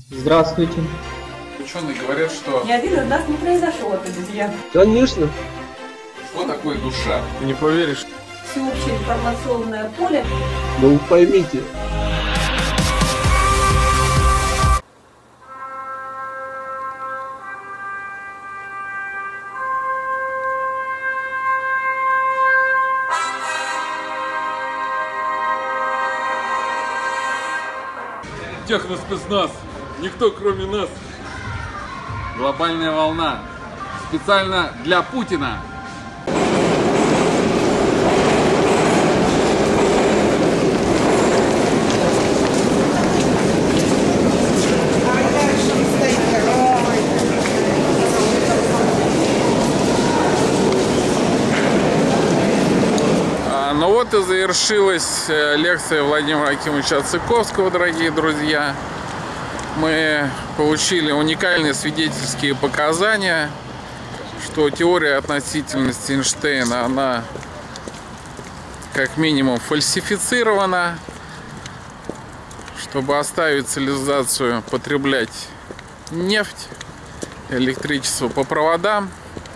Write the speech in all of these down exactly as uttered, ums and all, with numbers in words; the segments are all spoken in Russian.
Здравствуйте. Ученые говорят, что... Ни один из нас не произошел от обезьян. Конечно. Что такое душа? Не поверишь. Всеобщее информационное поле. Ну вы поймите. Техноспецназ. Никто кроме нас. Глобальная волна. Специально для Путина. Ну вот и завершилась лекция Владимира Акимовича Цыковского, дорогие друзья. Мы получили уникальные свидетельские показания, что теория относительности Эйнштейна, она как минимум фальсифицирована. Чтобы оставить цивилизацию потреблять нефть, электричество по проводам.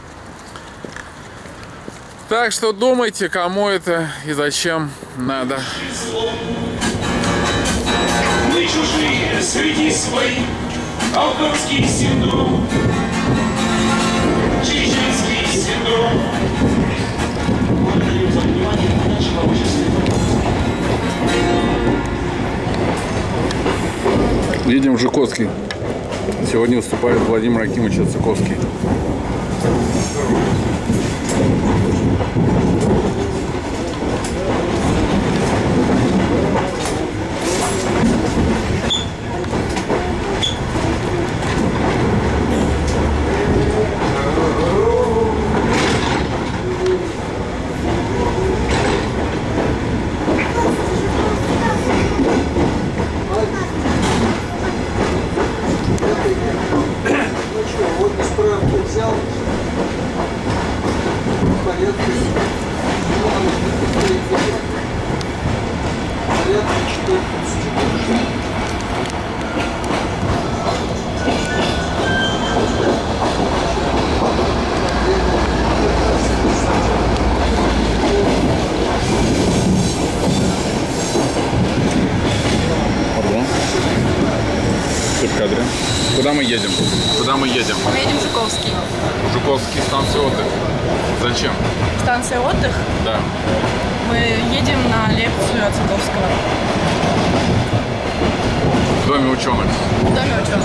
Так что думайте, кому это и зачем надо. Мы чужие среди своих, Алтайский синдром, чеченский синдром. Благодарим за внимание нашего общества. Едем в Жуковский. Сегодня выступает Владимир Акимович Цыковский. В кадре. Куда мы едем? Куда мы едем? Мы едем в Жуковский. Жуковский, станция отдых. Зачем? Станция отдых? Да. Мы едем на лекцию от Цыковского. В Доме ученых. В Доме ученых.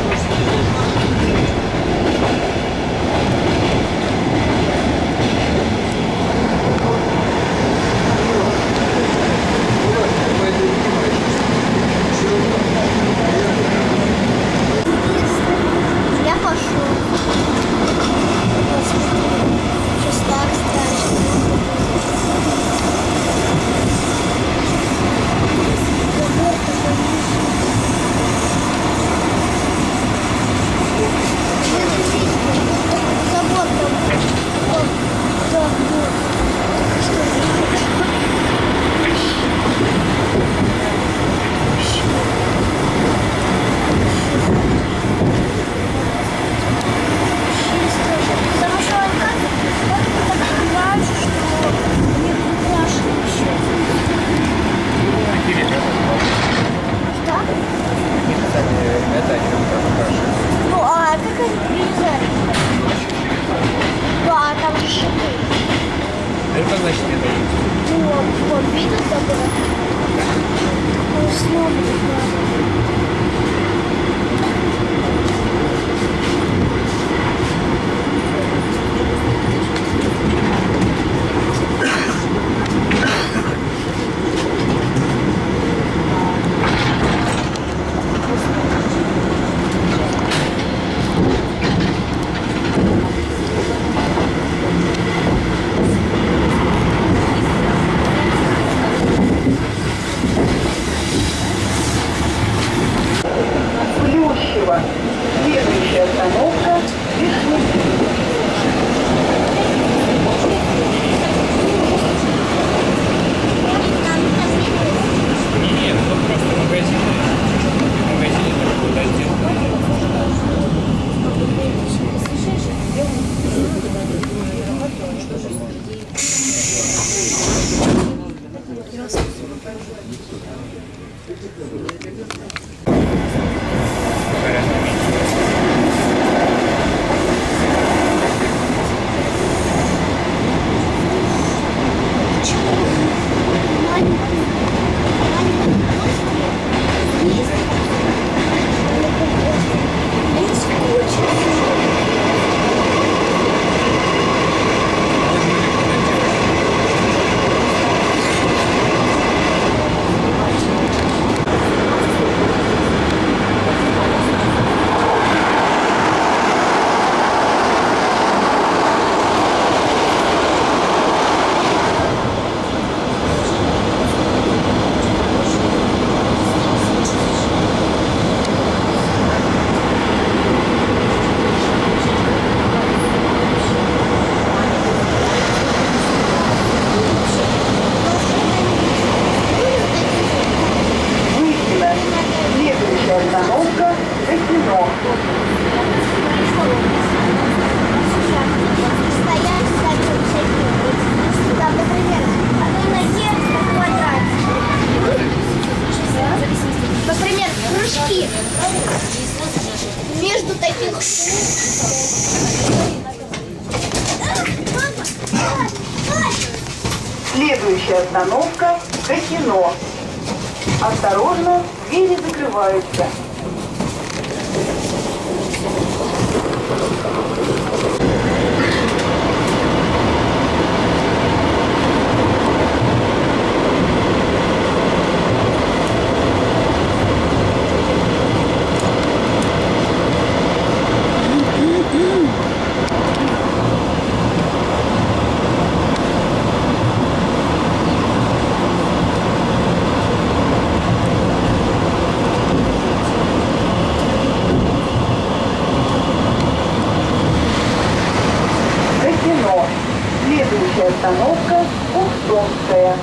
Я пошел. Сейчас так страшно. Забор там. Вот. Да, вот. Ну, а как они приезжают? Да, там же шипы. Это значит это. Ну, вот, видел забор? Ну, снова. Следующая остановка – Кокино. Осторожно, двери закрываются. Следующая остановка – Ухтомская.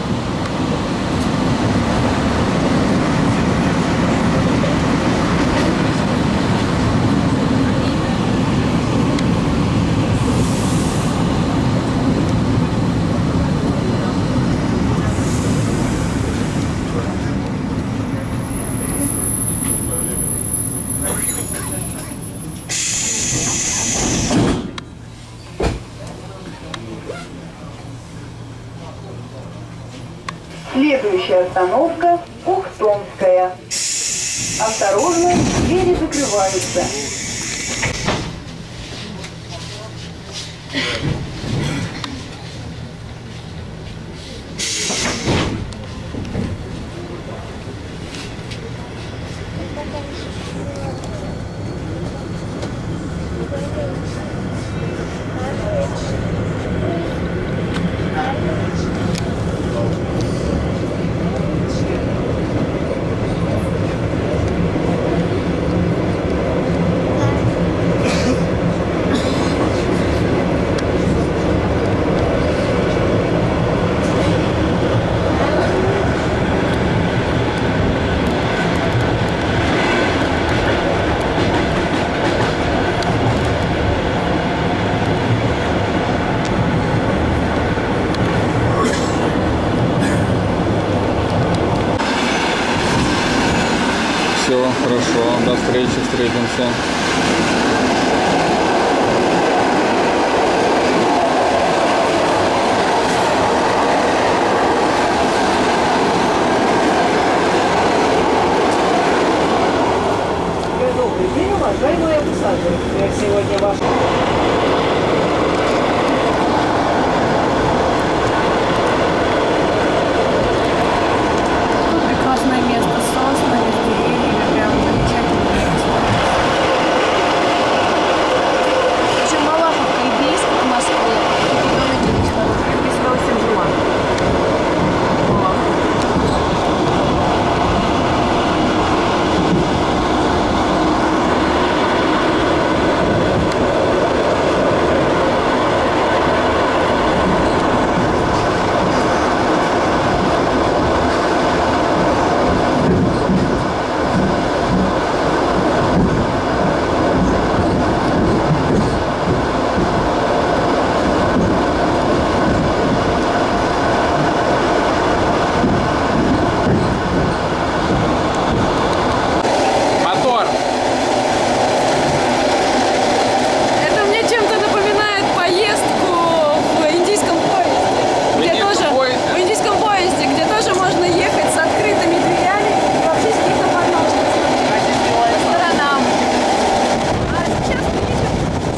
Следующая остановка – Ухтомская. Осторожно, двери закрываются. Все, хорошо, до встречи, встретимся. Добрый день, уважаемые пассажиры. Я сегодня ваш... Прекрасное место, сосны, деревья, прям замечательное место. Причем Малаховка и близко к Москве, и ребенок здесь хороший. Я здесь всем жила. Мотор! Это мне чем-то напоминает поездку в индийском поезде. В Где индийском тоже, поезде? В индийском поезде, где тоже можно ехать с открытыми дверями и вообще с каких-то подножках. По сторонам. А сейчас мы едем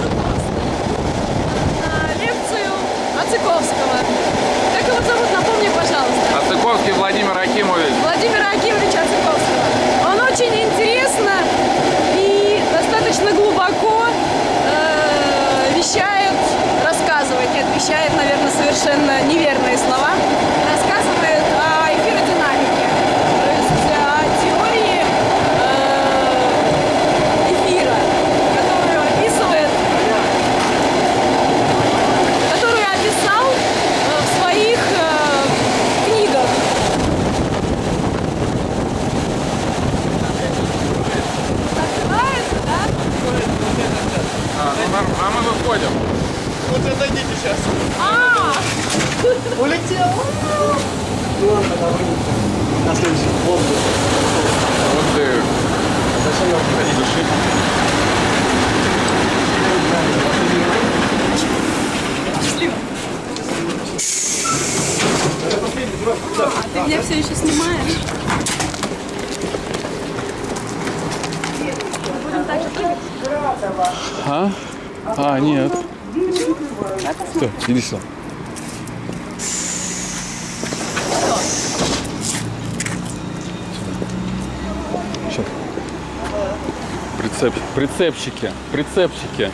на лекцию Ацыковского. Как его зовут, напомни, пожалуйста. Ацыковский Владимир Акимович. Владимира Акимовича Ацыковского. Он очень интересно и достаточно глубоко э, вещает, рассказывает, нет, вещает, наверное, совершенно неверные слова, рассказывает о эфиродинамике, то есть о теории э, эфира, которую описывает, которую описал э, в своих э, книгах. Открывается, да? А, ну, нар- а мы выходим. Вот отойдите сейчас. А, Улетел. Ну ладно, тогда выйдите. На следующий воздух. Вот ты. Зачем нам приходить души? счастливо. А ты меня все еще снимаешь? Будем так же прыгать? А? А, нет. Что? Иди сюда. Сейчас. Прицеп, прицепчики, прицепчики.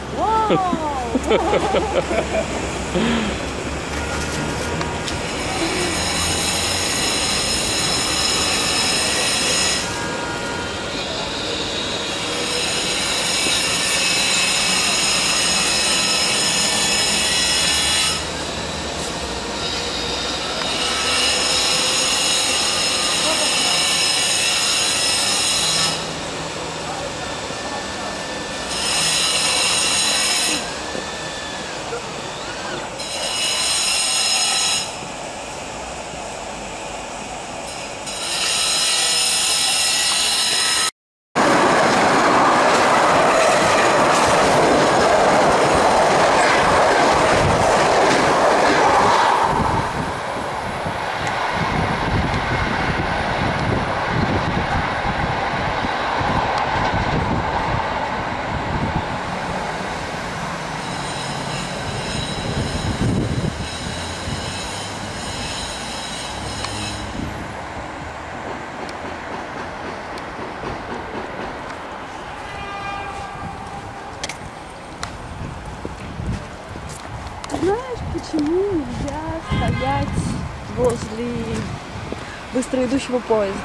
Знаешь, почему нельзя стоять возле быстроидущего поезда?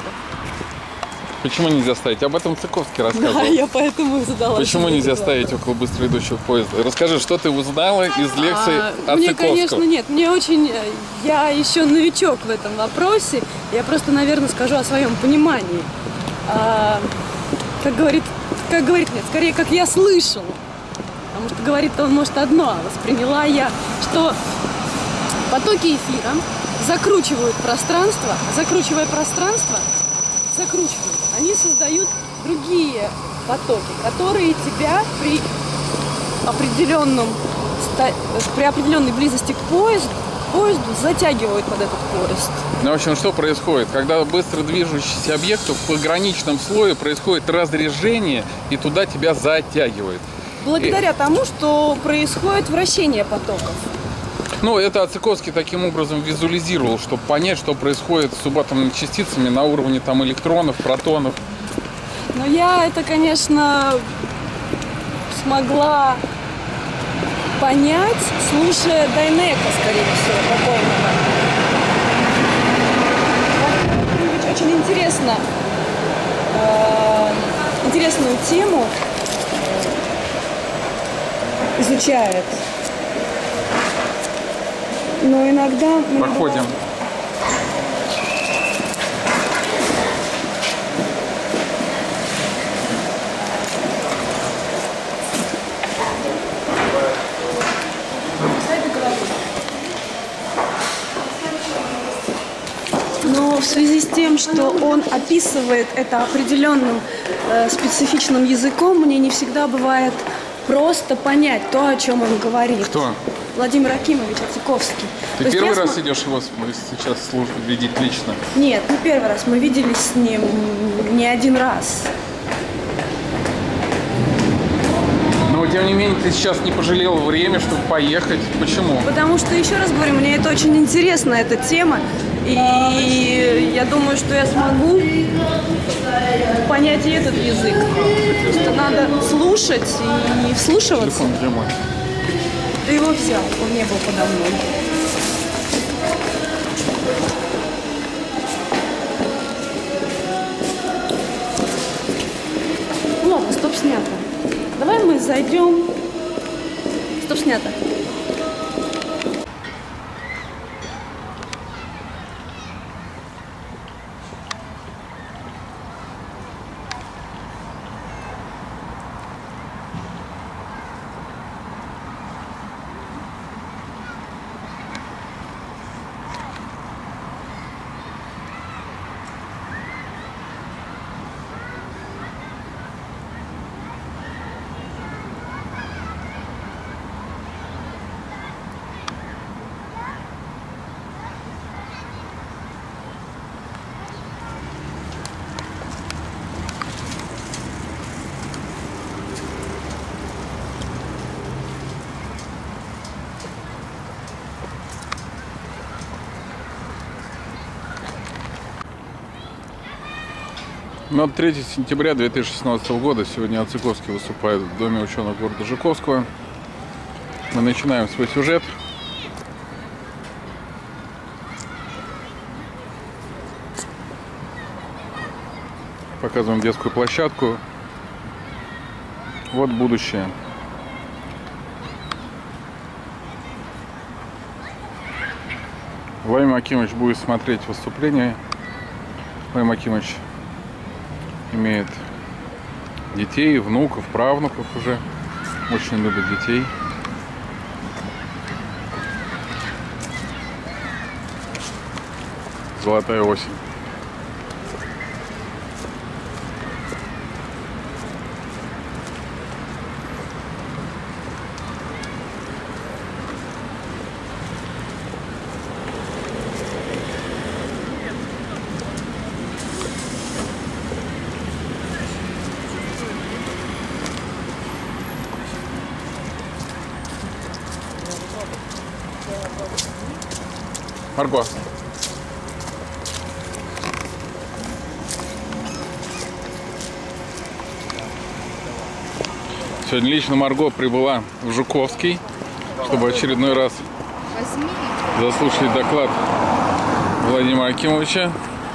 Почему нельзя стоять? Об этом Цыковский рассказывал. Да, я поэтому и задала. Почему нельзя стоять около быстроидущего поезда? Расскажи, что ты узнала из лекции А, от мне, Цыковского? конечно, нет. Мне очень... Я еще новичок в этом вопросе. Я просто, наверное, скажу о своем понимании. А, как говорит... Как говорит, нет, скорее, как я слышала. Потому что говорит-то он, может, одно, а восприняла я, что потоки эфира закручивают пространство, закручивая пространство, закручивают. Они создают другие потоки, которые тебя при определенном, при определенной близости к поезду, поезду затягивают под этот поезд. Ну, в общем, что происходит? Когда быстро движущийся объект в пограничном слое происходит разрежение, и туда тебя затягивает. Благодаря тому, что происходит вращение потоков. Ну, это Цыковский таким образом визуализировал, чтобы понять, что происходит с субатомными частицами на уровне там электронов, протонов. Но я это, конечно, смогла понять, слушая Дайнека, скорее всего, покойного. Очень интересно, э, интересную тему изучает. Но иногда... Проходим. Но в связи с тем, что он описывает это определенным э, специфичным языком, мне не всегда бывает просто понять то, о чем он говорит. Кто? Владимир Акимович Цыковский. Ты То первый есть раз см... идешь его сейчас службу видеть лично? Нет, не первый раз. Мы виделись с ним не один раз. Но, тем не менее, ты сейчас не пожалел время, чтобы поехать. Почему? Потому что, еще раз говорю, мне это очень интересна, эта тема. И я думаю, что я смогу понять и этот язык. Просто надо слушать и вслушиваться. Телефон где мой? Ты его взял, он не был подо мной. Ладно, стоп, снято. Давай мы зайдем. Стоп, снято. Ну, третьего сентября две тысячи шестнадцатого года. Сегодня Ацыковский выступает в Доме ученых города Жуковского. Мы начинаем свой сюжет. Показываем детскую площадку. Вот будущее. Владимир Акимович будет смотреть выступление. Владимир Акимович имеет детей, внуков, правнуков уже. Очень любит детей. Золотая осень. Марго. Сегодня лично Марго прибыла в Жуковский, чтобы очередной раз заслушать доклад Владимира Акимовича.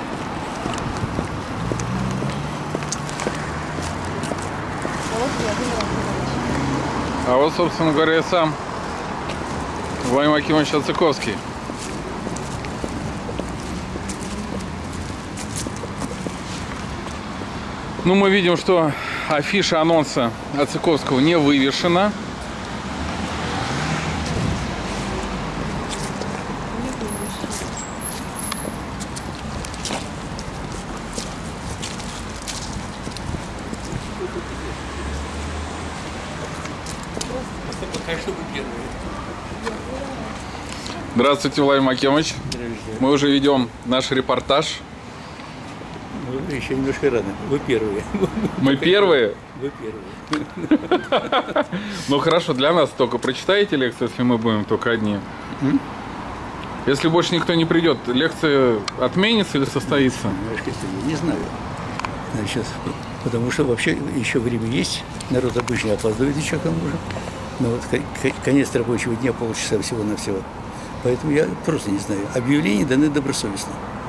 А вот, собственно говоря, сам Владимир Акимович Ацыковский. Ну, мы видим, что афиша анонса Ацыковского не вывешена. Здравствуйте, Владимир Акимович. Мы уже ведем наш репортаж. Ну, еще немножко рано. Вы первые. Мы первые? Вы первые. Ну хорошо, для нас только прочитаете лекцию, если мы будем только одни. М? Если больше никто не придет, лекция отменится или состоится? Не знаю. Сейчас, потому что вообще еще время есть. Народ обычно опаздывает еще к тому же. Но вот конец рабочего дня полчаса всего-навсего. Поэтому я просто не знаю. Объявления даны добросовестно.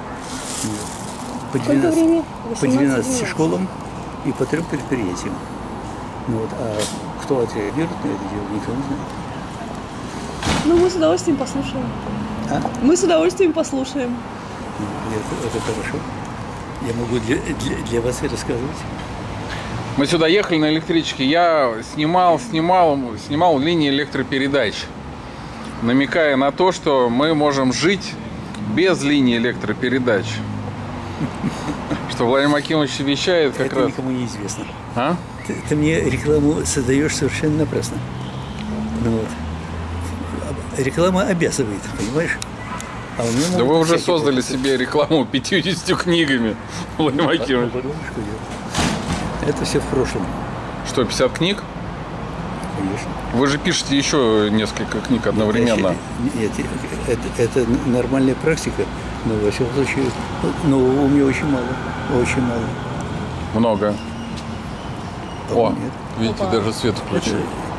По двенадцати, по двенадцати школам и по трем предприятиям. Ну вот, а кто отреагирует на это дело, никто не знает. Ну, мы с удовольствием послушаем. А? Мы с удовольствием послушаем. Это, это хорошо. Я могу для, для, для вас и рассказывать. Мы сюда ехали на электричке. Я снимал, снимал, снимал линии электропередач, намекая на то, что мы можем жить без линии электропередач. Что Владимир Акимович вещает как это раз... Это никому не известно. А? Ты, ты мне рекламу создаешь совершенно напрасно. Ну вот. Реклама обязывает, понимаешь? А у меня да вы уже создали себе рекламу пятьюдесятью книгами, Владимир Акимович. Это все в прошлом. Что, пятьдесят книг? Конечно. Вы же пишете еще несколько книг одновременно. Нет, это, это нормальная практика, но во всяком случае, но у меня очень мало, очень мало. Много. О, нет. Видите, Опа. Даже свет включили.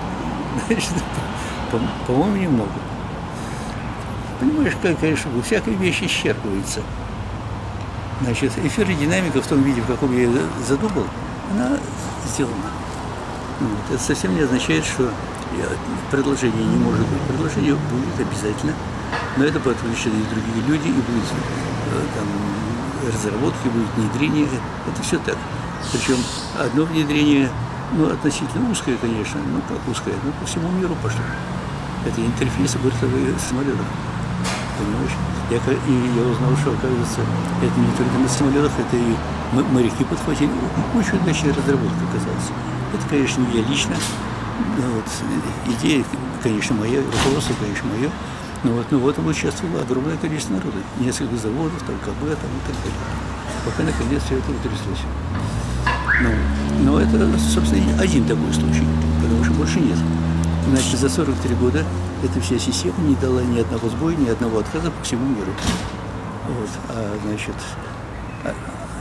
По-моему, немного. Понимаешь, как, конечно, всякая вещь исчерпывается. Значит, эфиродинамика в том виде, в каком я ее задумал, она сделана. Вот. Это совсем не означает, что предложение не может быть. Предложение будет обязательно, но это подключены и другие люди, и будет там разработки, будет внедрение. Это все так. Причем одно внедрение, ну, относительно узкое, конечно, ну, как узкое, но по всему миру пошло. Это интерфейсы бортовых самолетов. Понимаешь? Я, и я узнал, что, оказывается, это не только на самолетах, это и моряки подхватили. Очень удачная разработка оказалась. Это, конечно, не я лично. Вот, идея, конечно, моя, руководство, конечно, мое. Но вот, но в этом участвовало огромное количество народа. Несколько заводов, там, КБ, там, и так далее. Пока, наконец, все это утряслось. Ну, но это, собственно, один такой случай, потому что больше нет. Значит, за сорок три года эта вся система не дала ни одного сбоя, ни одного отказа по всему миру. Вот. А, значит,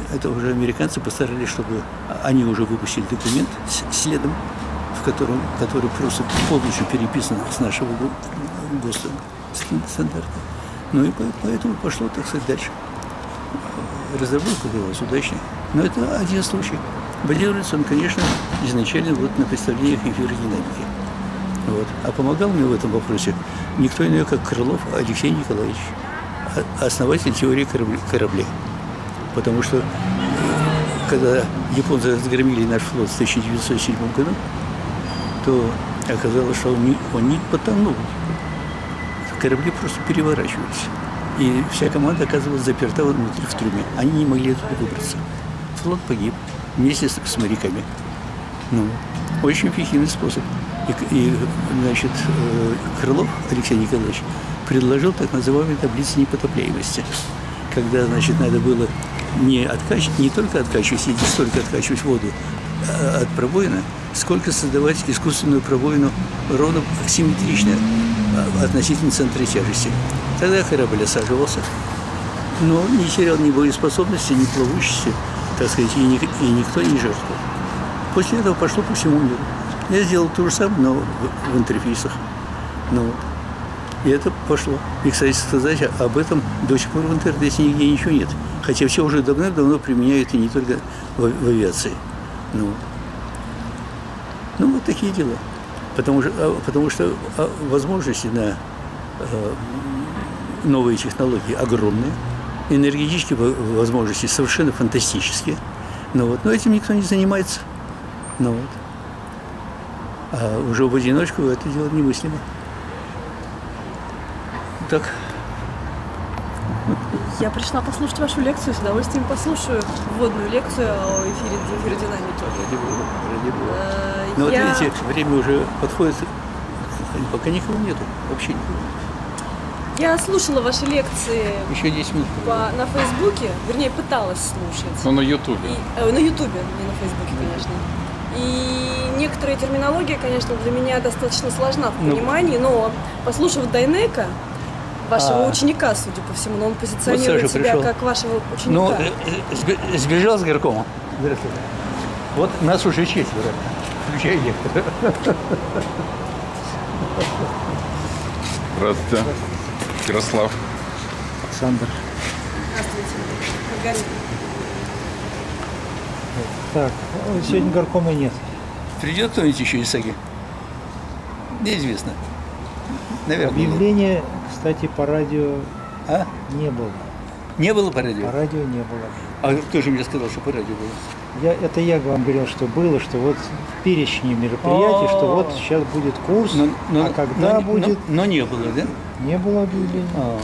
это уже американцы постарались, чтобы они уже выпустили документ с следом, в котором, который просто полностью переписан с нашего госстандарта. Ну и поэтому пошло, так сказать, дальше. Разработка была удачной. Но это один случай. Базируется он, конечно, изначально вот на представлениях эфиродинамики. Вот. А помогал мне в этом вопросе никто иной, как Крылов Алексей Николаевич, основатель теории кораблей. Потому что, когда японцы разгромили наш флот в тысяча девятьсот седьмом году, то оказалось, что он не, он не потонул. Корабли просто переворачивались. И вся команда оказывалась заперта внутри в трюме. Они не могли оттуда выбраться. Флот погиб вместе с, с моряками. Ну, очень эффективный способ. И, и значит, Крылов Алексей Николаевич предложил так называемую таблицу непотопляемости. Когда, значит, надо было не откачивать, не только откачивать, не столько откачивать воду от пробоина, сколько создавать искусственную пробоину ровно симметрично относительно центра тяжести. Тогда корабль осаживался, но не терял ни боеспособности, ни плавучести, так сказать, и, ни, и никто не жертвовал. После этого пошло по всему миру. Я сделал то же самое, но в, в интерфейсах. Ну, и это пошло. И, кстати сказать, об этом до сих пор в интернете нигде ничего нет. Хотя все уже давно-давно применяют и не только в, в авиации. Ну, ну, вот такие дела. Потому, потому что возможности на э, новые технологии огромные, энергетические возможности совершенно фантастические. Но, вот, но этим никто не занимается. Ну, вот. А уже в одиночку это делать немыслимо. Так. Я пришла послушать вашу лекцию, с удовольствием послушаю вводную лекцию о эфире, эфиродинамике. Ради бога, ради бога. А, Но я... вот видите, время уже подходит, пока никого нету, вообще никого. Я слушала ваши лекции Еще десять минут. по, на Фейсбуке, вернее, пыталась слушать. Ну, на Ютубе. И, э, на Ютубе, не на Фейсбуке, конечно. И некоторая терминология, конечно, для меня достаточно сложна в понимании, ну... но послушав Дайнека, вашего а, ученика, судя по всему, но он позиционирует вот себя пришел. Как вашего ученика. Ну, э, сбежал с горкома. Здравствуйте. Вот нас уже четверо, включая лектора. Здравствуйте. Ярослав. Александр. Здравствуйте. Маргарита. Так, сегодня горкома нет. Придет кто-нибудь еще из САГИ? Неизвестно. Наверное. Объявление, кстати, по радио а? не было. Не было по радио? По радио не было. А кто же мне сказал, что по радио было? Я, это я вам говорил, что было, что вот в перечне мероприятий, что вот сейчас будет курс, но, но, а когда но, будет... Но, но не было, да? Не было объявления. А,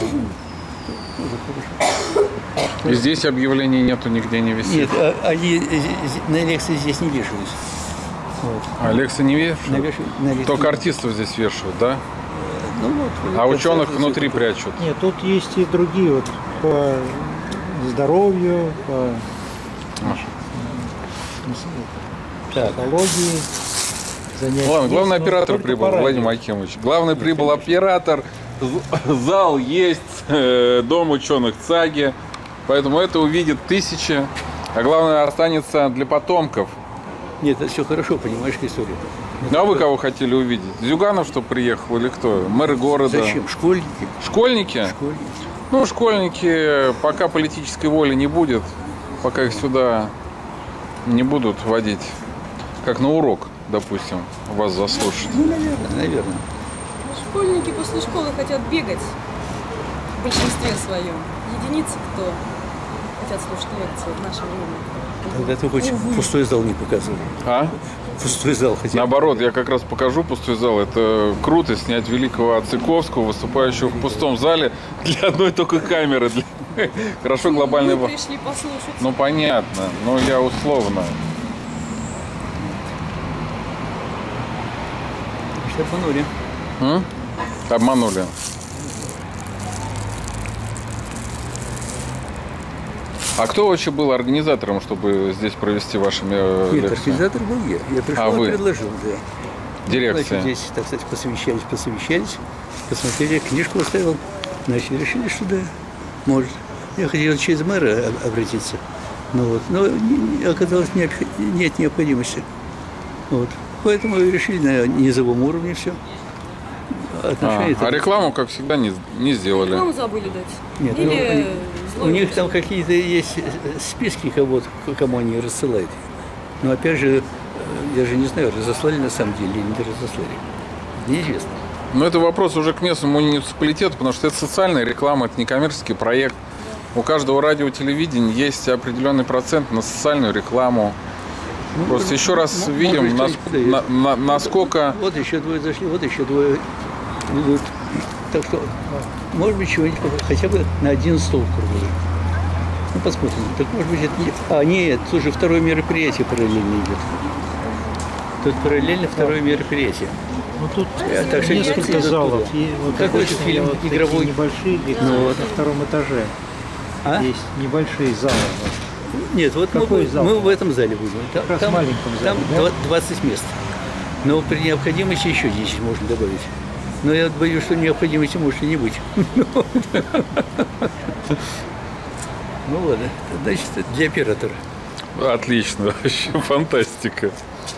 И здесь объявлений нету, нигде не висит. Нет, а, они на лекции здесь не вешались. Вот. А лекции не вешают? На веш... Только артистов здесь вешают, да? Ну, вот, а ученых внутри прячут? Нет, тут есть и другие, вот по здоровью, по психологии. Ладно, главный оператор прибыл, Владимир Акимович. Главный прибыл оператор, зал есть, дом ученых ЦАГИ, поэтому это увидят тысячи, а главное останется для потомков. Нет, это все хорошо, понимаешь, история. Ну, а вы кого хотели увидеть? Зюганов, что приехал, или кто? Мэр города? Зачем? Школьники. Школьники? Школьники. Ну, школьники, пока политической воли не будет, пока их сюда не будут водить, как на урок, допустим, вас заслушать. Ну, наверное, наверное. Школьники после школы хотят бегать в большинстве своем. Единицы, кто хотят слушать лекции в наше время. Тогда ты хочешь Увы. пустой зал не показывать. А? Пустой зал хотя бы. Наоборот, я как раз покажу пустой зал. Это круто снять великого Ациковского, выступающего в пустом зале для одной только камеры. Для... Хорошо глобальный... Мы пришли послушать. Ну, понятно, но я условно. Что обманули? М? Обманули. А кто вообще был организатором, чтобы здесь провести ваши лекции? Нет, организатор был я. Я пришел а и вы? предложил, да. Дирекция. Значит, здесь, так сказать, посовещались, посовещались, посмотрели, книжку оставил, значит, решили, что да, может. Я хотел через мэра обратиться, Ну вот, но не- не- оказалось необх- нет необходимости. Вот. Поэтому решили на низовом уровне все. А, а рекламу, как всегда, не, не сделали. Рекламу забыли дать. Нет, Или ну, они- злой у них умысел. там какие-то есть списки, кого, кому они рассылают. Но опять же, э, я же не знаю, разослали на самом деле или не разослали. Неизвестно. Но это вопрос уже к местному муниципалитету, потому что это социальная реклама, это не коммерческий проект. У каждого радио и телевидения есть определенный процент на социальную рекламу. Ну, Просто еще раз м- видим, может, нас- кто-нибудь подает. на- на- насколько... Вот еще двое зашли, вот еще двое идут. Так что, может быть, чего-нибудь хотя бы на один стол круглый. Ну, посмотрим. Так, может быть, это не... А, нет, слушай, второе мероприятие параллельно идет. Тут параллельно второе мероприятие. Ну тут Э, так что несколько никто не залов. оттуда. И вот Какой обычно фильм вот такие игровой? небольшие где-то Ну, вот. на втором этаже. А? Есть небольшие залы. Нет, вот мы, Какой будем- зал? мы в этом зале будем. Там, Как раз в там- маленьком зале, там да? два- двадцать мест. Но при необходимости еще десять можно добавить. Но я боюсь, что необходимости может и не быть. Ну ладно, значит, для оператора. Отлично, вообще фантастика.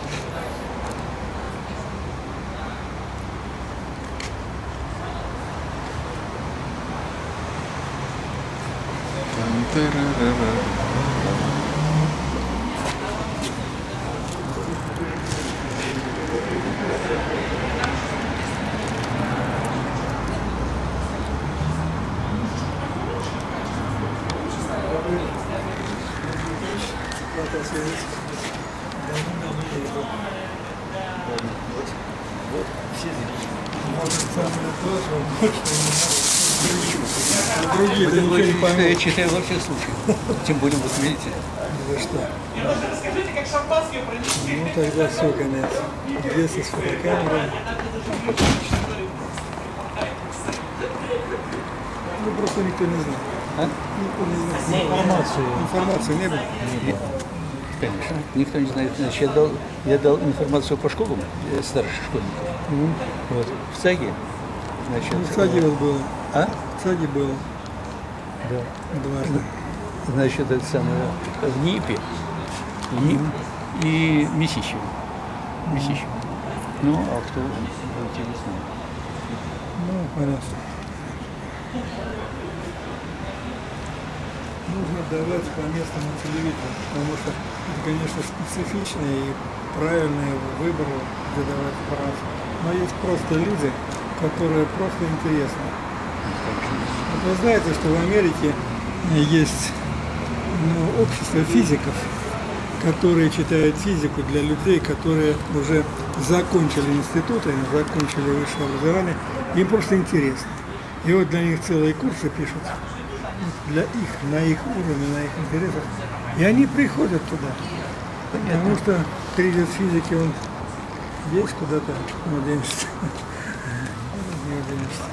Другие, Это да ничего не что я поймут. читаю во всех случаях. Тем более, вот видите. За что? Ну тогда все, конец. Если с фотокамерой. Ну просто никто не знает. А? Никто не знает. Информацию. Информации не было. Конечно. Никто не знает. Значит, я дал, я дал информацию по школам э, старших школьников. Вот. В ЦАГе. Значит, Ну, в ЦАГе вот было. А? В ЦАГе было. Да. Дважды. Значит, это самое в НИПе в НИП и Месищево. Месищево. Ну, а кто, я не знаю. Ну, понятно. Нужно давать по местному телевидению, потому что это, конечно, специфичный и правильный выбор, где давать информацию. Но есть просто люди, которые просто интересны. Вот вы знаете, что в Америке есть ну, общество физиков, которые читают физику для людей, которые уже закончили институты, закончили высшее образование, им просто интересно. И вот для них целые курсы пишут, для их, на их уровне, на их интересах. И они приходят туда. Потому что кризис физики, он есть куда-то, не денешься. Не денешься.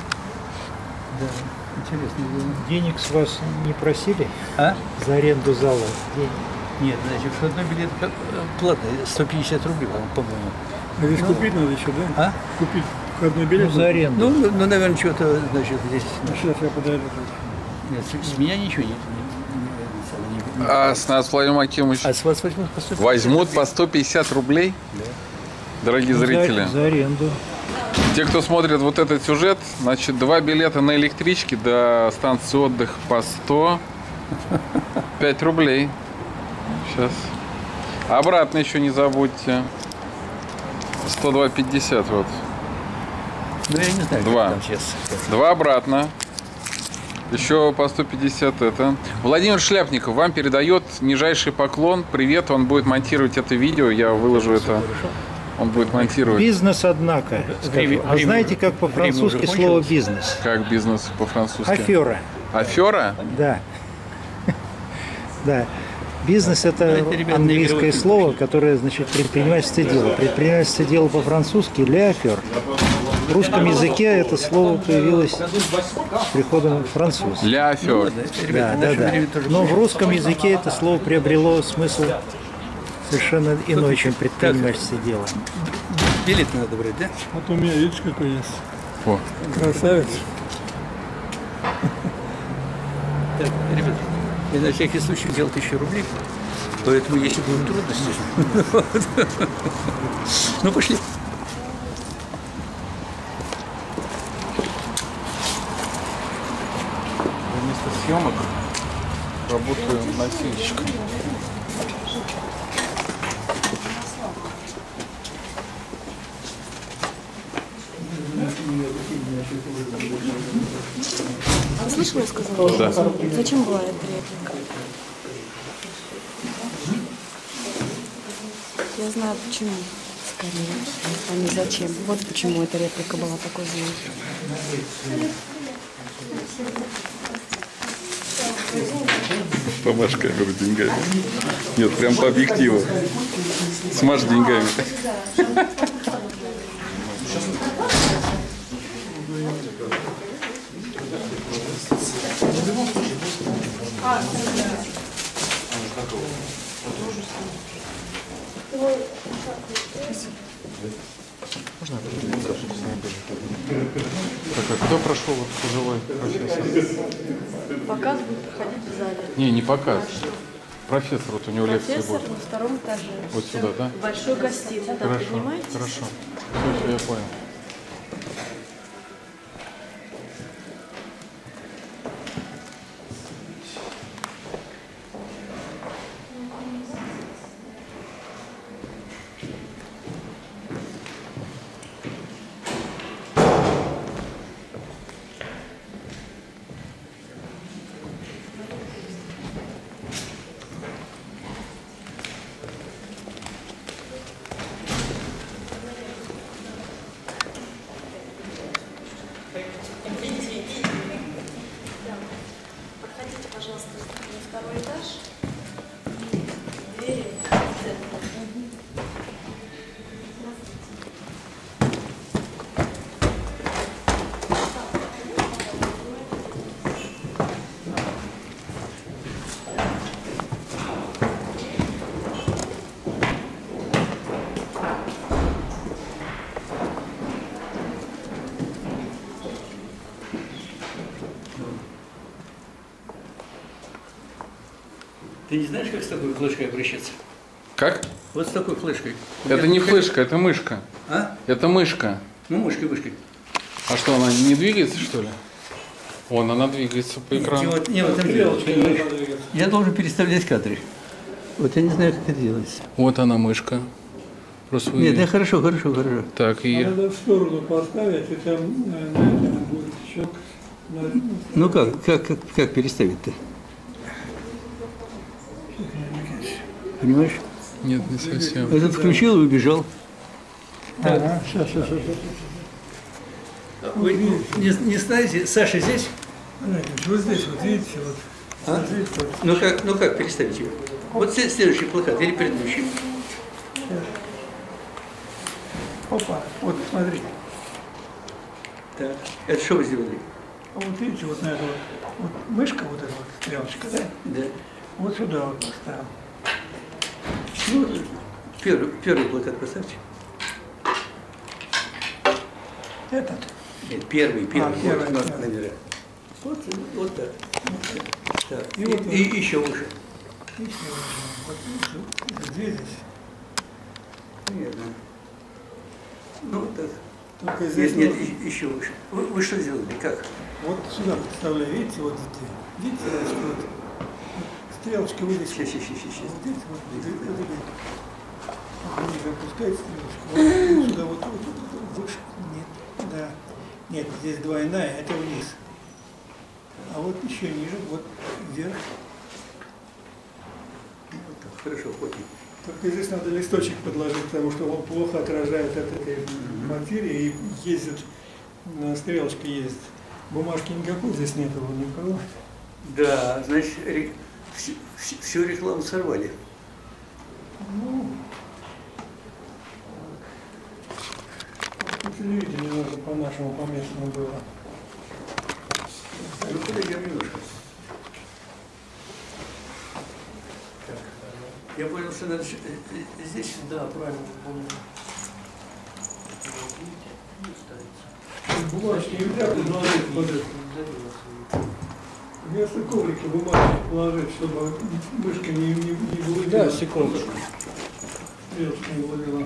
Да, интересно. Денег с вас не просили А? за аренду зала? Денег. Нет, значит, входной билет как, э, платный, сто пятьдесят рублей, по-моему. А здесь купить надо еще, да? А? Купить входной билет. Ну, за аренду. Ну, ну, наверное, что-то, значит, здесь... Ну, сейчас я подойду. Нет, с, с меня ничего нет. Не- не- не- А с нас, Владимир Акимович, А с вас возьмут по сто пятьдесят? возьмут по сто пятьдесят рублей? Дорогие Ну, за- зрители, За аренду. те, кто смотрит вот этот сюжет, значит, два билета на электричке до станции отдыха по сто пять рублей. Сейчас. Обратно еще не забудьте. сто два пятьдесят вот. Ну, я не знаю, Два. как там сейчас. Два обратно. Еще по сто пятьдесят это. Владимир Шляпников вам передает нижайший поклон. Привет, он будет монтировать это видео. Я выложу это. Он будет монтировать. Бизнес, однако. скажу. Время- а время знаете, уже- как время по-французски уже слово кончилось? бизнес? Как бизнес по-французски? Афера. Афера? Да. Да. Бизнес – это это, ребят, английское наигрывают слово, которое значит предпринимательство дело. Предпринимательство дело по-французски «ля афер». В русском языке это слово появилось с приходом французов. Ля афер. Да, Ребята, в да, наше да. время тоже Но в было. русском языке это слово приобрело смысл совершенно иной, чем предпринимательство дело. Билет надо брать, да? Вот у меня, видишь, какой есть. О. Красавец. Так, ребята, Я на всякий случай взял тысячу рублей, поэтому если будут трудности, ну пошли. Вместо съемок работаю носильщиком. Ты слышала, я сказала? Да. Зачем была эта реплика? Я знаю почему, скорее, а не зачем. Вот почему эта реплика была такой злой. Помажь камеру деньгами. Нет, прям по объективу. Смажь деньгами. Так, а кто прошел вот пожилой профессор? Показ будет проходить в зале. Не, не показ. Профессор, вот у него лекция Профессор будет. на втором этаже. Вот сюда, да? Большой гостиной. Там Хорошо, поднимаетесь? хорошо. Все, все, я понял. Ты не знаешь, как с такой флешкой обращаться? Как? Вот с такой флешкой. Это не флешка, это мышка. А? Это мышка. Ну, мышкой, мышкой. А что, она не двигается, что ли? Вон, она двигается по экрану. Не, вот, не, вот, понимаешь, я должен переставлять кадры. Вот я не знаю, как это делается. Вот она, мышка. Просто вы... Нет, да хорошо, хорошо, хорошо. Так, и... Надо в сторону поставить, и там наверное, будет щелк. Ну как, как, как, как переставить-то? Понимаешь? Нет, не совсем. Этот включил и убежал. Ага, сейчас, сейчас, сейчас. Вы не, не знаете, Саша здесь? Вот здесь, вот видите, вот. А? Здесь, вот. Ну как, ну как переставить его? Вот след- следующий плакат или предыдущий? Опа, вот смотри. Так. Это что вы сделали? А вот видите, вот на эту вот, вот мышка, вот эта вот стрелочка, да? Да. Вот сюда вот поставил. Ну, первый, первый плакат поставьте. Этот. Нет, первый, первый. А, первый, вот, вот, первый. наверное. Вот, вот так. Так. И И, вот и еще выше. Видите, вот здесь, здесь. Понятно. Ну, вот так. Только здесь Нет, нет, вот- и- еще выше. Вы, вы что сделали? Как? Вот сюда представляю, видите, вот здесь. Видите, значит, вот стрелочка вы здесь. Сейчас, сейчас, сейчас, сейчас. Вот здесь, вот здесь, вот здесь. Вот ниже опускает стрелочку. Вот сюда, вот, вот, вот, выше. Нет, да. Нет, здесь двойная, это вниз. А вот еще ниже, вот вверх. Вот так. Хорошо, хватит. Только здесь надо листочек подложить, потому что он плохо отражает от этой материи и ездит, на стрелочке ездит. Бумажки никакой здесь нет, его никого. Да, значит, ре- всю, всю- всю рекламу сорвали. Ну, по телевидению нужно по-нашему, по-местному было. Ну, подойдем немножко. Так. Я понял, что надо ш- э, э, здесь. Да, правильно, помню. Бумажки нельзя подложить под это. вместо коврика бумажку положить, чтобы мышка не, не, не вылетела. Да, секундочку. Стрелочка не вылетела.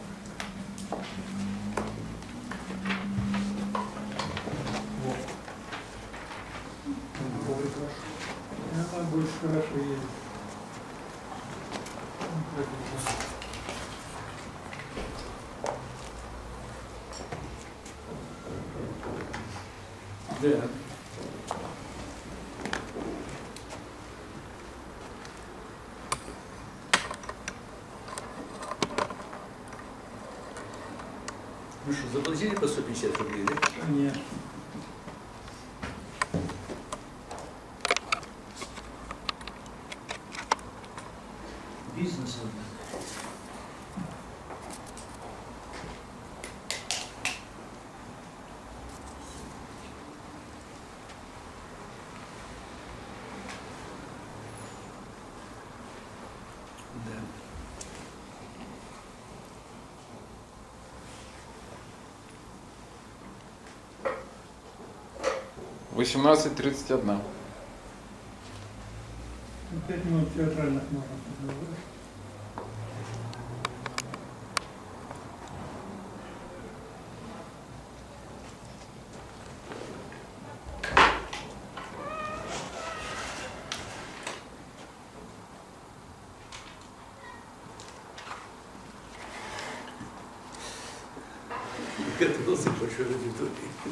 Она будет хорошо ездить. Да. Ну что, заплатили по сто пятьдесят рублей, да? Конечно. Бизнес. Да. восемнадцать тридцать один. Пять минут театральных можно поговорить. Готовился к большой аудитории.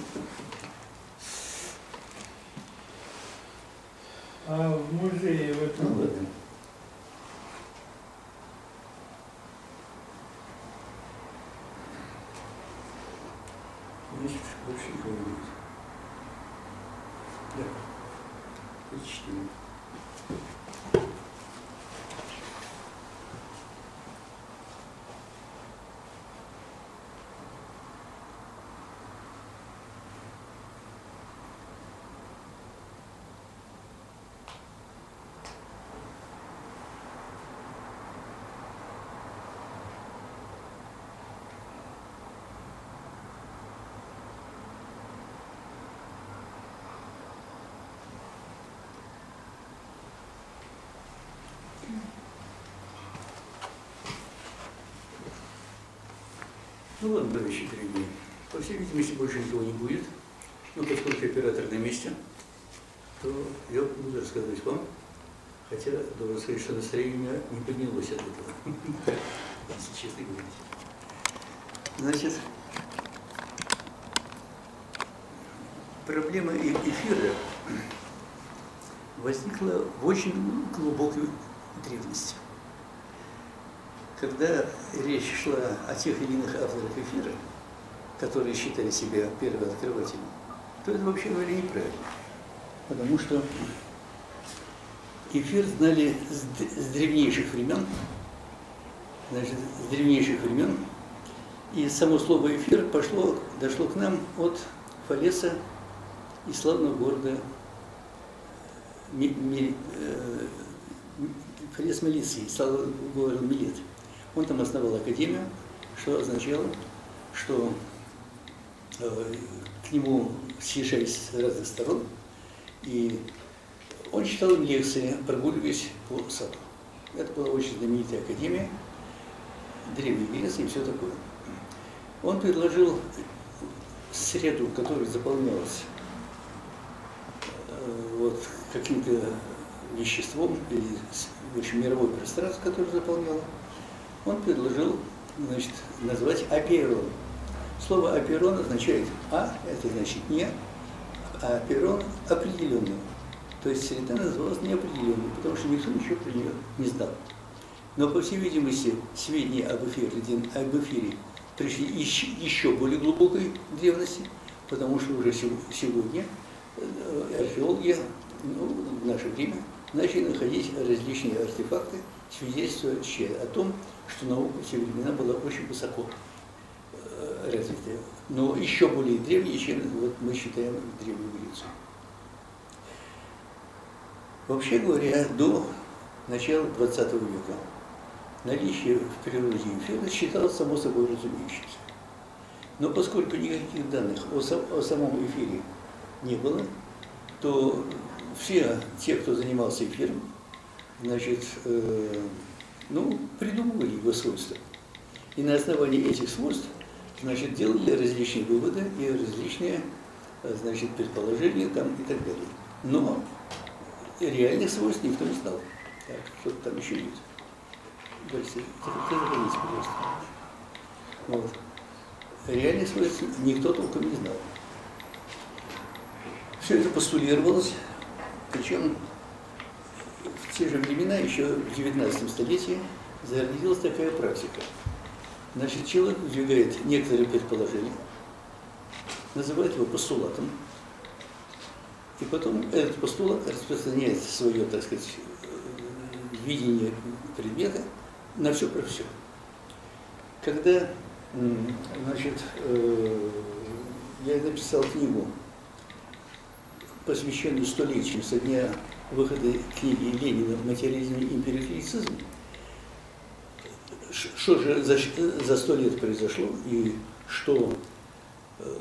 А в музее в этом... Ну ладно. Значит, больше никого не будет. Да. Прочтем. Ну ладно, товарищи дорогие, по всей видимости, больше никого не будет. Но поскольку оператор на месте, то я буду рассказывать вам, хотя должен сказать, что настроение у меня не поднялось от этого, если честно говорить. Значит, проблема эфира возникла в очень глубокой древности. Когда речь шла о тех или иных авторах эфира, которые считали себя первооткрывателями, то это, вообще говоря, неправильно. Потому что эфир знали с древнейших времен, значит, с древнейших времен, и само слово эфир пошло, дошло к нам от Фалеса из славного города Ми, Ми, э, Фалес Милиции, славного города Милет. Он там основал академию, что означало, что э, к нему съезжались с разных сторон, и он читал им лекции, прогуливаясь по саду. Это была очень знаменитая академия, древней Греции и все такое. Он предложил среду, которая заполнялась э, вот, каким-то веществом, или, в общем, мировое пространство, которое заполняло, он предложил, значит, назвать аперон. Слово аперон означает «а», это значит «не», а аперон определенный. То есть среда называлась неопределенной, потому что никто ничего про нее не знал. Но, по всей видимости, сведения об эфире, об эфире пришли еще, еще более глубокой древности, потому что уже сегодня археологи, ну, в наше время начали находить различные артефакты, свидетельствующие о том, что наука в те времена была очень высоко развитая, но еще более древней, чем вот мы считаем Древнюю Грецию. Вообще говоря, до начала двадцатого века наличие в природе эфира считалось само собой разумеющимся. Но поскольку никаких данных о, сам, о самом эфире не было, то все те, кто занимался эфиром, значит, э, ну, придумывали его свойства. И на основании этих свойств, значит, делали различные выводы и различные, значит, предположения там и так далее. Но реальных свойств никто не знал. Так, что-то там еще есть. Борис, ты заходите, пожалуйста. Вот. Реальных свойств никто толком не знал. Все это постулировалось, причем в те же времена, еще в девятнадцатом столетии, зародилась такая практика. Значит, человек выдвигает некоторые предположения, называет его постулатом, и потом этот постулат распространяет свое, так сказать, видение предмета на все про все. Когда, значит, я написал книгу, посвященную столетию со дня выхода книги Ленина «Материализм и империализм», что же за, за сто лет произошло и что э,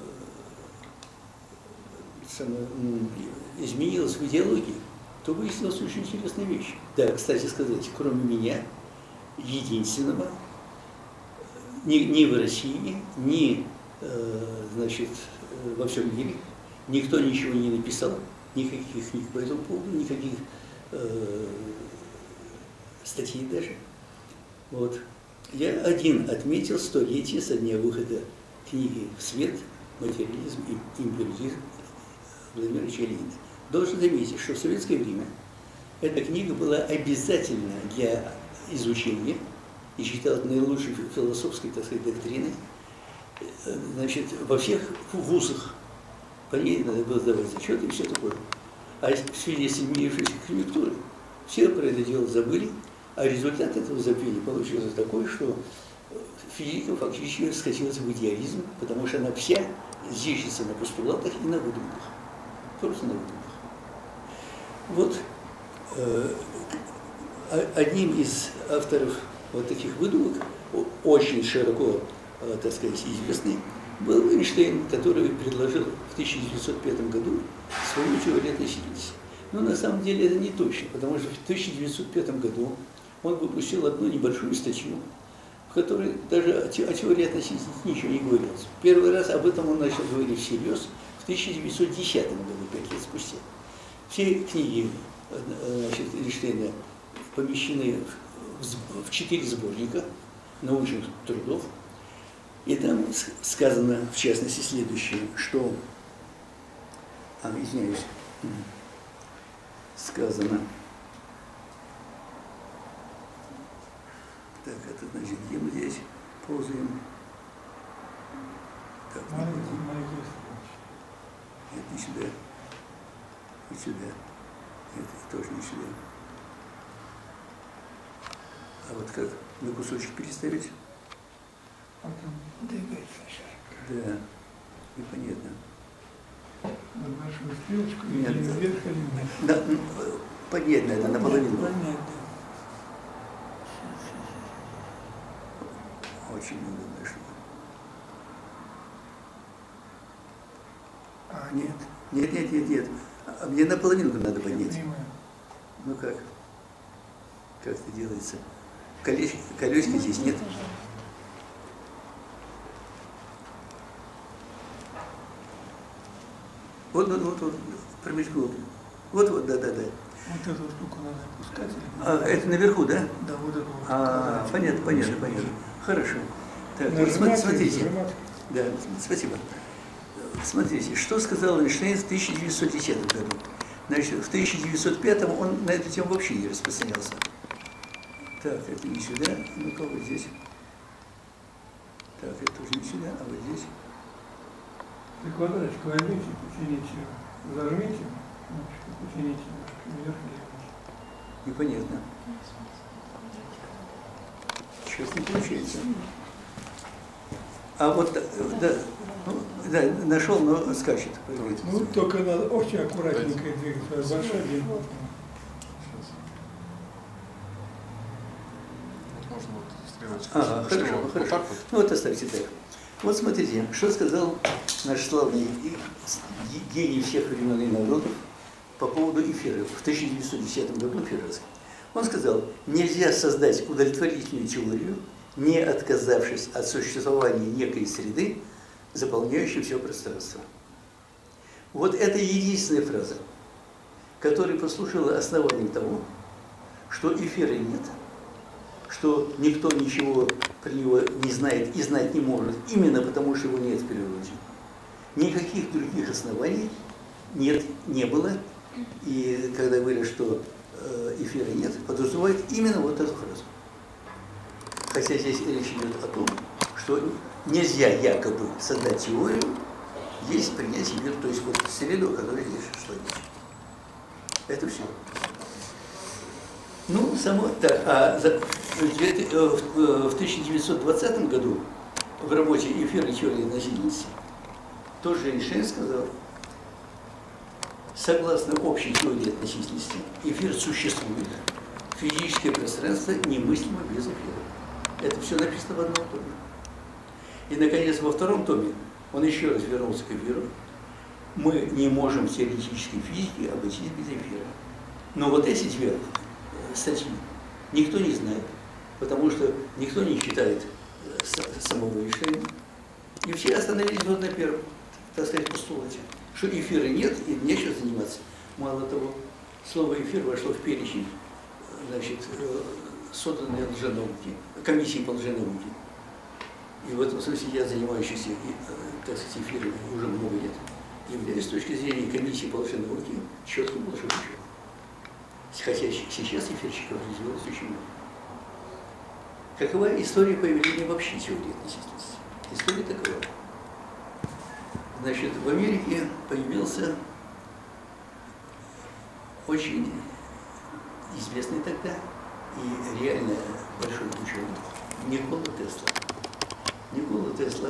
самое, изменилось в идеологии, то выяснилась очень интересная вещь. Да, кстати сказать, кроме меня, единственного, ни, ни в России, ни э, значит, во всем мире никто ничего не написал, никаких книг по этому поводу, никаких э, статей даже. Вот. Я один отметил столетие со дня выхода книги в свет «Материализм и империализм» Владимира Ильича Ленина. Должен заметить, что в советское время эта книга была обязательна для изучения и считалась наилучшей философской, так сказать, доктриной. Значит, во всех вузах по ней надо было сдавать зачеты и все такое. А в связи с изменившейся конъюнктурой все про это дело забыли. А результат этого забвения получился такой, что физика фактически скатилась в идеализм, потому что она вся зиждется на постулатах и на выдумках. Просто на выдумках. Вот э, одним из авторов вот таких выдумок, очень широко, э, так сказать, известный, был Эйнштейн, который предложил в тысяча девятьсот пятом году свою теорию относительности. Но на самом деле это не точно, потому что в тысяча девятьсот пятом году он выпустил одну небольшую статью, в которой даже о теории относительности ничего не говорилось. Первый раз об этом он начал говорить всерьез в тысяча девятьсот десятом году, пять лет спустя. Все книги, значит, Эйнштейна помещены в четыре сборника научных трудов, и там сказано, в частности, следующее, что, а, извиняюсь, сказано, так, это значит, где мы здесь ползаем? Так, не нет, не сюда, не сюда, нет, тоже не сюда. А вот как на кусочек переставить? А там двигается сейчас. Да, непонятно. На большую стрелочку Нет, или вверх, или вниз? Да, поднять надо наполовину. Понятно. Очень неудобная штука. А, нет. Нет, нет, нет, нет. А мне наполовину надо поднять. Ну как? Как это делается? Колечки, колесики здесь нет. Вот, вот, вот, вот, промежку. Вот, вот, да, да, да. Вот эту штуку надо опускать. А, это наверху, да? Да, вот эту вот. А, понятно, понятно, понятно. Хорошо. Так, вот смотрите. Да, спасибо. Смотрите, что сказал Эйнштейн в тысяча девятьсот десятом году. Значит, в тысяча девятьсот пятом он на эту тему вообще не распространялся. Так, это не сюда, ну-ка вот здесь. Так, это тоже не сюда, а вот здесь. Прикладочку возьмите, потяните его, зажмите, потяните вверх и вниз. Непонятно. Сейчас не получается. А вот, да, ну, да, нашел, но скачет. Ну, только надо очень аккуратненько двигаться, большой день. Можно вот стрелочку. Ага, хорошо, вот хорошо. так вот. Ну вот оставьте так. Вот смотрите, что сказал наш славный гений всех времен и народов, по поводу эфира в тысяча девятьсот десятом году первый раз. Он сказал, нельзя создать удовлетворительную теорию, не отказавшись от существования некой среды, заполняющей все пространство. Вот это единственная фраза, которая послужила основанием того, что эфира нет, что никто ничего про него не знает и знать не может, именно потому что его нет в природе. Никаких других оснований нет, не было. И когда говорят, что эфира нет, подразумевает именно вот эту фразу. Хотя здесь речь идет о том, что нельзя якобы создать теорию, есть принятие мира, то есть вот среду, которая есть, что есть. Это все. Ну, само так. А за, в, в тысяча девятьсот двадцатом году в работе «Эфир и теория относительности» тоже Эйнштейн сказал, согласно общей теории относительности, эфир существует, физическое пространство немыслимо без эфира. Это все написано в одном томе. И, наконец, во втором томе он еще раз вернулся к эфиру. Мы не можем в теоретической физике обойтись без эфира. Но вот эти две статьи никто не знает, потому что никто не читает самого Эйнштейна. И все остановились вот на первом, так сказать, постулате, что эфира нет и нечего заниматься. Мало того, слово «эфир» вошло в перечень, значит, созданной лженауки, комиссии по лженауке. И в этом смысле я, занимающийся, так сказать, эфиром уже много лет, являюсь с точки зрения комиссии по лженауке четким лжеучим. Хотя сейчас эфирщиков развивалось очень много. Какова история появления вообще теории относительности? История такова. Значит, в Америке появился очень известный тогда и реально большой ученый Никола Тесла. Никола Тесла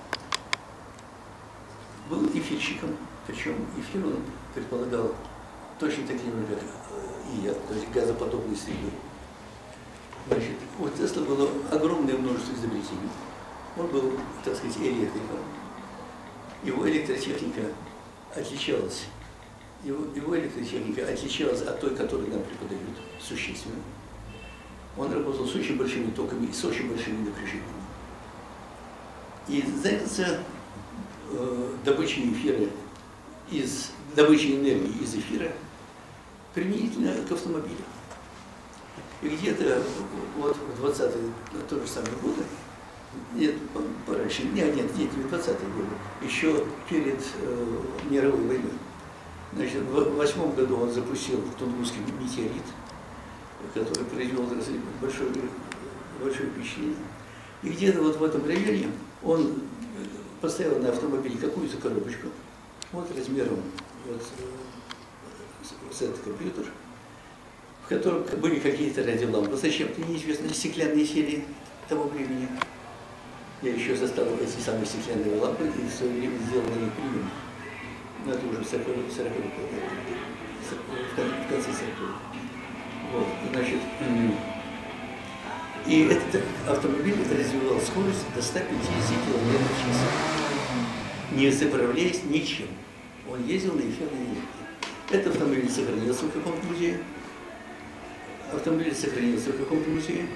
был эфирщиком, причем эфир он предполагал точно таким же, как и я, то есть газоподобной средой. Значит, у Тесла было огромное множество изобретений. Он был, так сказать, электриком. Его электротехника отличалась. Его, его электротехника отличалась от той, которую нам преподают, существенно. Он работал с очень большими токами и с очень большими напряжениями. И занялся э, добычей эфира из добычей энергии из эфира применительно к автомобилю. И где-то вот в двадцатые, то же самое годы, нет, пораньше, нет, нет, нет, не двадцатые годы, еще перед э, мировой войной. Значит, в восьмом году он запустил Тунгусский метеорит, который произвел большое, большое впечатление. И где-то вот в этом районе он поставил на автомобиле какую-то коробочку, вот размером вот, с этот компьютер, в котором были какие-то радиолампы. Зачем-то неизвестно, стеклянные серии того времени. Я еще застал эти самые стеклянные лампы и в свое время сделал на них прием. Но это уже в сороковых, в конце сороковых. Вот, значит, и этот автомобиль развивал скорость до ста пятидесяти километров в час, не заправляясь ничем. Он ездил на эфирной энергии. Этот автомобиль сохранился в каком-то музее. Автомобиль сохранился в каком-то музее.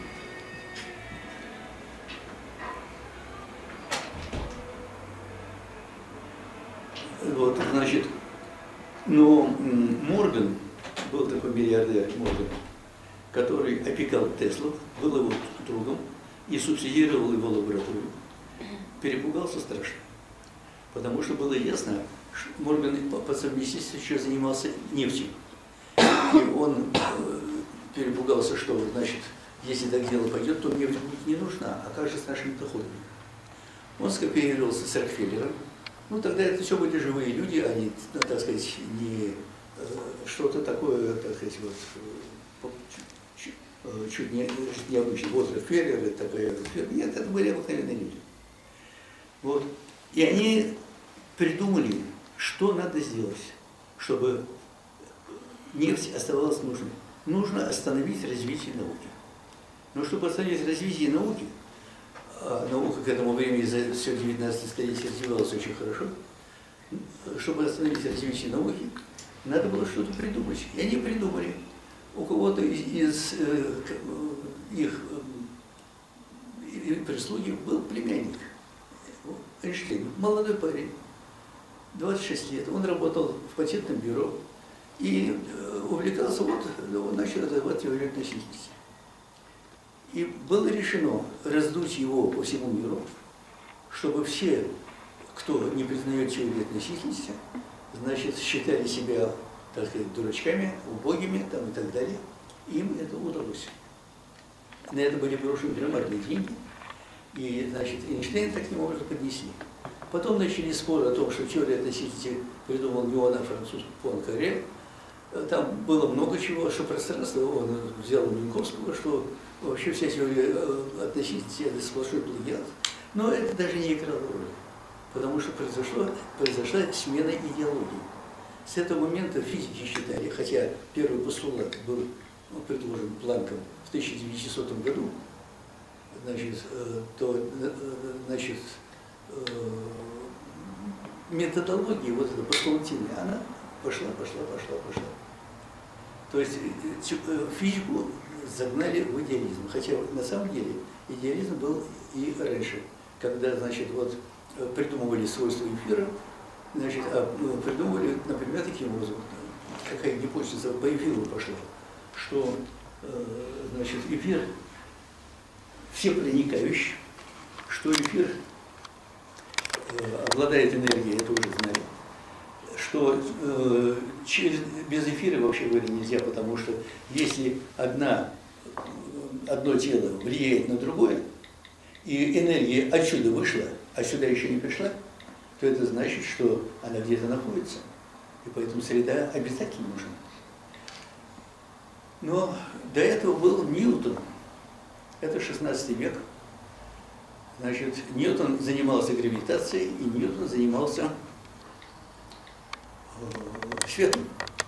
Вот, значит, но Морган, был такой миллиардер Морган, который опекал Теслу, был его другом и субсидировал его лабораторию, перепугался страшно, потому что было ясно, что Морган по совместительству еще занимался нефтью. И он э, перепугался, что, значит, если так дело пойдет, то нефть будет не нужна, а как же с нашими доходами? Он скооперировался с Рокфеллером. Ну, тогда это все были живые люди, они, так сказать, не э, что-то такое, так сказать, вот, чуть, чуть не, необычное. Вот Рокфеллер, это такая... Нет, это были обыкновенные люди. Вот. И они придумали, что надо сделать, чтобы нефть оставалась нужной. Нужно остановить развитие науки. Но чтобы остановить развитие науки, а наука к этому времени за все девятнадцатое столетие развивалась очень хорошо, чтобы остановить развитие науки, Надо было что-то придумать. И они придумали. У кого-то из, из э, их э, прислуги был племянник Эйнштейн, молодой парень, двадцать шесть лет. Он работал в патентном бюро и э, увлекался, вот, он начал развивать теорию относительности. И было решено раздуть его по всему миру, чтобы все, кто не признает теорию относительности, значит, считали себя, так сказать, дурачками, убогими там, и так далее. Им это удалось. На это были брошены громадные деньги. И, значит, Эйнштейн таким образом поднесли. Потом начали споры о том, что теорию относительности придумал не он, а француз Пуанкаре. Там было много чего, что пространство он взял у Минковского, что вообще вся теория относительности – это сплошной плагиат. Но это даже не играло роли, потому что произошло, произошла смена идеологии. С этого момента физики считали, хотя первый постулат был предложен Планком в тысяча девятисотом году, значит, то, значит, методология вот эта постулативная, она пошла, пошла, пошла, пошла. То есть физику загнали в идеализм, хотя на самом деле идеализм был и раньше, когда, значит, вот придумывали свойства эфира, значит, а придумывали, например, таким образом, какая гипотеза по эфиру пошла, что, значит, эфир всепроникающий, что эфир обладает энергией, это уже знали, что э, через, без эфира вообще говорить нельзя, потому что если одна, одно тело влияет на другое, и энергия отсюда вышла, а сюда еще не пришла, то это значит, что она где-то находится, и поэтому среда обязательно нужна. Но до этого был Ньютон, это шестнадцатый век. Значит, Ньютон занимался гравитацией, и Ньютон занимался э, светом.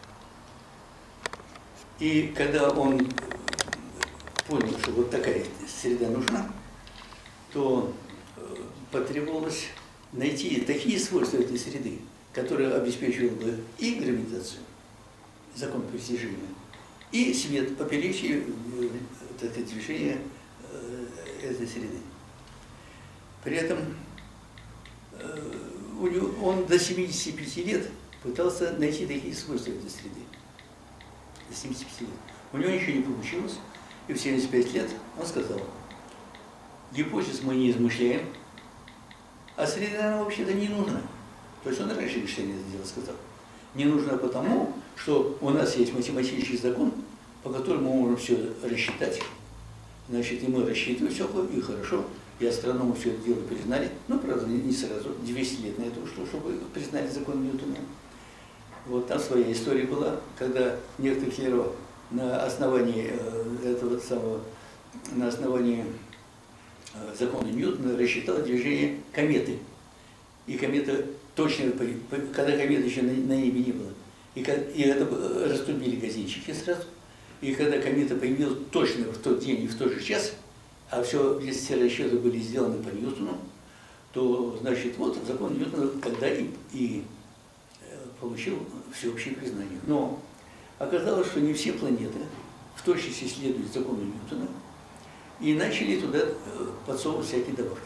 И когда он понял, что вот такая среда нужна, то э, потребовалось найти такие свойства этой среды, которые обеспечивали бы и гравитацию, закон притяжения, и свет, поперечие э, движения э, этой среды. При этом э, у него, он до семидесяти пяти лет пытался найти такие свойства этой среды. До семидесяти пяти лет. У него ничего не получилось, и в семьдесят пять лет он сказал: гипотез мы не измышляем, а среда нам вообще-то не нужна. То есть он раньше Эйнштейн это дело сказал. Не нужна потому, что у нас есть математический закон, по которому мы можем все рассчитать. Значит, и мы рассчитываем все, и хорошо. И астрономы все это дело признали, но, правда, не сразу, двести лет на это ушло, чтобы признали закон Ньютона. Вот там своя история была, когда некто Клеро на основании этого самого, на основании закона Ньютона рассчитал движение кометы. И комета точно, когда кометы еще на, на небе не было, и, и это раструбили газетчики сразу, и когда комета появилась точно в тот день и в тот же час, а все, если все расчеты были сделаны по Ньютону, то, значит, вот закон Ньютона тогда и, и получил всеобщее признание. Но оказалось, что не все планеты в точности следуют закону Ньютона, и начали туда подсовывать всякие добавки.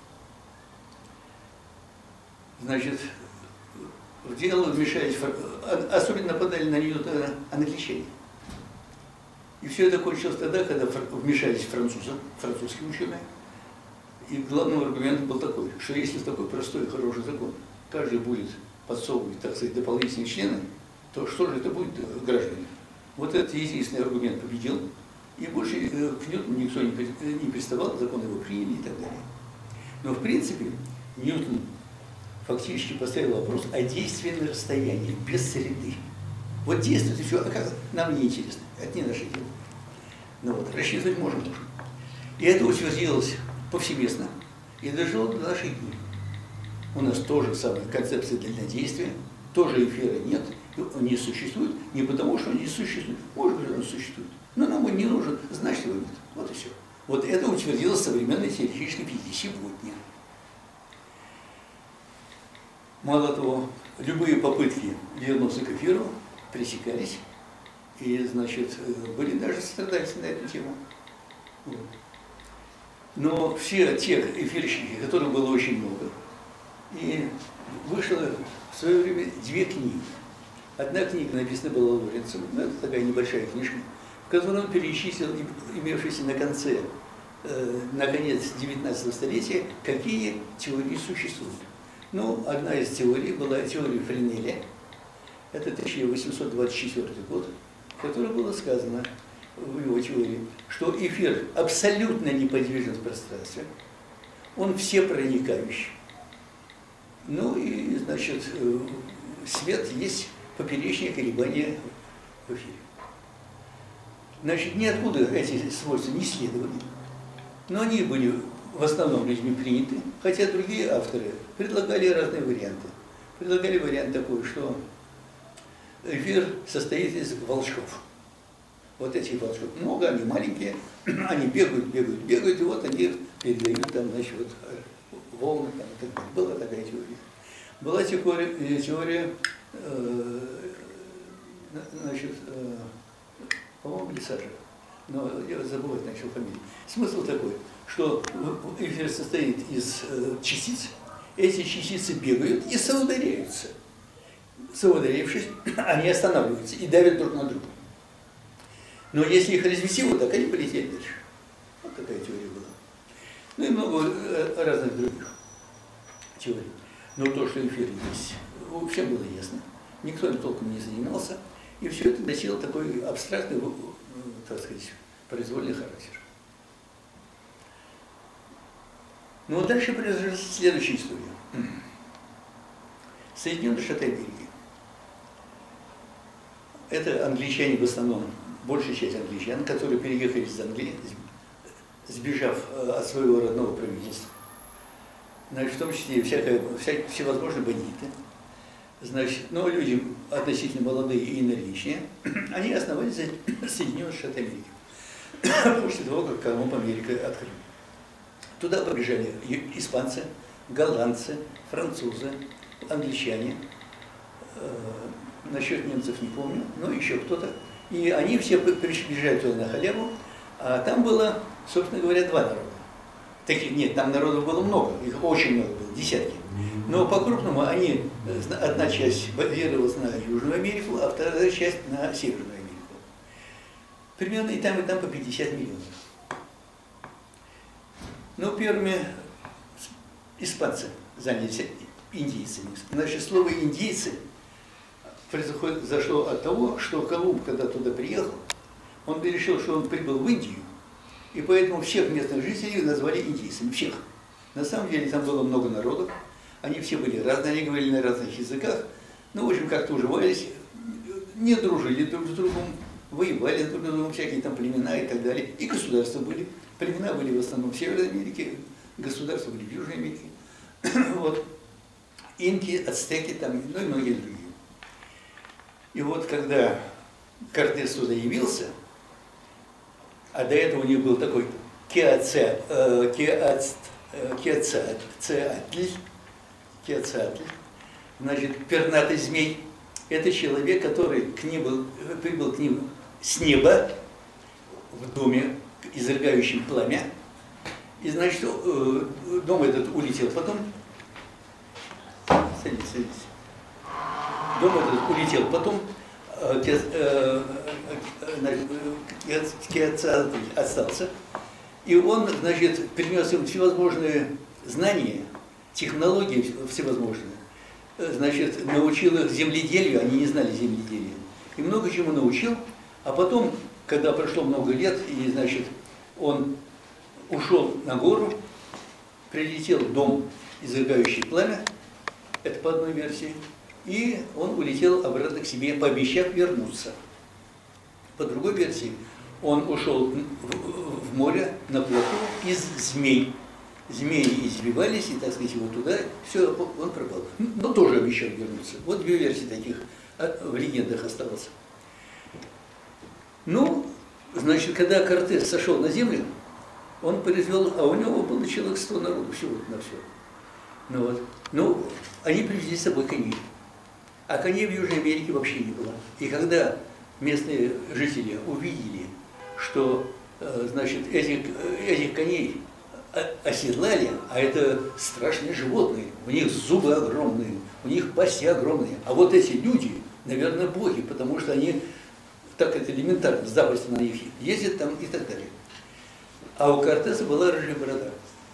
Значит, в дело вмешались, особенно нападали на Ньютона англичане. И все это кончилось тогда, когда вмешались французы, французские ученые. И главным аргументом был такой, что если такой простой и хороший закон каждый будет подсовывать, так сказать, дополнительные члены, то что же это будет, граждане? Вот этот единственный аргумент победил, и больше к Ньютону никто не приставал, закон его приняли и так далее. Но в принципе Ньютон фактически поставил вопрос о действии на расстоянии, без среды. Вот действует и все, а как? Нам не интересно, это не наше дело. Ну вот, рассчитывать можем. И это утвердилось повсеместно и дожило до наших дней. У нас тоже самая концепция дальнодействия, тоже эфира нет, он не существует, не потому что он не существует, может быть он существует, но нам он не нужен, значит его нет. Вот и все. Вот это утвердилось современной теоретической физики сегодня. Мало того, любые попытки вернуться к эфиру пресекались, и, значит, были даже страдальцы на эту тему. Вот. Но все те эфирщики, которых было очень много, и вышло в свое время две книги. Одна книга написана была Лоренцем, ну, это такая небольшая книжка, в которой он перечислил имевшиеся на конце, э, на конец девятнадцатого столетия, какие теории существуют. Ну, одна из теорий была теория Френеля, это тысяча восемьсот двадцать четвёртый год, в которой было сказано в его теории, что эфир абсолютно неподвижен в пространстве, он всепроникающий. Ну и, значит, свет есть поперечные колебания в эфире. Значит, ниоткуда эти свойства не следовали, но они были в основном людьми приняты, хотя другие авторы предлагали разные варианты. Предлагали вариант такой, что эфир состоит из волчков. Вот этих волчков много, они маленькие, они бегают, бегают, бегают, и вот они передают там, значит, вот, волны, там, и так далее. Была такая теория. Была теория, теория э, значит, э, по-моему, Лисажа, но я забыл, значит, фамилию. Смысл такой, что эфир состоит из э, частиц, эти частицы бегают и соударяются. Соударявшись, они останавливаются и давят друг на друга. Но если их развести вот так, они полетели дальше. Вот такая теория была. Ну и много разных других теорий. Но то, что эфир есть, всем было ясно. Никто им толком не занимался. И все это носило такой абстрактный, так сказать, произвольный характер. Ну вот дальше произошла следующая история. Соединенные Штаты Америки. Это англичане в основном, большая часть англичан, которые переехали из Англии, сбежав от своего родного правительства. Значит, в том числе всякое, всякие, всевозможные бандиты. Значит, но люди относительно молодые и энергичные, они основали Соединенные Штаты Америки. После того, как Колумб Америка открыл. Туда побежали испанцы, голландцы, французы, англичане. Насчет немцев не помню, но еще кто-то. И они все приезжают туда на халяву, а там было, собственно говоря, два народа. Таких нет, там народов было много, их очень много было, десятки. Но по-крупному они, одна часть базировалась на Южную Америку, а вторая часть на Северную Америку. Примерно и там, и там по пятьдесят миллионов. Но первыми испанцы занялись индейцами. Значит, слово «индейцы» произошло от того, что Колумб, когда туда приехал, он решил, что он прибыл в Индию, и поэтому всех местных жителей назвали индейцами. Всех. На самом деле там было много народов, они все были разные, они говорили на разных языках, ну, в общем, как-то уживались, не дружили друг с другом, воевали друг с другом, всякие там племена и так далее. И государства были. Племена были в основном в Северной Америке, государства были в Южной Америке. Вот. Инки, ацтеки там, ну и многие другие. И вот когда Кортес туда явился, а до этого у него был такой Кеоцеатль, Кеоцеатль, значит, пернатый змей, это человек, который к нему, прибыл к ним с неба в доме, изрыгающем пламя, и, значит, дом этот улетел потом, садитесь, садитесь. Дом этот улетел потом, Кеоцеатль остался, и он, значит, принес им всевозможные знания, технологии всевозможные, значит, научил их земледелию, они не знали земледелия, и много чему научил, а потом, когда прошло много лет, и, значит, он ушел на гору, прилетел в дом, изрыгающий пламя, это по одной версии, и он улетел обратно к себе, пообещав вернуться. По другой версии, он ушел в, в море на плоту из змей. Змеи извивались, и, так сказать, его туда, все, он пропал. Но тоже обещал вернуться. Вот две версии таких в легендах осталось. Ну, значит, когда Кортес сошел на землю, он произвел, а у него было человек сто народу, всего на все. Ну вот. Ну, они привезли с собой коней. А коней в Южной Америке вообще не было. И когда местные жители увидели, что значит, этих, этих коней оседлали, а это страшные животные, у них зубы огромные, у них пасти огромные. А вот эти люди, наверное, боги, потому что они, так это элементарно, с запросто на них ездят там и так далее. А у Кортеса была рыжая борода.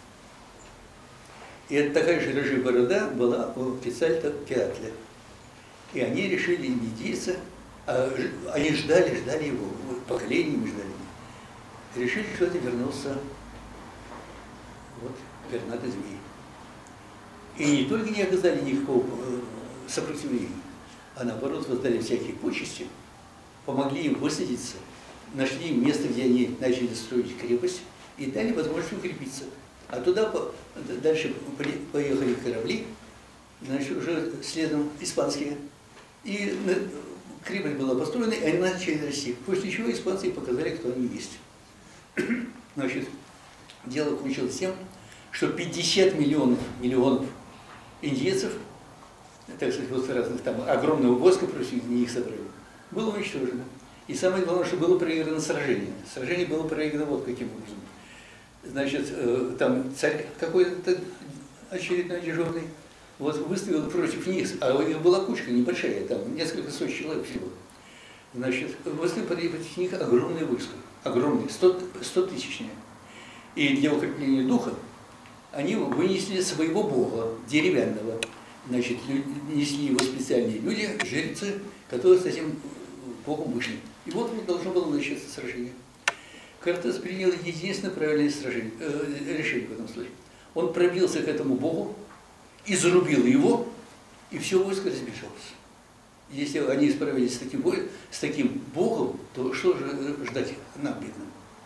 И это такая же рыжая борода была у Кецальтекуатля. И они решили индейца, а они ждали, ждали его, поколениями ждали. Решили, что это вернулся вот, пернатый змей. И не только не оказали никакого сопротивления, а наоборот воздали всякие почести, помогли им высадиться, нашли место, где они начали строить крепость, и дали возможность укрепиться. А туда по, дальше поехали корабли, значит, уже следом испанские. И крепость была построена, и они начали расти. После чего испанцы показали, кто они есть. Значит, дело кончилось тем, что пятьдесят миллионов, миллионов индейцев, так сказать, вот разных там огромного войска против них собрали, было уничтожено. И самое главное, что было проиграно сражение. Сражение было проиграно вот каким образом. Значит, там царь какой-то очередной дежурный, вот выставил против них, а у них была кучка небольшая, там несколько сот человек всего. Значит, выставил против них огромное войско, огромное, сто тысячное. И для укрепления духа они вынесли своего бога, деревянного. Значит, несли его специальные люди, жрецы, которые с этим богом вышли. И вот должно было начаться сражение. Кортес принял единственное правильное сражение, э, решение в этом случае. Он пробился к этому богу, изрубил его, и все войско разбежалось. Если они справились с таким, с таким богом, то что же ждать нам, бедным?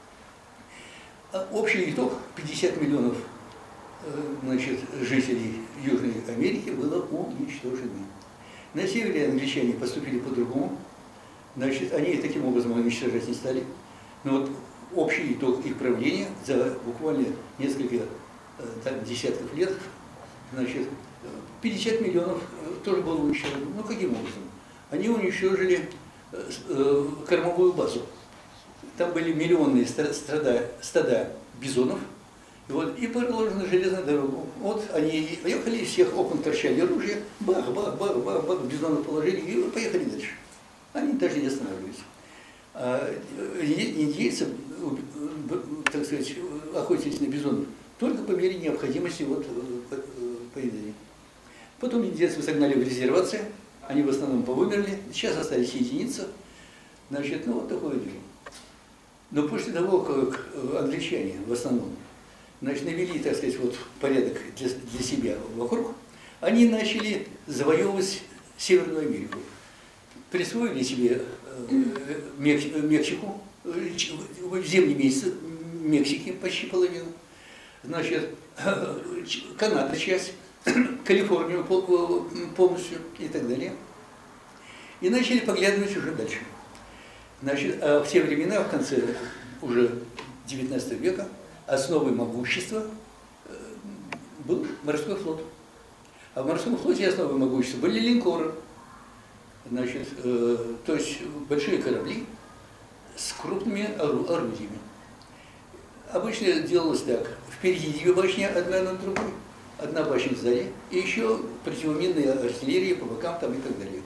А общий итог – пятьдесят миллионов значит, жителей Южной Америки было уничтожено. На севере англичане поступили по-другому. Значит, они таким образом уничтожать не стали. Но вот общий итог их правления за буквально несколько так, десятков лет, значит, пятьдесят миллионов тоже было уничтожено. Ну, каким образом? Они уничтожили э, кормовую базу. Там были миллионные стада, стада бизонов, и, вот, и проложена железная дорога. Вот они ехали, из всех окон торчали ружья, бах, бах, бах, бах, бах, бизонов положили и поехали дальше. Они даже не останавливались. А индейцы, так сказать, охотились на бизонов только по мере необходимости вот, поедания. Потом индейцев согнали в резервации, они в основном повымерли, сейчас остались единицы. Значит, ну вот такое дело. Но после того, как англичане в основном значит, навели, так сказать, вот порядок для, для себя вокруг, они начали завоевывать Северную Америку. Присвоили себе Мексику, земли Мексики почти половину, значит, Канада часть, Калифорнию полностью и так далее. И начали поглядывать уже дальше. Значит, а в те времена, в конце уже девятнадцатого века, основой могущества был морской флот. А в морском флоте основой могущества были линкоры. Значит, э, то есть большие корабли с крупными ору орудиями. Обычно делалось так. Впереди две башни, одна над другой, одна башня сзади, и еще противоминная артиллерия по бокам там и так далее.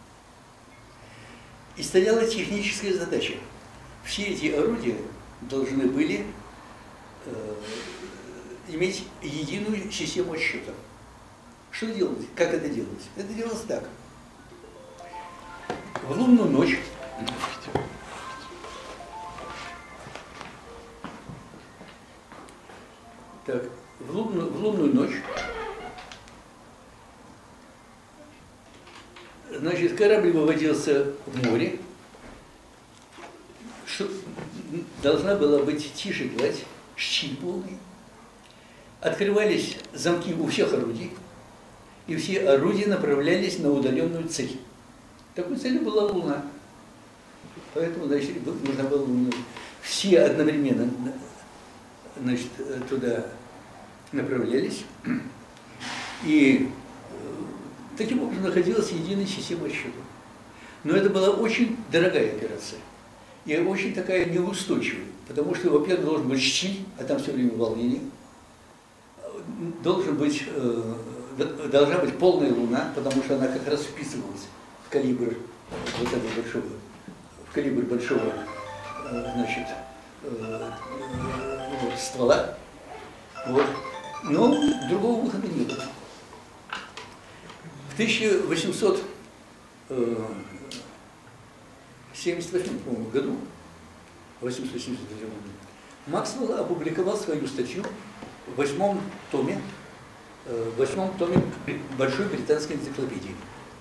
И стояла техническая задача. Все эти орудия должны были э, иметь единую систему отсчета. Что делать? Как это делалось? Это делалось так. В лунную ночь так, в лунную, в лунную ночь значит, корабль выводился в море, что должна была быть тише гладь, щит полный. Открывались замки у всех орудий, и все орудия направлялись на удаленную цель. Такой целью была Луна. Поэтому, значит, нужно было Луну. Все одновременно, значит, туда направлялись. И таким образом находилась единая система отсчета. Но это была очень дорогая операция. И очень такая неустойчивая. Потому что, во-первых, должен быть штиль, а там все время волнение. Должен быть, э, должна быть полная луна, потому что она как раз вписывалась в калибр вот этого большого, в калибр большого, э, значит, э, э, ствола. Вот. Но другого выхода не было. В тысяча восемьсот семьдесят восьмом, по-моему, году, восемьсот семьдесят восьмом году, Максвелл опубликовал свою статью в восьмом томе, в восьмом томе Большой британской энциклопедии.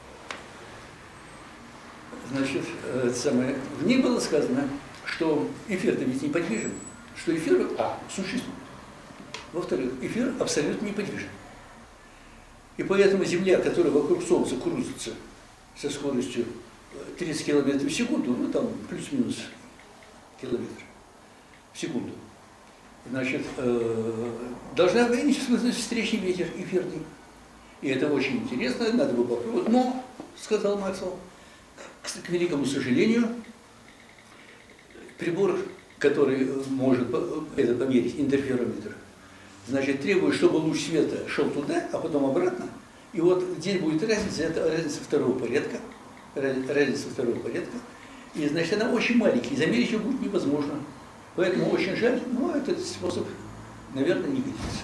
Значит, самое, в ней было сказано, что эфир-то ведь неподвижен, что эфир, а, существует. Во-вторых, эфир абсолютно неподвижен. И поэтому Земля, которая вокруг Солнца крутится со скоростью тридцать километров в секунду, ну там плюс-минус километр в секунду, значит, э, должна быть встречный ветер эфирный. И это очень интересно, надо было попробовать. Но, сказал Максвелл, к, к великому сожалению, прибор, который может это померить, интерферометр, значит, требует, чтобы луч света шел туда, а потом обратно. И вот здесь будет разница, это разница второго порядка. Разница второго порядка. И, значит, она очень маленькая, и замерить ее будет невозможно. Поэтому очень жаль, но этот способ, наверное, не годится.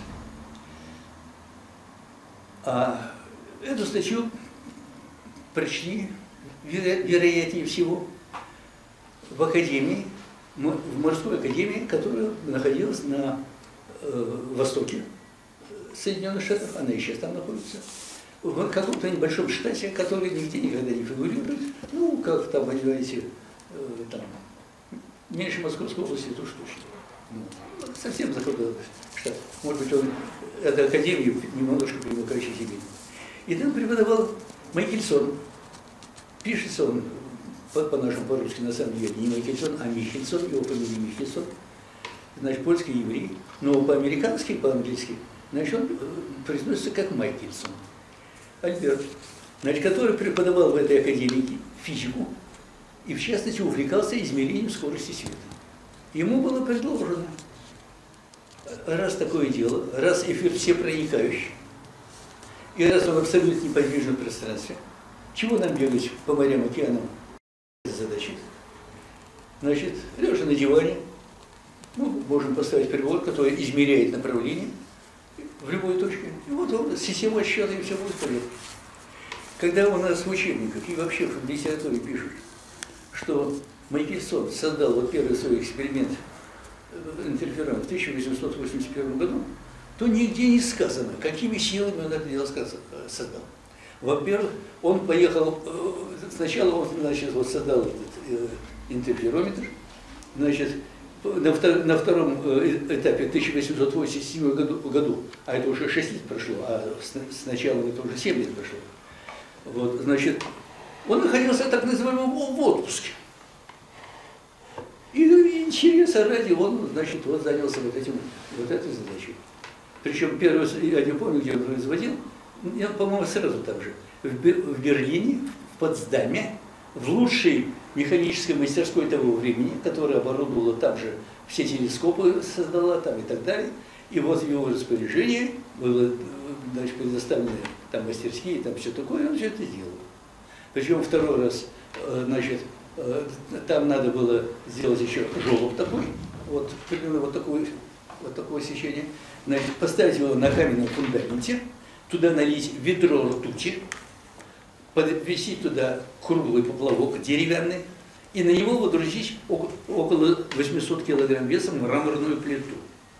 А эту статью прочли, веро вероятнее всего, в академии, в морской академии, которая находилась на э, востоке Соединенных Штатов, она и сейчас там находится, в каком-то небольшом штате, который нигде никогда не фигурирует, ну, как там, понимаете, э, там, меньше Московской области, то уж точно. Ну, совсем закрытый штат. Может быть, он, это академия, немножко примыкающая к себе. И там преподавал Майкельсон. Пишется он по-нашему, по по-русски, на самом деле, не Майкельсон, а Михельсон, его фамилия Михельсон. Значит, польский еврей. Но по-американски, по-английски, значит, он произносится как Майкельсон. Альберт, значит, который преподавал в этой академии физику и, в частности, увлекался измерением скорости света. Ему было предложено, раз такое дело, раз эфир всепроникающий, и раз он абсолютно неподвижен в пространстве, чего нам бегать по морям, океанам? Задачи. Значит, лежа на диване, ну, можем поставить прибор, который измеряет направление в любой точке. И вот он, система отсчета, и все будет в порядке. Когда у нас в учебниках и вообще в литературе пишут, что Майкельсон создал вот первый свой эксперимент интерферон в тысяча восемьсот восемьдесят первом году, то нигде не сказано, какими силами он это дело создал. Во-первых, он поехал, сначала он, значит, вот создал этот э, интерферометр, значит, на, втор, на втором этапе в тысяча восемьсот восемьдесят седьмом году, году, а это уже шесть лет прошло, а с, сначала это уже семь лет прошло, вот, значит, он находился так называемым в отпуске. И интереса ради он, значит, вот занялся вот, этим, вот этой задачей. Причем первый, я не помню, где он производил, я, по-моему, сразу там же, в Берлине, в Потсдаме, в лучшей механической мастерской того времени, которая оборудовала там же все телескопы, создала там и так далее. И вот в его распоряжении было, значит, предоставлены там мастерские, там все такое, и он все это делал. Причем второй раз, значит, там надо было сделать еще желоб такой, вот примерно вот такое, вот такое сечение, значит, поставить его на каменном фундаменте, туда налить ведро ртути, подвесить туда круглый поплавок деревянный и на него водрузить около восьмисот килограмм весом мраморную плиту.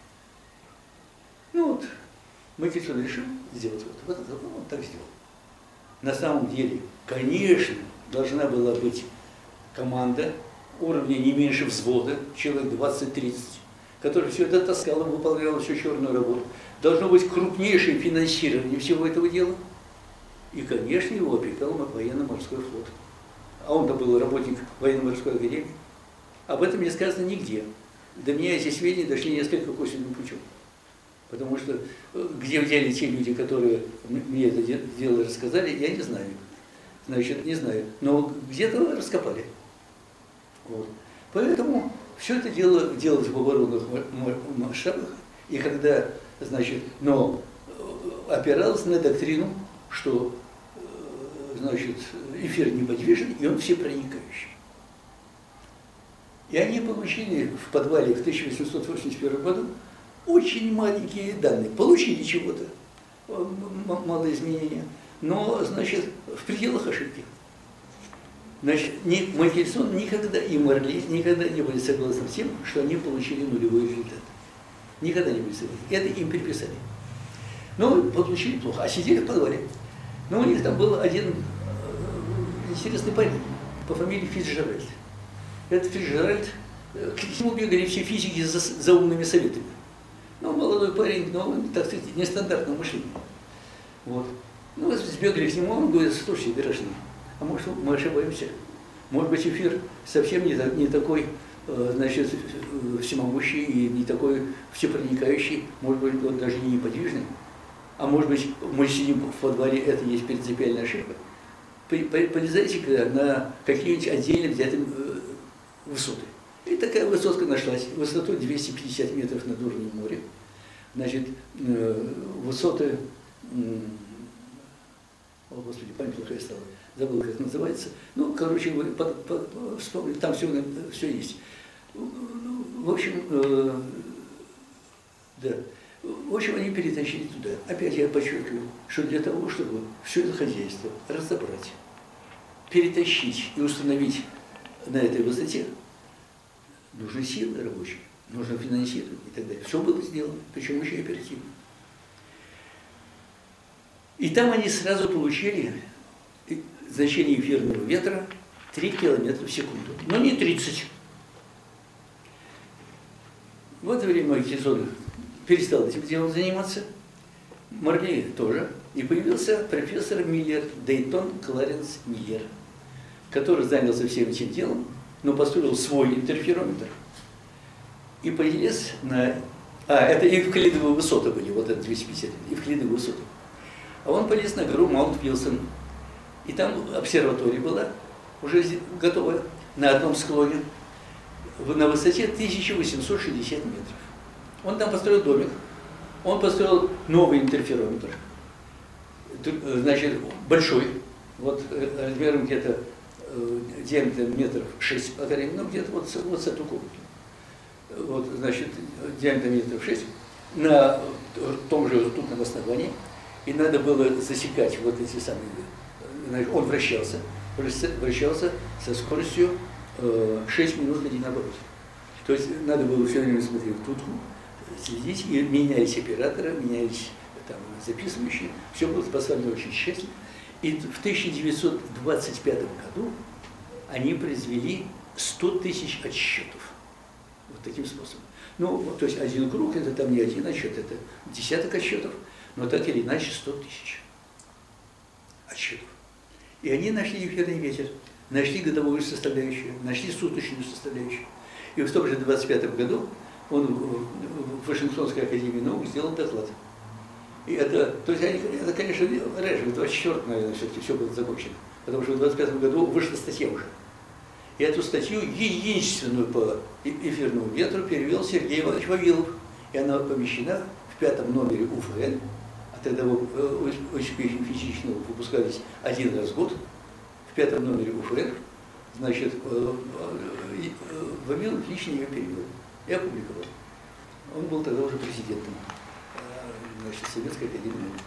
Ну вот, Майкельсон решил сделать вот, вот, вот, вот так сделал. На самом деле, конечно, должна была быть команда уровня не меньше взвода, человек двадцать-тридцать, который все это таскал и выполнял всю черную работу. Должно быть крупнейшее финансирование всего этого дела. И, конечно, его опекал военно-морской флот. А он-то был работник военно-морской академии. Об этом не сказано нигде. До меня эти сведения дошли несколько косвенным путем. Потому что где взяли те люди, которые мне это дело рассказали, я не знаю. Значит, не знаю. Но где-то раскопали. Вот. Поэтому все это дело делалось в оборонных масштабах. И когда, значит, но опиралось на доктрину, что, значит, эфир неподвижен, и он всепроникающий. И они получили в подвале в тысяча восемьсот восемьдесят первом году очень маленькие данные. Получили чего-то, малое изменение, но, значит, в пределах ошибки. Значит, ни, Михельсон никогда и Марли никогда не были согласны с тем, что они получили нулевой результат. Никогда не были согласны. Это им приписали. Но получили плохо, а сидели в подвале. Но у них там был один интересный парень по фамилии Фицджеральд. Этот Фицджеральд, к нему бегали все физики за, за умными советами. Ну, молодой парень, но, так сказать, нестандартного мышления. Вот. Ну, сбегали к нему, он говорит: слушайте, граждане, а может, мы ошибаемся? Может быть, эфир совсем не, не такой, значит, всемогущий и не такой всепроникающий, может быть, он даже не неподвижный. А может быть, мы сидим в подвале, это есть принципиальная ошибка. Полезайте-ка на какие-нибудь отдельно взятые высоты. И такая высотка нашлась, высотой двести пятьдесят метров над уровнем моря. Значит, высоты, о господи, память плохая стала, забыл, как называется. Ну, короче, вспомнил, там все, все есть. В общем, э, да. В общем, они перетащили туда. Опять я подчеркиваю, что для того, чтобы все это хозяйство разобрать, перетащить и установить на этой высоте, нужны силы рабочие, нужно финансирование и так далее. Все было сделано, причем очень оперативно. И там они сразу получили значение эфирного ветра три километра в секунду, но не тридцать. В это время Михельсон перестал этим делом заниматься, Марли тоже, и появился профессор Миллер, Дейтон Кларенс Миллер, который занялся всем этим делом, но построил свой интерферометр и полез на... А, это эвклидовые высоты были, вот это двести пятьдесят, эвклидовые высоты. А он полез на гору Маунт-Вилсон, и там обсерватория была, уже готовая, на одном склоне, на высоте тысяча восемьсот шестьдесят метров. Он там построил домик, он построил новый интерферометр, значит, большой, вот размером где-то, диаметром метров шесть, ну где-то вот, вот с эту комнату. Вот, значит, диаметром метров шесть, на том же ртутном основании, и надо было засекать вот эти самые, значит, он вращался, вращался со скоростью шесть минут один оборот. То есть надо было все время смотреть в тутку, следить, и менялись операторы, менялись там записывающие, все было поставлено очень тщательно. И в тысяча девятьсот двадцать пятом году они произвели сто тысяч отсчетов. Вот таким способом. Ну, то есть один круг, это там не один отсчет, это десяток отсчетов, но так или иначе сто тысяч отсчетов. И они нашли эфирный ветер, нашли годовую составляющую, нашли суточную составляющую. И в том же двадцать пятом году он в Вашингтонской академии наук сделал доклад. И это, то есть, они, это, конечно, раньше, в двадцать четвёртом, наверное, все-таки все было закончено. Потому что в двадцать пятом году вышла статья уже. И эту статью, единственную по эфирному ветру, перевел Сергей Иванович Вавилов. И она помещена в пятом номере У Ф Н. А тогда успехи физических наук выпускались один раз в год. В пятом номере У Ф Н. Значит, Вавилов лично ее перевел и опубликовал. Он был тогда уже президентом, значит, Советской академии наук.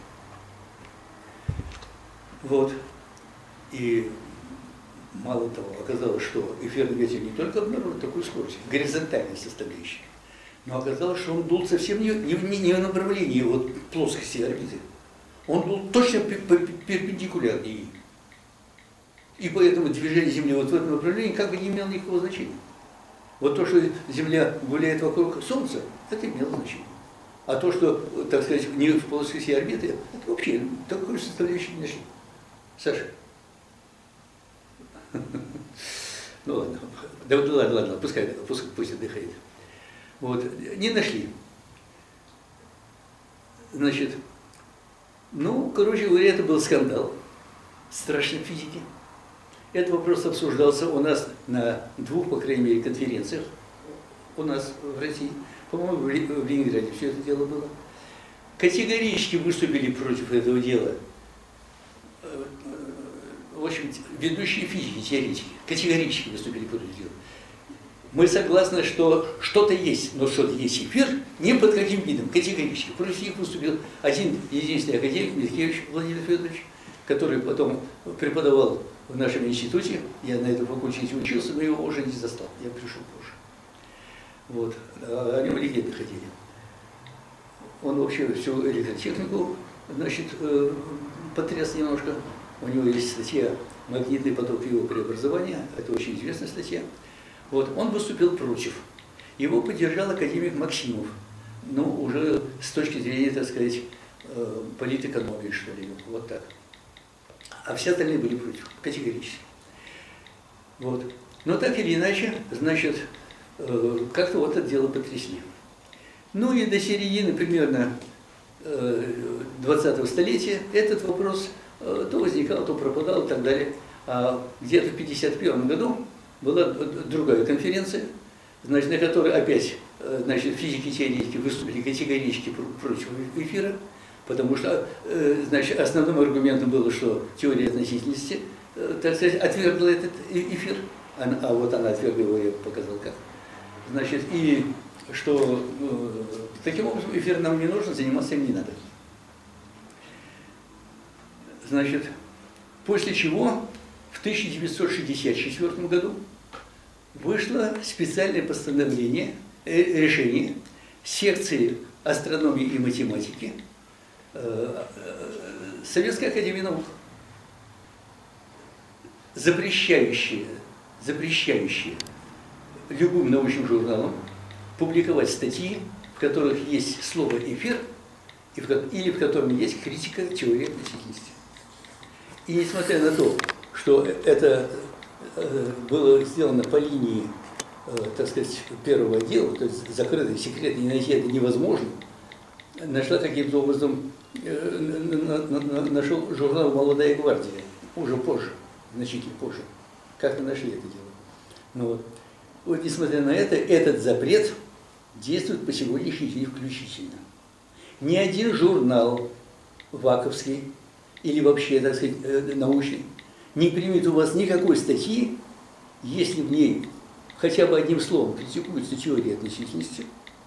Вот. И мало того, оказалось, что эфирный ветер не только обнаружил такую скорость, горизонтальной составляющей, но оказалось, что он дул совсем не, не, не в направлении вот плоскости орбиты. Он дул точно перпендикулярно ей. И поэтому движение Земли вот в этом направлении как бы не имело никакого значения. Вот то, что Земля гуляет вокруг Солнца, это имело значение. А то, что, так сказать, не в плоскости орбиты, это вообще такой составляющей не нашли. Саша. Ну ладно, да, ладно, ладно, пускай, пусть, пусть отдыхает. Вот, не нашли. Значит, ну, короче говоря, это был скандал страшной физики. Этот вопрос обсуждался у нас на двух, по крайней мере, конференциях у нас в России. По-моему, в Ленинграде все это дело было. Категорически выступили против этого дела. В общем, ведущие физики, теоретики, категорически выступили против дела. Мы согласны, что что-то есть, но что-то есть эфир, ни под каким видом, категорически. Против них выступил один единственный академик, Миткевич Владимир Федорович, который потом преподавал в нашем институте. Я на этом факультете учился, но его уже не застал, я пришел позже. Вот. А о нем легенды ходили. Он вообще всю электротехнику, значит, потряс немножко. У него есть статья «Магнитный поток его преобразования», это очень известная статья. Вот, он выступил против. Его поддержал академик Максимов, ну, уже с точки зрения, так сказать, политэкономии, что ли, вот так. А все остальные были против, категорически. Вот. Но так или иначе, значит, как-то вот это дело потрясли. Ну и до середины примерно двадцатого столетия этот вопрос то возникал, то пропадал и так далее. А где-то в пятьдесят первом году была другая конференция, значит, на которой опять, значит, физики и теоретики выступили категорически против эфира, потому что, значит, основным аргументом было, что теория относительности, так сказать, отвергла этот эфир, а вот она отвергла его, я показал как. Значит, и что таким образом эфир нам не нужен, заниматься им не надо. Значит, после чего в тысяча девятьсот шестьдесят четвёртом году вышло специальное постановление, э, решение секции астрономии и математики э, э, Советской академии наук, запрещающее, запрещающее любым научным журналам публиковать статьи, в которых есть слово «эфир», и в, или в котором есть критика теории относительности. И несмотря на то, что это э, было сделано по линии, э, так сказать, первого отдела, то есть закрытый, секретный, найти это невозможно, нашла каким-то образом, э, на, на, на, нашел журнал «Молодая гвардия», уже позже, значительно позже, как-то нашли это дело. Ну, вот. Вот, несмотря на это, этот запрет действует по сегодняшний день включительно. Ни один журнал ваковский или вообще, так сказать, научный не примет у вас никакой статьи, если в ней хотя бы одним словом критикуется теория относительности,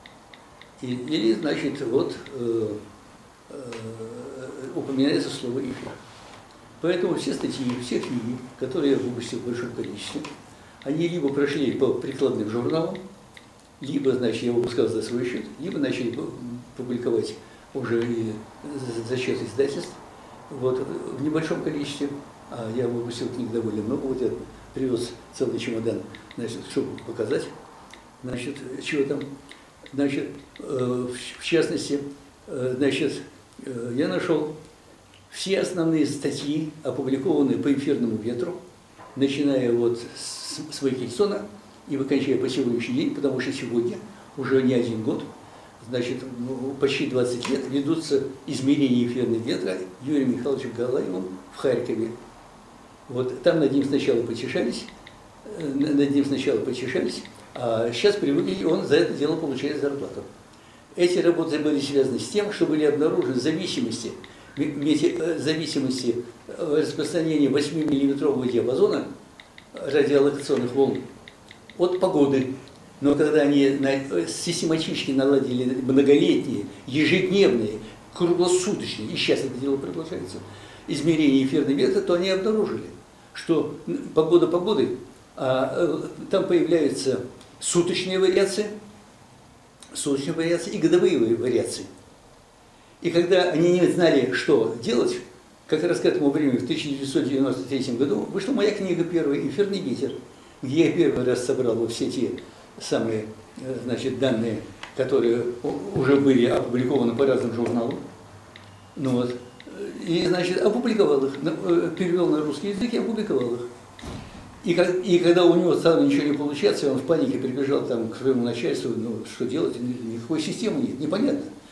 или, значит, вот э, э, упоминается слово «эфир». Поэтому все статьи, все книги, которые я выпустил в большом количестве, они либо прошли по прикладным журналам, либо, значит, я выпускал за свой счет, либо начали публиковать уже и за счет издательств. Вот, в небольшом количестве, а я выпустил книг довольно много, вот я привез целый чемодан, значит, чтобы показать, значит, чего там, значит, э, в частности, э, значит, э, я нашел все основные статьи, опубликованные по эфирному ветру, начиная вот с, с Вайкельсона и выкончая по сегодняшний день, потому что сегодня уже не один год, значит, ну, почти двадцать лет ведутся измерения эфирного ветра Юрием Михайловичем Галаевым в Харькове. Вот там над ним сначала потешались, над ним сначала потешались, а сейчас привыкли, и он за это дело получает зарплату. Эти работы были связаны с тем, что были обнаружены зависимости, зависимости распространения восьмимиллиметрового диапазона радиолокационных волн от погоды. Но когда они систематически наладили многолетние, ежедневные, круглосуточные, и сейчас это дело продолжается, измерения эфирного ветра, то они обнаружили, что погода погоды, а там появляются суточные вариации, суточные вариации и годовые вариации. И когда они не знали, что делать, как раз к этому времени, в тысяча девятьсот девяносто третьем году, вышла моя книга первая «Эфирный ветер», где я первый раз собрал вот все те самые, значит, данные, которые уже были опубликованы по разным журналам. Ну вот. И, значит, опубликовал их, перевел на русский язык и опубликовал их. И, как, и когда у него стало ничего не получаться, он в панике прибежал там к своему начальству, ну, что делать, никакой системы нет, непонятно.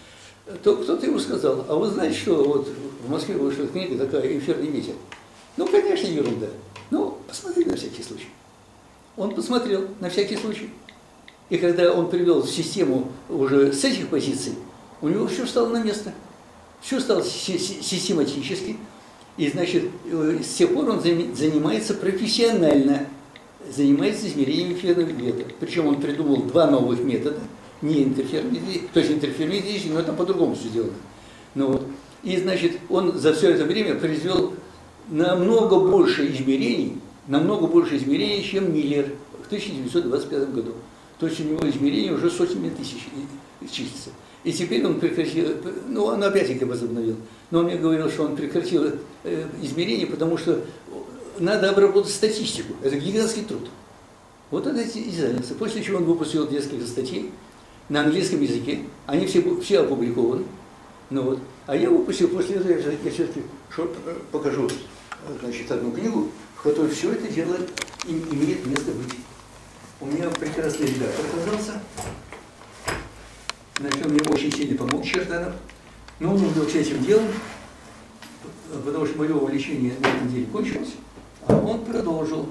то кто-то ему сказал, а вы знаете, что вот в Москве вышла книга такая «Эфирный ветер». Ну, конечно, ерунда. Ну, посмотри на всякий случай. Он посмотрел на всякий случай. И когда он привел систему уже с этих позиций, у него все стало на место. Все стало систематически. И, значит, с тех пор он занимается профессионально, занимается измерением эфирного ветра. Причем он придумал два новых метода. Не интерферометрия, то есть интерферометрия, но это по-другому все сделано. Ну, вот. И, значит, он за все это время произвел намного больше измерений, намного больше измерений, чем Миллер в тысяча девятьсот двадцать пятом году. То есть у него измерения уже сотнями тысяч числятся. И теперь он прекратил, ну, он опять их возобновил, но он мне говорил, что он прекратил э, измерения, потому что надо обработать статистику. Это гигантский труд. Вот это и занялся. После чего он выпустил несколько статей на английском языке. Они все, все опубликованы. Ну, вот. А я выпустил после этого, я, я все-таки покажу, значит, одну книгу, в которой все это дело имеет место быть. У меня прекрасный редактор оказался. Значит, он мне очень сильно помог, Чертанов. Но он увлекся этим делом, потому что мое увлечение на этой неделе кончилось, а он продолжил.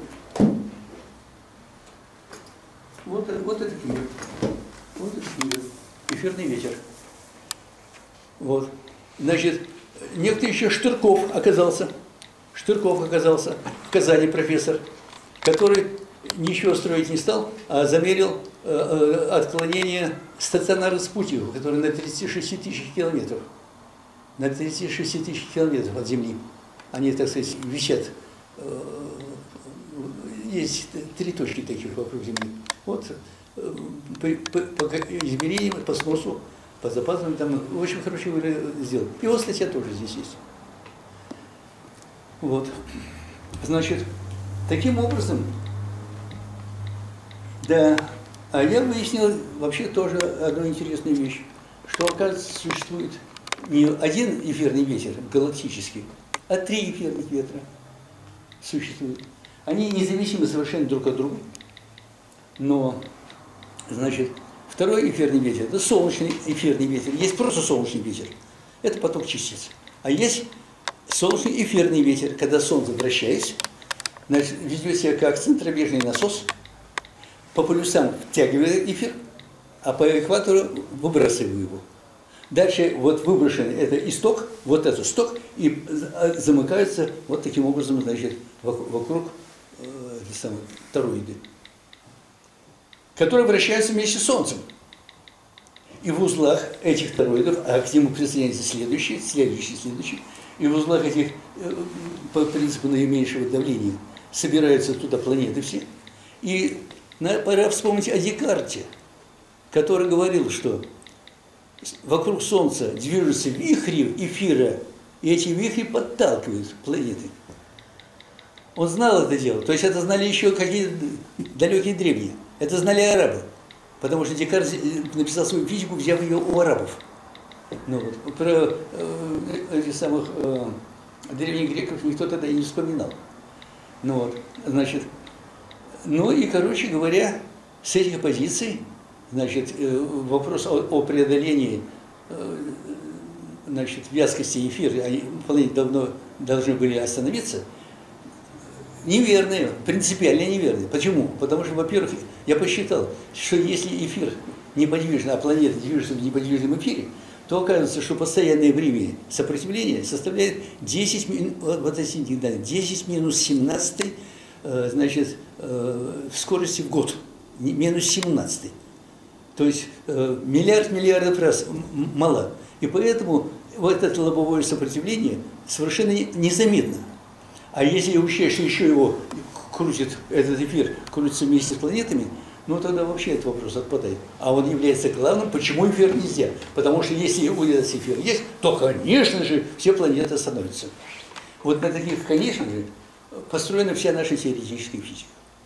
Вот, вот эта книга. Вот эта книга. «Эфирный ветер». Вот. Значит, некто еще Штырков оказался. Штырков оказался в Казани профессор, который ничего строить не стал, а замерил э, э, отклонение стационара спутников, который на тридцати шести тысячах километров. На тридцати шести тысяч километров от Земли. Они, так сказать, висят. Э, есть три точки таких вокруг Земли. Вот э, по, по, по измерениям, по сносу, по запасам, там очень хорошо сделал. Его статья тоже здесь есть. Вот. Значит, таким образом, да, а я выяснил вообще тоже одну интересную вещь, что, оказывается, существует не один эфирный ветер галактический, а три эфирных ветра существуют. Они независимы совершенно друг от друга, но, значит, второй эфирный ветер – это солнечный эфирный ветер. Есть просто солнечный ветер, это поток частиц. А есть солнечный эфирный ветер, когда Солнце, вращаясь, значит, ведет себя как центробежный насос, по полюсам втягивает эфир, а по экватору выбрасывает его. Дальше вот выброшенный это исток, вот этот сток, и замыкается вот таким образом, значит, вокруг э, самой тороиды, которые вращаются вместе с Солнцем. И в узлах этих тороидов, а к нему присоединяется следующий, следующий, следующий, и в узлах этих, э, по принципу наименьшего давления, собираются туда планеты все. И пора вспомнить о Декарте, который говорил, что вокруг Солнца движутся вихри эфира, и эти вихри подталкивают планеты. Он знал это дело, то есть это знали еще какие-то далекие древние. Это знали арабы, потому что Декарт написал свою физику, взяв ее у арабов. Ну, вот. Про э, этих самых э, древних греков никто тогда и не вспоминал. Ну, вот. Значит, ну и, короче говоря, с этих позиций, значит, э, вопрос о, о преодолении э, значит, вязкости эфира, они вполне давно должны были остановиться, неверные, принципиально неверные. Почему? Потому что, во-первых, я посчитал, что если эфир неподвижный, а планета движется в неподвижном эфире, то оказывается, что постоянное время сопротивления составляет десять, вот эти данные, десять минус семнадцать, значит, в скорости в год, минус семнадцать. То есть миллиард миллиардов раз мало. И поэтому вот это лобовое сопротивление совершенно незаметно. А если учесть, что еще его крутит, этот эфир крутится вместе с планетами, ну тогда вообще этот вопрос отпадает. А он является главным, почему эфир нельзя. Потому что если у этот эфир есть, то, конечно же, все планеты остановятся. Вот на таких, конечно же, построена вся наша теоретическая физика.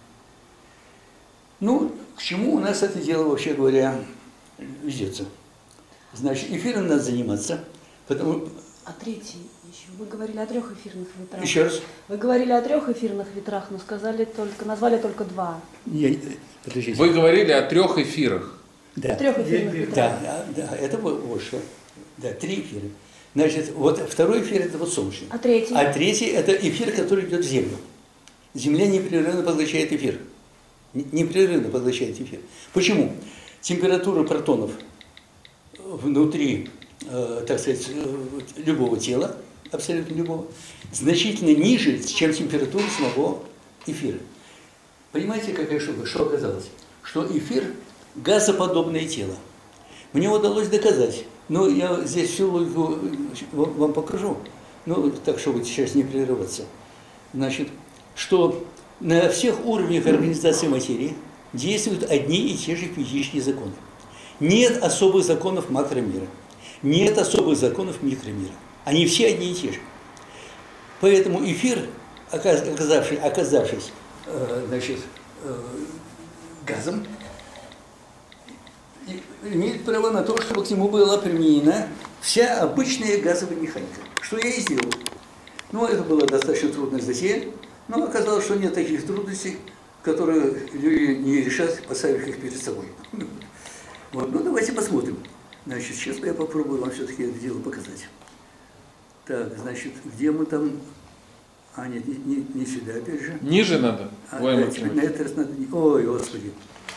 Ну, к чему у нас это дело, вообще говоря, ведется? Значит, эфиром надо заниматься, потому... А третий еще. Вы говорили о трех эфирных ветрах. Еще раз. Вы говорили о трех эфирных ветрах, но сказали только, назвали только два. Не, подождите. Вы говорили о трех эфирах. Да. О трех эфирных ветрах. Да, да, да, это вот что. Да, три эфира. Значит, вот второй эфир это вот солнечный. А третий? А третий это эфир, который идет в Землю. Земля непрерывно поглощает эфир. Непрерывно поглощает эфир. Почему? Температура протонов внутри, э, так сказать, любого тела, абсолютно любого, значительно ниже, чем температура самого эфира. Понимаете, какая штука? Что оказалось? Что эфир – газоподобное тело. Мне удалось доказать, но я здесь всю логику вам покажу, ну, так, чтобы сейчас не прерываться. Значит, что на всех уровнях организации материи действуют одни и те же физические законы. Нет особых законов макромира, нет особых законов микромира. Они все одни и те же. Поэтому эфир, оказавшись, оказавшись значит, газом, имеет право на то, чтобы к нему была применена вся обычная газовая механика. Что я и сделал. Ну, это было достаточно трудная затея, но оказалось, что нет таких трудностей, которые люди не решат, поставив их перед собой. Вот, ну, давайте посмотрим. Значит, сейчас я попробую вам все-таки это дело показать. Так, значит, где мы там... А, нет, не, не, не сюда, опять же. Ниже надо? А, да, на этот раз надо... Ой, Господи.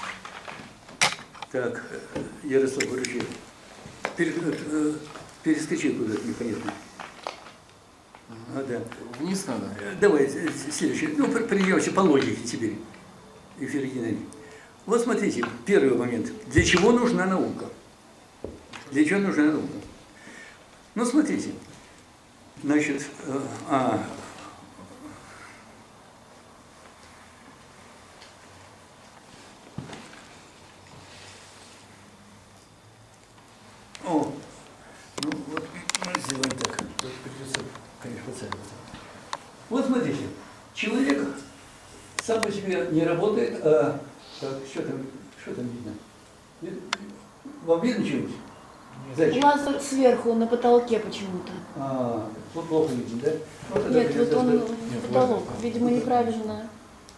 Так, Ярослав Борисович, пере, э, перескочи куда-то непонятно. А, да. Вниз надо? Давай, следующий. Ну, придемся по логике теперь. Эфир динамики. Вот смотрите, первый момент. Для чего нужна наука? Для чего нужна наука? Ну, смотрите. Значит, э, а... О, ну вот мы сделаем так. Тут придется, конечно, подсаживаться. Вот смотрите, человек сам по себе не работает, а так, что там, что там видно? Вам видно чего-нибудь? У вас тут сверху на потолке почему-то. А, вот плохо видно, да? Вот Нет, вот он Нет, потолок. ладно. Видимо, неправильно.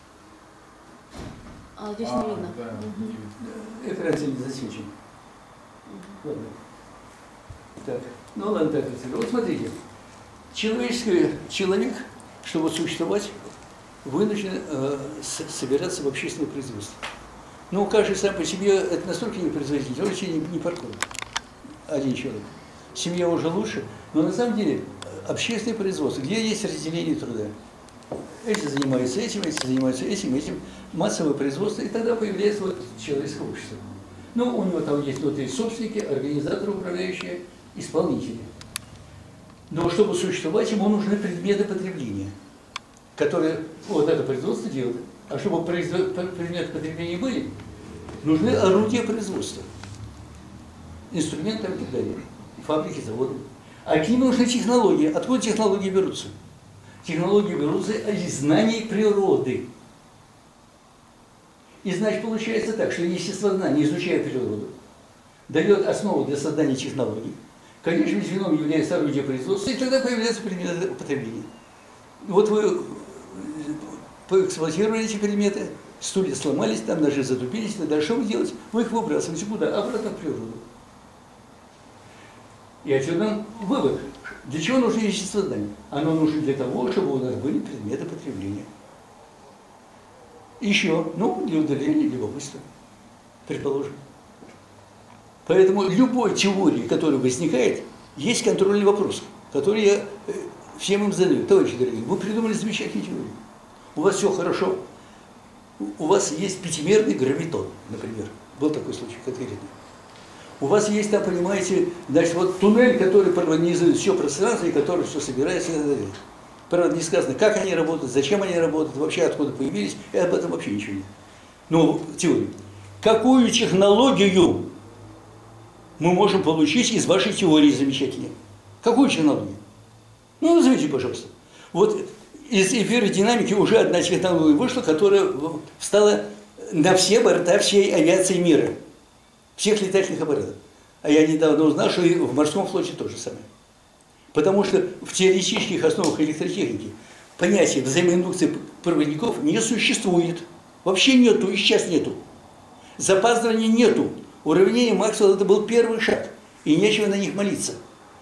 А здесь А, не видно. да, Угу. Экран не засвечен. Ладно. Так, ну ладно, так. Вот смотрите. Человеческий человек, чтобы существовать, вынужден э, собираться в общественное производство. Но каждый сам по себе это настолько не производитель, он вообще не, не подходит. Один человек. Семья уже лучше, но на самом деле общественное производство, где есть разделение труда. Эти занимаются этим, эти занимаются этим, этим, массовое производство, и тогда появляется вот человеческое общество. Ну, у него там есть внутри собственники, организаторы, управляющие, исполнители. Но чтобы существовать, ему нужны предметы потребления, которые вот это производство делает. А чтобы предметы потребления были, нужны орудия производства, инструменты и так далее, фабрики, заводы. А к ним нужны технологии. Откуда технологии берутся? Технологии берутся из знаний природы. И значит, получается так, что естествознание, изучая природу, дает основу для создания технологий. Конечным звеном является орудие производства, и тогда появляются предметы потребления. Вот вы поэксплуатировали эти предметы, стулья сломались, там ножи затупились, тогда что вы делаете? Вы их выбрасываете куда? Обратно в природу. И отсюда вывод. Для чего нужно естествознание? Оно нужно для того, чтобы у нас были предметы потребления. Еще, ну, для удаления любопытства, предположим. Поэтому любой теории, которая возникает, есть контрольный вопрос, который я всем им задаю. Товарищи дорогие, вы придумали замечательную теорию. У вас все хорошо. У вас есть пятимерный гравитон, например. Был такой случай конкретно. У вас есть там, понимаете, значит, вот туннель, который пронизывает все пространство, и который все собирается и так далее. Правда, не сказано, как они работают, зачем они работают, вообще откуда появились, и об этом вообще ничего нет. Ну, теория. Какую технологию мы можем получить из вашей теории замечательной? Какую технологию? Ну, назовите, пожалуйста. Вот из эфира динамики уже одна технология вышла, которая встала на все борта всей авиации мира. Всех летательных аппаратов. А я недавно узнал, что и в морском флоте то же самое. Потому что в теоретических основах электротехники понятия взаимоиндукции проводников не существует. Вообще нету, и сейчас нету. Запаздывания нету. Уравнение Максвелла – это был первый шаг. И нечего на них молиться.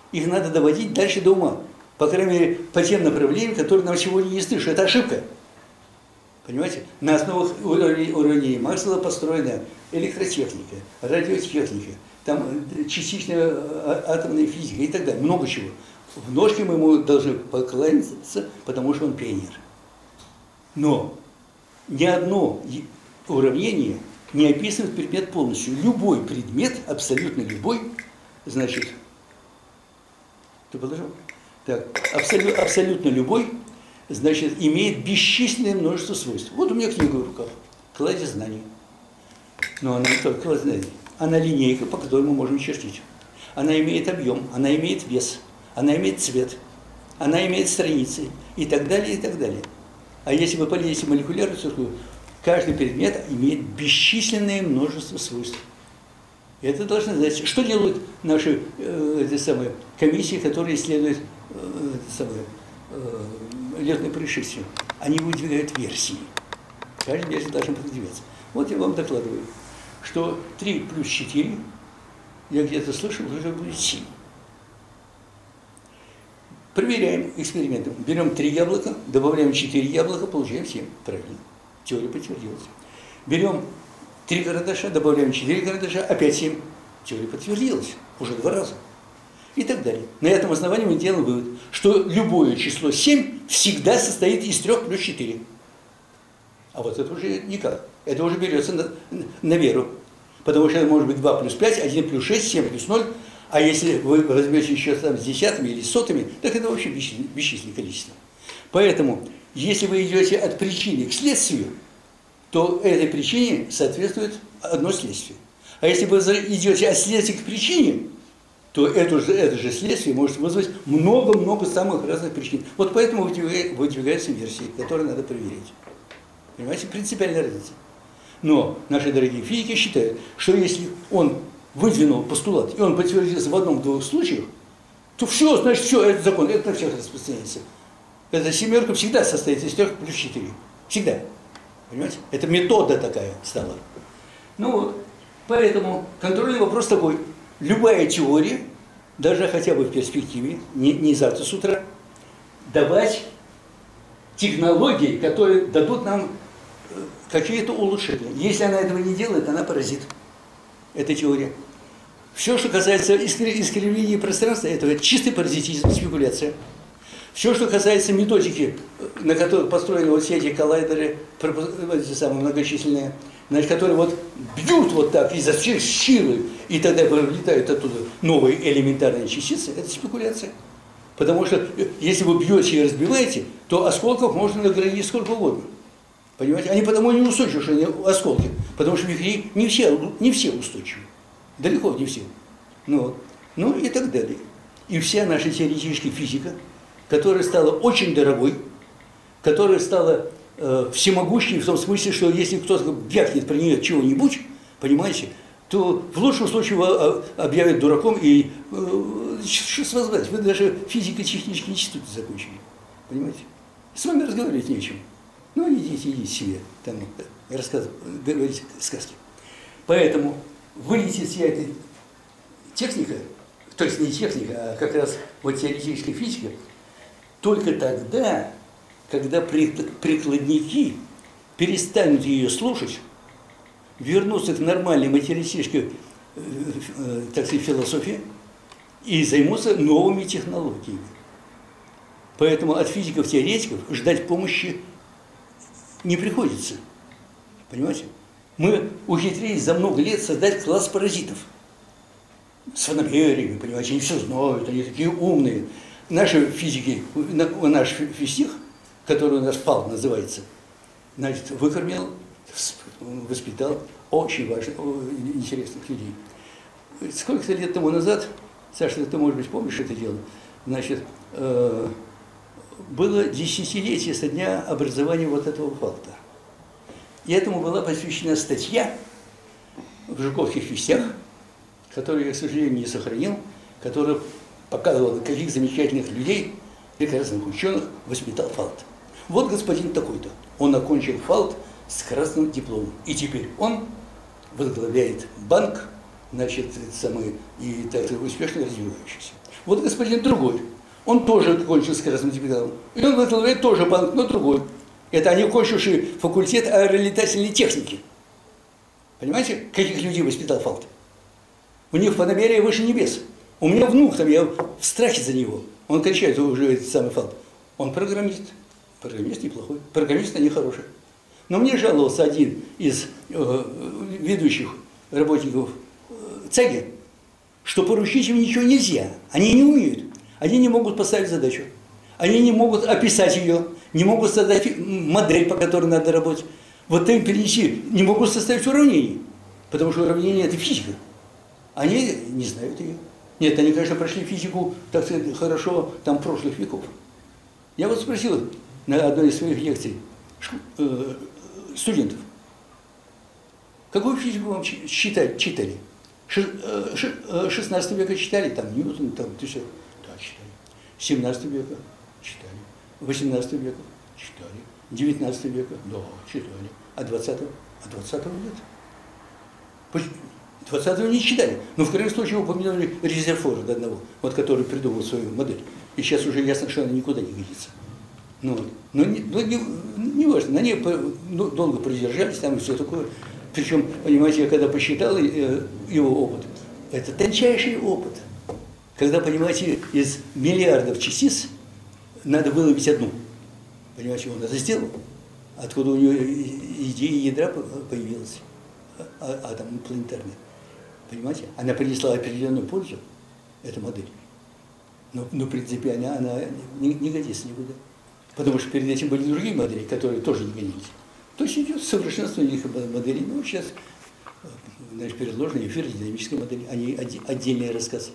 Их надо доводить дальше до ума. По крайней мере, по тем направлениям, которые нам сегодня не слышат. Это ошибка. Понимаете? На основах уравнений Максвелла построена электротехника, радиотехника, там частичная атомная физика и так далее. Много чего. В ножки мы ему должны покланяться, потому что он пионер. Но ни одно уравнение не описывает предмет полностью. Любой предмет, абсолютно любой, значит, ты положил? Так, абсолют, абсолютно любой, значит, имеет бесчисленное множество свойств. Вот у меня книга в руках, кладезь знаний. Но она не только кладезь знаний, она линейка, по которой мы можем чертить. Она имеет объем, она имеет вес, она имеет цвет, она имеет страницы и так далее, и так далее. А если вы полезете в молекулярную структуру, каждый предмет имеет бесчисленное множество свойств. И это должны знать. Что делают наши э, эти самые, комиссии, которые исследуют э, эти самые, э, летные происшествия? Они выдвигают версии. Каждая версия должна подвигаться. Вот я вам докладываю, что три плюс четыре, я где-то слышал, уже будет семь. Проверяем экспериментом. Берем три яблока, добавляем четыре яблока, получаем семь. Правильно. Теория подтвердилась. Берем три карандаша, добавляем четыре карандаша, опять семь. Теория подтвердилась. Уже два раза. И так далее. На этом основании мы делаем вывод, что любое число семь всегда состоит из трех плюс четыре. А вот это уже никак. Это уже берется на, на веру. Потому что это может быть два плюс пять, один плюс шесть, семь плюс ноль. А если вы возьмете еще там с десятыми или сотыми, так это вообще бесчисленное количество. Поэтому, если вы идете от причины к следствию, то этой причине соответствует одно следствие. А если вы идете от следствия к причине, то это же, это же следствие может вызвать много-много самых разных причин. Вот поэтому выдвигаются версии, которые надо проверять. Понимаете, принципиальная разница. Но наши дорогие физики считают, что если он выдвинул постулат, и он подтвердился в одном-двух случаях, то все, значит, все, это закон, это на всех распространяется. Эта семерка всегда состоит из трех плюс четыре. Всегда. Понимаете? Это метода такая стала. Ну вот, поэтому контрольный вопрос такой. Любая теория, даже хотя бы в перспективе, не, не завтра с утра, давать технологии, которые дадут нам какие-то улучшения. Если она этого не делает, она паразит. Это теория. Все, что касается искривления пространства, это чистый паразитизм, спекуляция. Все, что касается методики, на которой построены вот все эти коллайдеры, эти самые многочисленные, значит, которые вот бьют вот так изо всех силы, и тогда вылетают оттуда новые элементарные частицы, это спекуляция. Потому что если вы бьете и разбиваете, то осколков можно наградить сколько угодно. Понимаете? Они потому не устойчивы, что они осколки. Потому что вихри не все, не все устойчивы. Далеко не все. Ну, ну и так далее. И вся наша теоретическая физика, которая стала очень дорогой, которая стала э, всемогущей в том смысле, что если кто-то вякнет про нее чего-нибудь, понимаете, то в лучшем случае его объявят дураком и э, что с вас брать? Вы даже физико-технический институт закончили. Понимаете? С вами разговаривать нечем. Ну, идите, идите себе, там, рассказывайте, говорите сказки. Поэтому вылетит вся эта техника, то есть не техника, а как раз вот теоретическая физика, только тогда, когда прикладники перестанут ее слушать, вернутся к нормальной материалистической, так сказать, философии и займутся новыми технологиями. Поэтому от физиков-теоретиков ждать помощи не приходится. Понимаете? Мы ухитрились за много лет создать класс паразитов. С фономериями, понимаете, они все знают, они такие умные. Наши физики, наш физтех, который у нас ФАЛ называется, значит, выкормил, воспитал очень важных, интересных людей. Сколько-то лет тому назад, Саша, ты, может быть, помнишь это дело, значит, э, было десятилетие со дня образования вот этого факта. И этому была посвящена статья в «Жуковских вестях», которую я, к сожалению, не сохранил, которая показывала, каких замечательных людей, прекрасных ученых воспитал ФАЛТ. Вот господин такой-то, он окончил ФАЛТ с красным дипломом, и теперь он возглавляет банк, значит, самый, и так успешно развивающийся. Вот господин другой, он тоже кончил с красным дипломом. И он возглавляет тоже банк, но другой. Это они кончившие факультет аэролетательной техники. Понимаете, каких людей воспитал Фалт? У них фанаберия выше небес. У меня внук там, я в страхе за него. Он кричает уже этот самый Фалт. Он программист. Программист неплохой. Программист они хорошие. Но мне жаловался один из э, ведущих работников э, ЦЕГИ, что поручить им ничего нельзя. Они не умеют. Они не могут поставить задачу. Они не могут описать ее. Не могут создать модель, по которой надо работать. Вот им перенеси, не могут составить уравнение. Потому что уравнение – это физика. Они не знают ее. Нет, они, конечно, прошли физику, так сказать, хорошо, там, прошлых веков. Я вот спросил на одной из своих лекций э, студентов, какую физику вам читали? читали? шестнадцатого века читали, там, Ньютон, там, ты все. Да, читали. семнадцатого века читали. восемнадцатого века читали. девятнадцатого века, да, читали. А двадцатого? А двадцатого нет. двадцатого не читали. Но в крайнем случае упомянули Резерфорда до одного, вот который придумал свою модель. И сейчас уже ясно, что она никуда не годится. Ну, вот. Но не, ну, не, не важно, на ней ну, долго продержались, там и все такое. Причем, понимаете, я когда посчитал э, его опыт, это тончайший опыт. Когда, понимаете, из миллиардов частиц надо выловить одну. Понимаете, он это сделал. Откуда у него идея ядра появилась, атом планетарный. Понимаете? Она принесла определенную пользу, эта модель. Но, но в принципе, она, она не, не годится никуда. Потому что перед этим были другие модели, которые тоже не годились. То есть идет совершенствование их моделей. Ну, сейчас, значит, предложена эфиродинамическая модель, а не отдельный рассказ.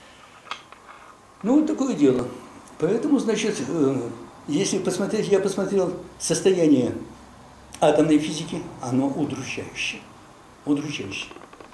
Ну, вот такое дело. Поэтому, значит, если посмотреть, я посмотрел состояние атомной физики, оно удручающее. Удручающее.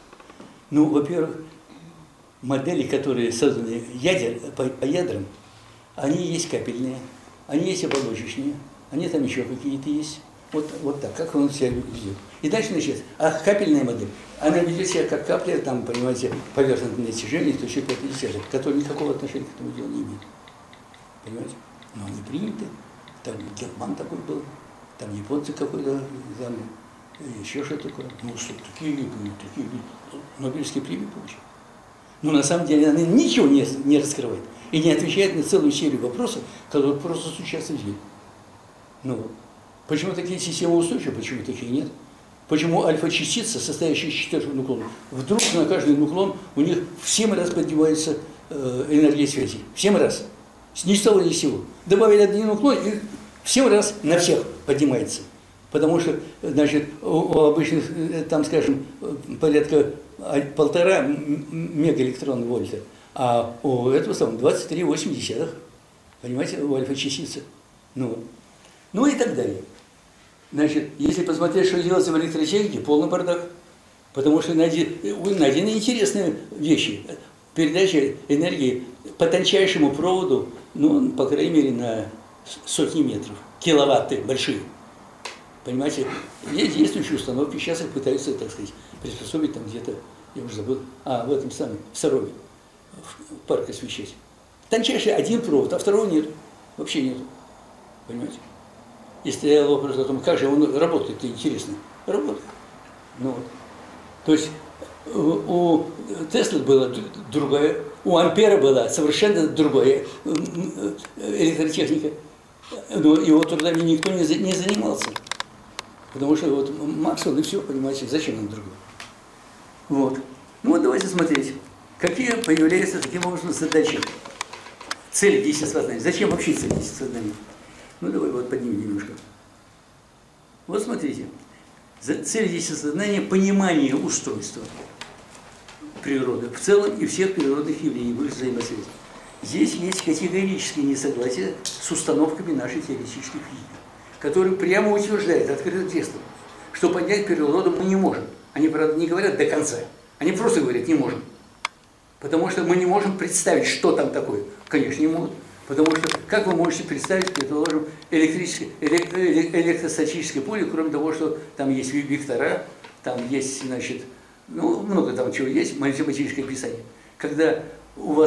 Ну, во-первых, модели, которые созданы ядер, по, по ядрам, они есть капельные, они есть оболочечные, они там еще какие-то есть. Вот, вот так, как он себя ведет. И дальше начинается. А капельная модель, она ведет себя как капля, там, понимаете, поверхностное тяжение, то еще пятое десятое, которое никакого отношения к этому делу не имеет. Понимаете? Но они приняты. Там Герман такой был, там японцы какой-то, там еще что-то такое. Ну, что, такие люди, такие люди. Нобелевские премии получили. Но на самом деле она ничего не, не раскрывает и не отвечает на целую серию вопросов, которые просто случаются в мире. Ну, почему такие системы устойчивы, почему такие нет? Почему альфа-частица, состоящая из четырех нуклонов, вдруг на каждый нуклон у них в семь раз поднимается э, энергия связи? В семь раз. Ни с того, ни с сего. Добавили один нуклон, и в семь раз на всех поднимается. Потому что, значит, у, у обычных, там, скажем, порядка полтора мегаэлектрона вольта, а у этого самого двадцать три целых восемь десятых. Понимаете, у альфа-частицы. Ну, ну и так далее. Значит, если посмотреть, что делается в электротехнике, полный бардак. Потому что найдены, найдены интересные вещи. Передача энергии по тончайшему проводу, ну, по крайней мере, на сотни метров. Киловатты большие. Понимаете, есть действующие установки, сейчас их пытаются, так сказать, приспособить там где-то, я уже забыл, а, в этом самом, в Сарове, в парк освещать. Тончайший один провод, а второго нет, вообще нет. Понимаете? И стоял вопрос о том, как же он работает-то, интересно. Работает. Ну вот. То есть у, у Теслы была другая, у Ампера была совершенно другая электротехника. Но его трудами никто не, не занимался. Потому что вот Максвелл и все, понимаете, зачем нам другое. Вот. Ну вот давайте смотреть, какие появляются таким образом задачи. Цели действия. Зачем вообще цели действия? Ну давай вот поднимем немножко. Вот смотрите. Цель действия сознания – понимание устройства природы в целом и всех природных явлений, в их взаимосвязи. Здесь есть категорические несогласия с установками нашей теоретической физики, которые прямо утверждают открытым текстом, что понять природу мы не можем. Они, правда, не говорят до конца. Они просто говорят «не можем». Потому что мы не можем представить, что там такое. Конечно, не могут. Потому что, как вы можете представить, предположим, электрическое, электростатическое поле, кроме того, что там есть вектора, там есть, значит, ну, много там чего есть, математическое описание. Когда у вас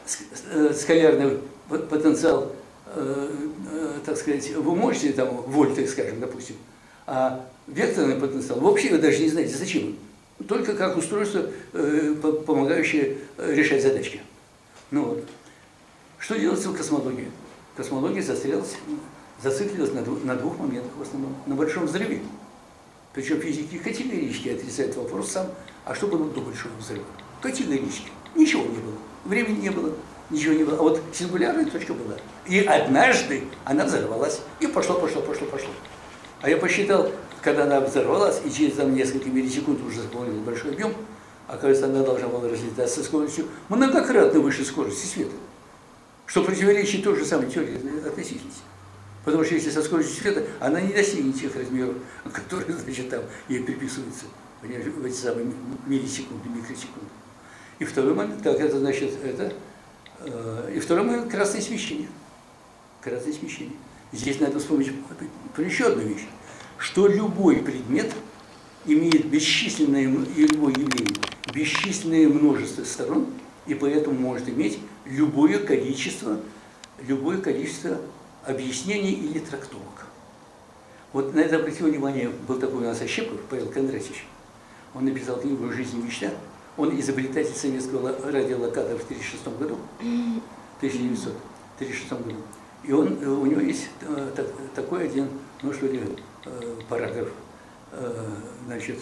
скалярный потенциал, э, э, так сказать, вы можете, там, вольты, скажем, допустим, а векторный потенциал, вы вообще вы даже не знаете, зачем. Только как устройство, э, помогающее решать задачки. Ну вот. Что делается в космологии? Космология застрялась, зациклилась на двух, на двух моментах в основном. На большом взрыве. Причем физики категорически отрицают вопрос сам, а что было до большого взрыва? Категорически. Ничего не было. Времени не было, ничего не было. А вот сингулярная точка была. И однажды она взорвалась. И пошло, пошло, пошло, пошло. А я посчитал, когда она взорвалась, и через там, несколько миллисекунд уже заполнил большой объем, оказывается, она должна была разлетаться со скоростью многократно выше скорости света. Что противоречит той же самой теории относительности. Потому что если со скоростью света, она не достигнет тех размеров, которые, значит, там ей приписываются в эти самые миллисекунды, микросекунды. И второй момент, так это значит, это, э, и второй момент, красное смещение. Красное смещение. Здесь надо вспомнить про еще одну вещь, что любой предмет имеет бесчисленное, и любое явление, бесчисленное множество сторон, и поэтому может иметь любое количество, любое количество объяснений или трактовок. Вот на это обратил внимание, был такой у нас Ощепков, Павел Кондратьевич. Он написал книгу «Жизнь и мечта». Он изобретатель советского радиолокатора в тысяча девятьсот тридцать шестом году. тысяча девятьсот тридцать шестом году. И он, у него есть так, такой один, ну что ли, параграф, значит,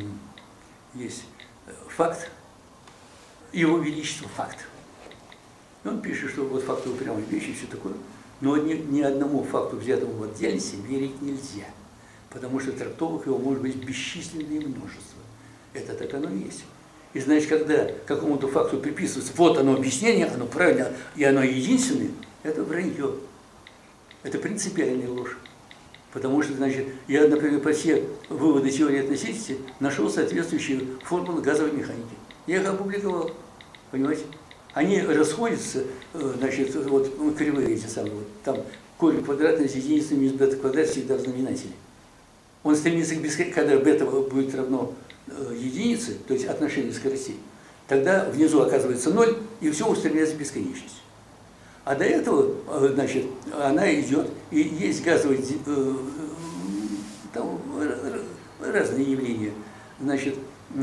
есть факт, его величество факт. И он пишет, что вот факты упрямые вещи и все такое. Но ни, ни одному факту, взятому в отдельности, верить нельзя. Потому что трактовок его может быть бесчисленное множество. Это так оно и есть. И значит, когда какому-то факту приписывается, вот оно объяснение, оно правильно, и оно единственное, это вранье. Это принципиальная ложь. Потому что, значит, я, например, по все выводы теории относительности нашел соответствующие формулы газовой механики. Я их опубликовал, понимаете? Они расходятся, значит, вот кривые эти самые, вот, там корень квадратный с единицей минус бета квадрат всегда в знаменателе. Он стремится к бесконечности, когда бета будет равно единице, то есть отношение скоростей, тогда внизу оказывается ноль, и все устремляется в бесконечность. А до этого, значит, она идет, и есть газовые, там разные явления, значит,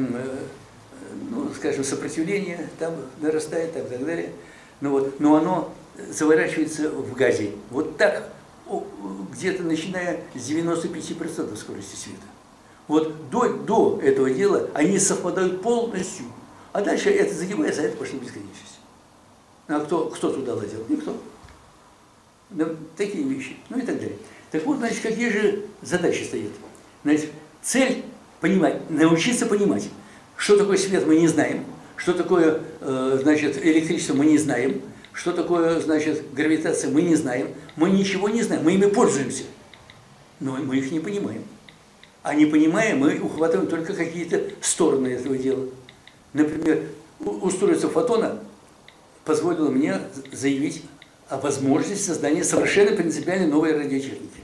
ну, скажем, сопротивление там нарастает, там, и так далее, но, вот, но оно заворачивается в газе. Вот так, где-то начиная с девяноста пяти процентов скорости света. Вот до, до этого дела они совпадают полностью, а дальше это загибается, а это пошло в бесконечность. А кто, кто туда лазил? Никто. Да, такие вещи, ну и так далее. Так вот, значит, какие же задачи стоят? Значит, цель понимать, научиться понимать, что такое свет мы не знаем, что такое, э, значит, электричество мы не знаем, что такое, значит, гравитация мы не знаем, мы ничего не знаем, мы ими пользуемся, но мы их не понимаем. А не понимая, мы ухватываем только какие-то стороны этого дела. Например, устройство фотона позволило мне заявить о возможности создания совершенно принципиально новой радиотехники.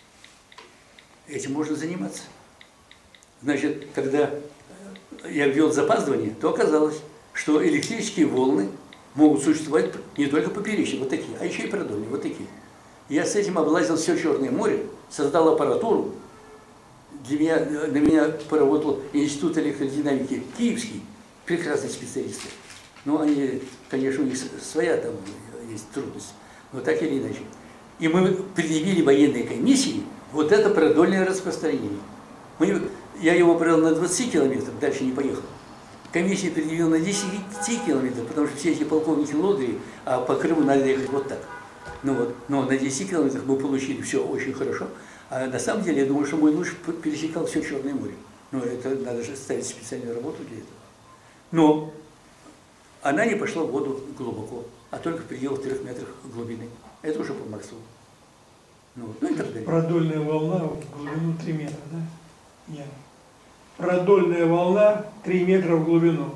Этим можно заниматься. Значит, когда я ввел запаздывание, то оказалось, что электрические волны могут существовать не только поперечные, вот такие, а еще и продольные, вот такие. Я с этим облазил все Черное море, создал аппаратуру. Для меня, на меня поработал Институт электродинамики Киевский, прекрасные специалисты. Но они, конечно, у них своя там есть трудность, но так или иначе. И мы предъявили военной комиссии вот это продольное распространение. Мы, я его провел на двадцати километрах, дальше не поехал. Комиссия предъявила на десяти километрах, потому что все эти полковники лодыри, а по Крыму надо ехать вот так. Ну вот, но на десяти километрах мы получили все очень хорошо. А на самом деле, я думаю, что мой луч пересекал все Черное море. Но это надо же ставить специальную работу для этого. Но она не пошла в воду глубоко, а только в пределах трех метров глубины. Это уже по Максвеллу. Ну, ну и так далее. Продольная волна в глубину три метра, да? Нет. Продольная волна три метра в глубину.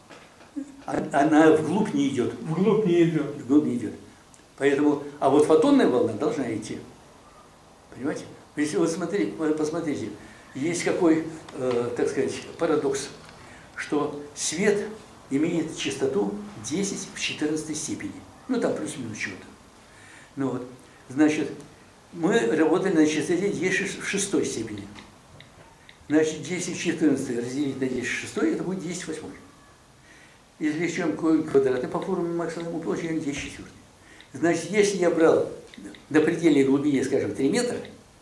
Она вглубь не идет. Вглубь не идет. Вглубь не идет. Поэтому, а вот фотонная волна должна идти. Понимаете? Если вы смотрите, посмотрите, есть какой, э, так сказать, парадокс, что свет имеет частоту десять в четырнадцатой степени. Ну, там плюс-минус чего-то. Ну вот, значит, мы работаем на частоте десять в шестой степени. Значит, десять в четырнадцатой разделить на десять в шестой, это будет десять в восьмой. Извлечем квадратный по формуле Максвелла, мы получаем десять в четвёртой. Значит, если я брал на предельной глубине, скажем, три метра,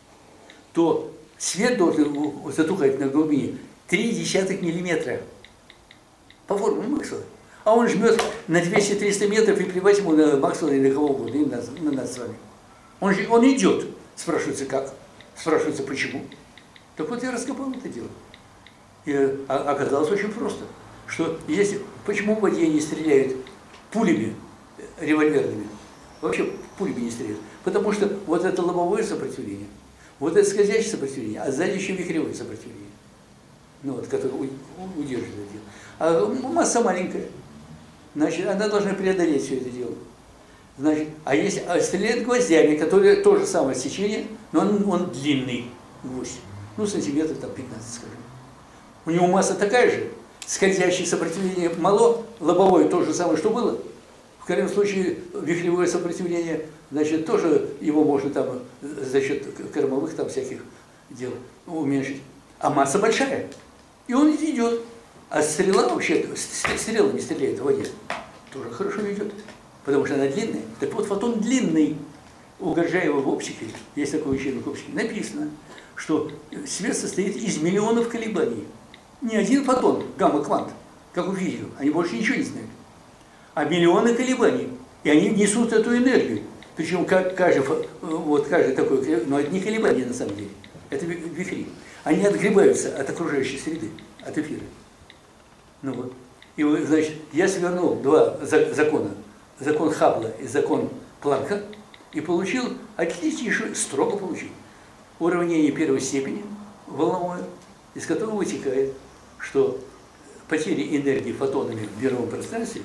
то свет должен затухать на глубине три десятых миллиметра. По формуле Максвелла. А он жмет на двести-триста метров и плевать ему на Максвелла или на кого угодно, и на, на нас с вами. Он, же, он идет. Спрашивается, как? Спрашивается, почему? Так вот я раскопал это дело. И а, оказалось очень просто, что если, почему в воде не стреляют пулями револьверными? Вообще пулями не стреляют. Потому что вот это лобовое сопротивление, вот это скользящее сопротивление, а сзади еще вихревое сопротивление, ну вот, которое удерживает это дело. А масса маленькая. Значит, она должна преодолеть все это дело. Значит, а если а стреляет гвоздями, которые то же самое сечение, но он, он длинный гвоздь, ну сантиметров там пятнадцать, скажем. У него масса такая же, скользящее сопротивление мало, лобовое то же самое, что было. В крайнем случае вихревое сопротивление, значит, тоже его можно там за счет кормовых там всяких дел уменьшить. А масса большая, и он идет. А стрела вообще, стрела не стреляет в воде, тоже хорошо идет, потому что она длинная. Так вот, фотон длинный. У Горжаева в оптике, есть такой учебник оптики, написано, что свет состоит из миллионов колебаний. Не один фотон, гамма-квант, как у физиков, они больше ничего не знают. А миллионы колебаний, и они несут эту энергию. Причем каждый, вот, каждый такой, но это не колебания на самом деле, это вихри. Они отгребаются от окружающей среды, от эфира. Ну вот. И, значит, я свернул два закона. Закон Хаббла и закон Планка. И получил отличнейшую, строго получил, уравнение первой степени волновое, из которого вытекает, что потери энергии фотонами в мировом пространстве,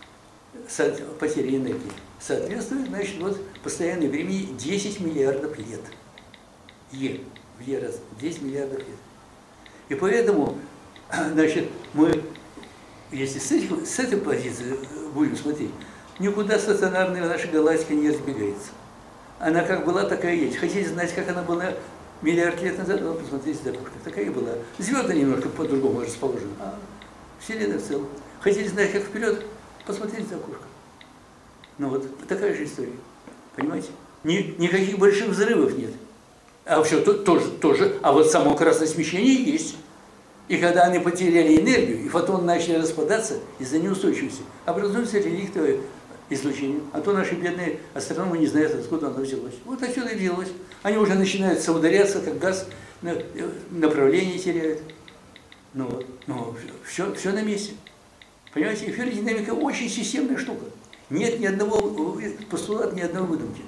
потери энергии, соответствует, значит, вот постоянное времени десять миллиардов лет. Е. В Е раз. десять миллиардов лет. И поэтому, значит, мы, если с, этих, с этой позиции будем смотреть, никуда стационарная наша галактика не разбегается. Она как была, такая и есть. Хотите знать, как она была миллиард лет назад? Ну, посмотрите, за окошко. Такая и была. Звезды немножко по-другому расположены, а Вселенная в целом. Хотите знать, как вперед? Посмотрите за окошко. Ну вот, такая же история. Понимаете? Ни, никаких больших взрывов нет. А все то, тоже, тоже. А вот само красное смещение есть. И когда они потеряли энергию, и фотоны начали распадаться из-за неустойчивости, образуется реликтовое излучение. А то наши бедные астрономы не знают, откуда оно взялось. Вот отсюда и взялось. Они уже начинают соударяться, как газ, направление теряют. Ну вот, ну, все, все на месте. Понимаете, эфиродинамика очень системная штука. Нет ни одного постулата, ни одной выдумки.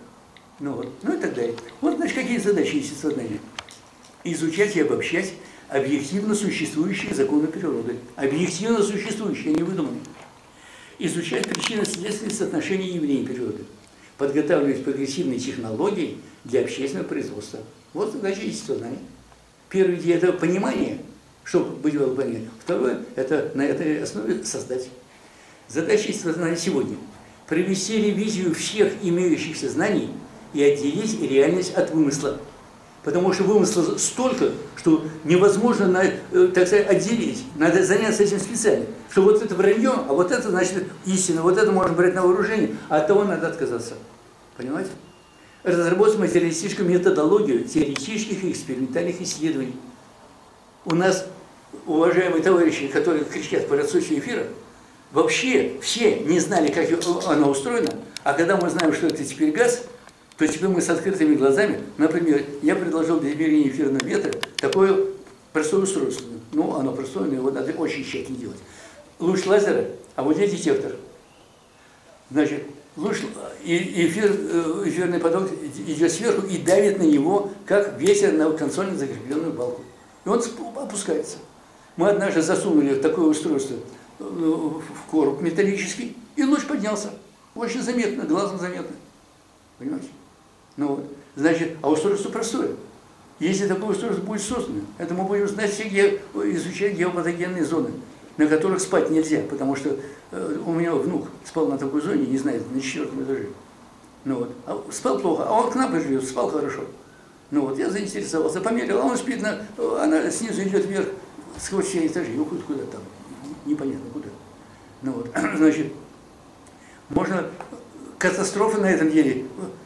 Ну вот, ну и так далее. Вот, значит, какие задачи есть естествознания. Изучать и обобщать объективно существующие законы природы. Объективно существующие, а не выдуманные. Изучать причинно-следственные соотношения явлений природы. Подготавливать прогрессивные технологии для общественного производства. Вот задача естествознания. Первая идея – это понимание, чтобы быть понятно. Второе – это на этой основе создать. Задача естествознания сегодня – провести ревизию всех имеющихся знаний и отделить реальность от вымысла. Потому что вымысла столько, что невозможно, так сказать, отделить. Надо заняться этим специально. Что вот это вранье, а вот это, значит, истина. Вот это можно брать на вооружение, а от того надо отказаться. Понимаете? Разработать материалистическую методологию теоретических и экспериментальных исследований. У нас, уважаемые товарищи, которые кричат по отсутствию эфира, вообще все не знали, как оно устроено, а когда мы знаем, что это теперь газ, то теперь мы с открытыми глазами, например, я предложил для измерения эфирного ветра такое простое устройство. Ну, оно простое, но его надо очень тщательно делать. Луч лазера, а вот здесь детектор. Значит, луч, эфир, эфирный поток идет сверху и давит на него, как ветер на консольно закрепленную балку. И он опускается. Мы однажды засунули такое устройство в короб металлический, и луч поднялся. Очень заметно, глазом заметно. Понимаете? Ну вот. Значит, а устройство простое. Если такое устройство будет создано, это мы будем знать все, ге... изучать геопатогенные зоны. на которых спать нельзя, потому что э, у меня внук спал на такой зоне, не знаю, на четвертом этаже. Ну вот, а спал плохо, а он к нам пришел, спал хорошо. Ну вот, я заинтересовался, померил, а он спит, на, она снизу идет вверх, сквозь все этажи, уходит куда там, непонятно куда. Ну вот, значит, можно, катастрофы на этом деле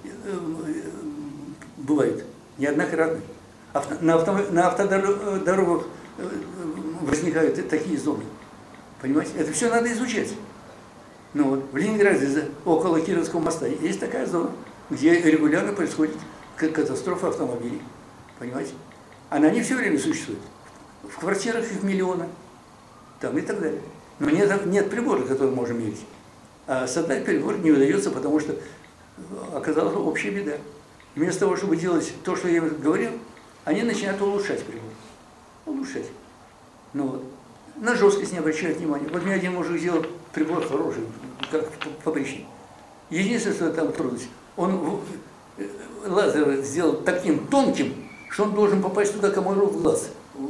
бывают неоднократно. Авто, на, авто, на автодорогах возникают такие зоны. Понимаете? Это все надо изучать. Ну вот, в Ленинграде, около Кировского моста, есть такая зона, где регулярно происходит катастрофа автомобилей. Понимаете? Она не все время существует. В квартирах их миллионы. Там и так далее. Но нет, нет прибора, который мы можем мерить. А создать прибор не удается, потому что оказалась общая беда. Вместо того, чтобы делать то, что я говорил, они начинают улучшать прибор. Улучшать. Ну вот. На жесткость не обращают внимания. Вот мне один мужик сделал прибор хороший, как фабричный. Единственное, что там трудность, он лазер сделал таким тонким, что он должен попасть туда комару в глаз,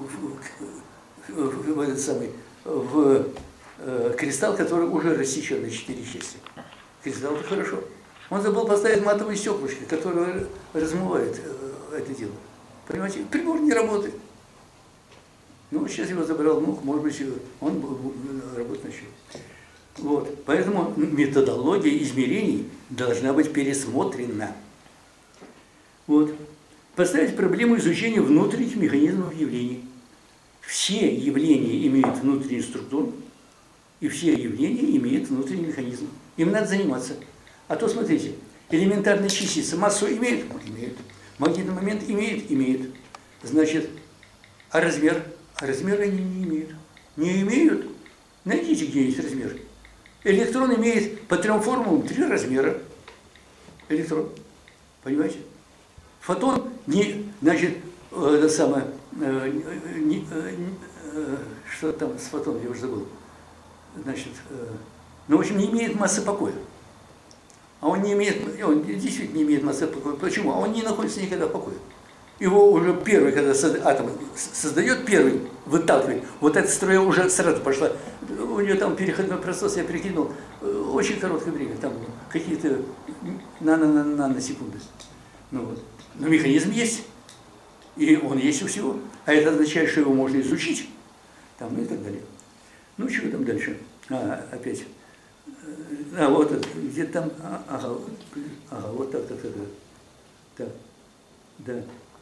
в, в, в этот самый, в э, кристалл, который уже рассечен на четыре части. Кристалл-то хорошо. Он забыл поставить матовые стеклышки, которые размывают э, это дело. Понимаете, прибор не работает. Ну, сейчас его забрал внук, может быть, он работать начал. Вот. Поэтому методология измерений должна быть пересмотрена. Вот. Поставить проблему изучения внутренних механизмов явлений. Все явления имеют внутреннюю структуру, и все явления имеют внутренний механизм. Им надо заниматься. А то, смотрите, элементарные частицы массу имеют? Имеют. Магнитный момент имеет? Имеет. Значит, а размер? А размер они не имеют. Не имеют? Найдите, где есть размер. Электрон имеет по трем формулам три размера. Электрон. Понимаете? Фотон не, значит, это самое, э, не, э, э, что там с фотоном, я уже забыл. Значит, э, ну, в общем, не имеет массы покоя. А он не имеет, он действительно не имеет массы покоя. Почему? А он не находится никогда в покое. Его уже первый, когда атом создает, первый выталкивает, вот эта струя уже сразу пошла. У нее там переходной процесс, я прикинул, очень короткое время, там какие-то наносекунды. Ну, вот. Но механизм есть, и он есть у всего. А это означает, что его можно изучить, там, и так далее. Ну, что там дальше? А, опять. А, вот это, где там, а, ага, ага, вот так, так, так, так, да.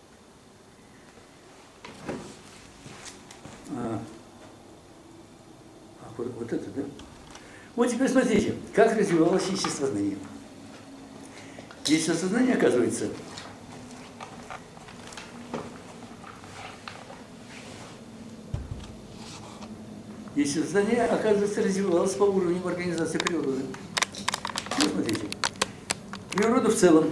А, а вот, вот это, да? Вот теперь смотрите, как развивалось естествознание. Естествознание, оказывается, естествознание, оказывается, развивалось по уровню организации природы. Вот смотрите, природа в целом.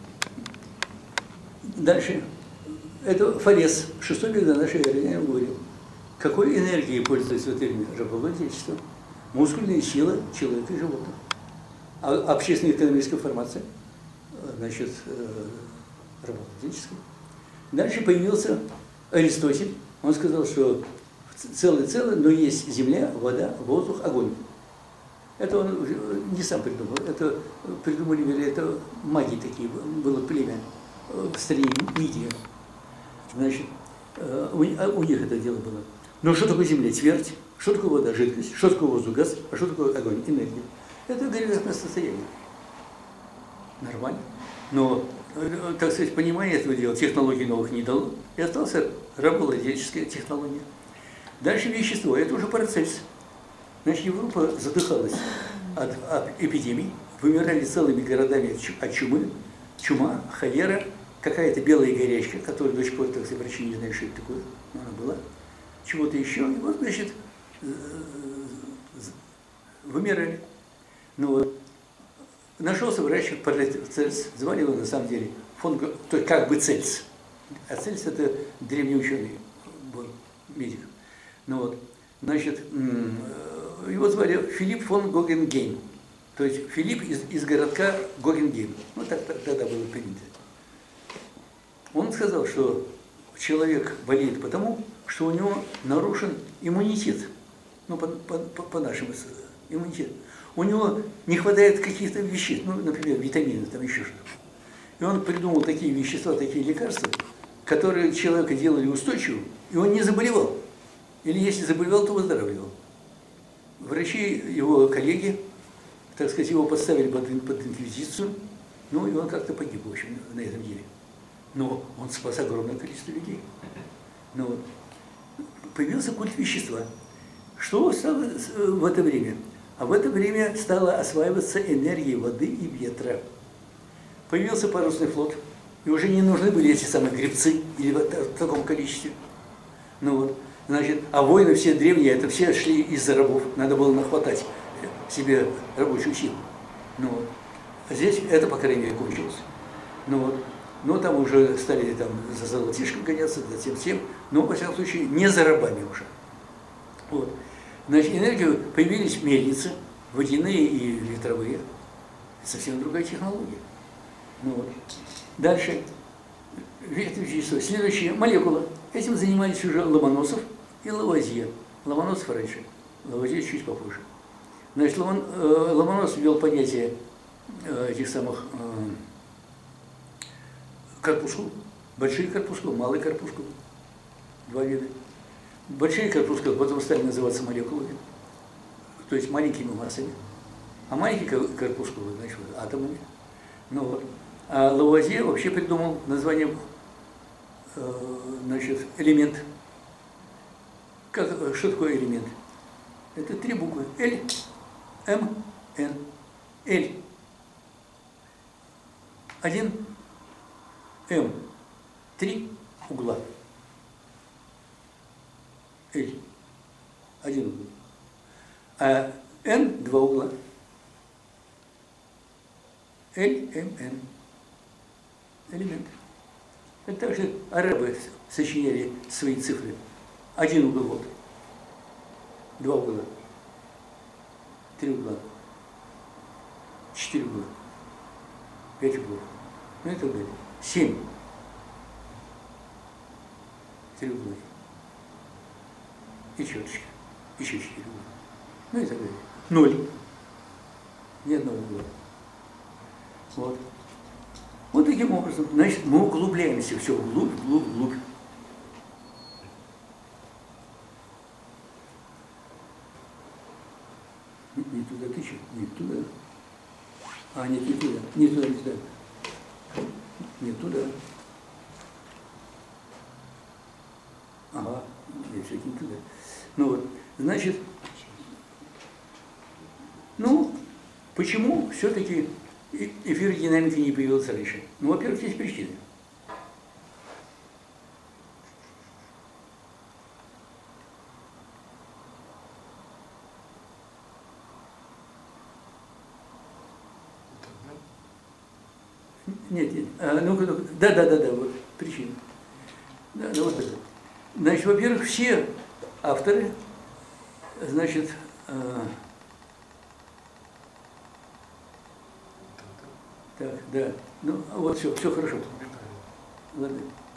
Дальше. Это Фалес, шестой век до нашей эры, я вам говорил. Какой энергией пользуется в это время? Рабовладельчество, мускульные силы человека и животных. А общественно-экономическая формация, значит, рабовладельческая. Дальше появился Аристотель. Он сказал, что целое-целое, но есть земля, вода, воздух, огонь. Это он не сам придумал, это придумали, вернее, это маги такие, было племя в стране Мидия. Значит, у, у них это дело было. Но что такое земля? Твердь. Что такое вода? Жидкость. Что такое воздух? Газ. А что такое огонь? Энергия. Это агрегатное состояние. Нормально. Но, так сказать, понимание этого дела, технологий новых не дало. И остался рабовладельческая технология. Дальше вещество. Это уже Парацельс. Значит, Европа задыхалась от, от эпидемий. Вымирали целыми городами от чумы. Чума, холера, какая-то белая горячка, которая до сих пор, так сказать, врачи не знают, что это такое, но она была, чего-то еще, и вот, значит, вымирали. Ну вот, нашелся врач Парацельс, звали его на самом деле фон, то есть как бы Цельс, а Цельс это древний ученый был, медик. Ну вот, значит, его звали Филипп фон Гогенгейм. То есть Филипп из, из городка Гогенгейм. Ну, так, так тогда было принято. Он сказал, что человек болеет потому, что у него нарушен иммунитет. ну, по, по, по, по нашему иммунитету. У него не хватает каких-то веществ, ну, например, витаминов, там еще что-то. И он придумал такие вещества, такие лекарства, которые человека делали устойчивым, и он не заболевал. Или если заболевал, то выздоравливал. Врачи, его коллеги, так сказать, его поставили под, под инквизицию, ну и он как-то погиб, в общем, на этом деле. Но он спас огромное количество людей. Но вот появился культ вещества. Что стало в это время? А в это время стала осваиваться энергия воды и ветра. Появился парусный флот, и уже не нужны были эти самые гребцы или в таком количестве. Ну вот, значит, а войны все древние, это все шли из-за рабов, надо было нахватать себе рабочую силу. Ну вот, а здесь это, по крайней мере, кончилось. Ну вот, но там уже стали там за золотишком гоняться, за тем всем, но, во всяком случае, не за рабами уже. Вот. Значит, энергию появились мельницы, водяные и ветровые. Совсем другая технология. Ну, вот. Дальше. Вещество. Следующее. Молекула. Этим занимались уже Ломоносов и Лавуазье. Ломоносов раньше, Лавуазье чуть попозже. Значит, Ломон, э, Ломоносов ввел понятие э, этих самых э, корпускул. Большие корпускулы, малые корпускулы. Два вида. Большие корпускулы потом стали называться молекулами, то есть маленькими массами. А маленькие корпускулы, значит, атомами. Ну, вот. А Лавуазье вообще придумал название, э, значит, элемент. Как, что такое элемент? Это три буквы. Л, М, Н. Л. Один М. Три угла. Л. Один угол. А Н два угла. Л, М, Н. Элемент. Это также арабы сочиняли свои цифры. Один угловод. Два угла. Три угла. Четыре угла. Пять углов. Ну и так далее. Семь. Три угла. И четочка. Еще четыре угла. Ну и так далее. Ноль. Ни одного угла. Вот. Вот таким образом. Значит, мы углубляемся все вглубь, вглубь, вглубь. Не туда тычу, не туда. А, нет, не туда, не туда, не туда. Не туда. Ага, нет, все-таки не туда. Ну вот, значит, ну, почему все-таки эфир динамики не появился раньше? Ну, во-первых, есть причины. Нет, нет. А, ну, ну, да, да, да, да, вот причина. Да, да, вот это. Значит, во-первых, все авторы, значит, э, так, да, ну, вот все, все хорошо. Ладно.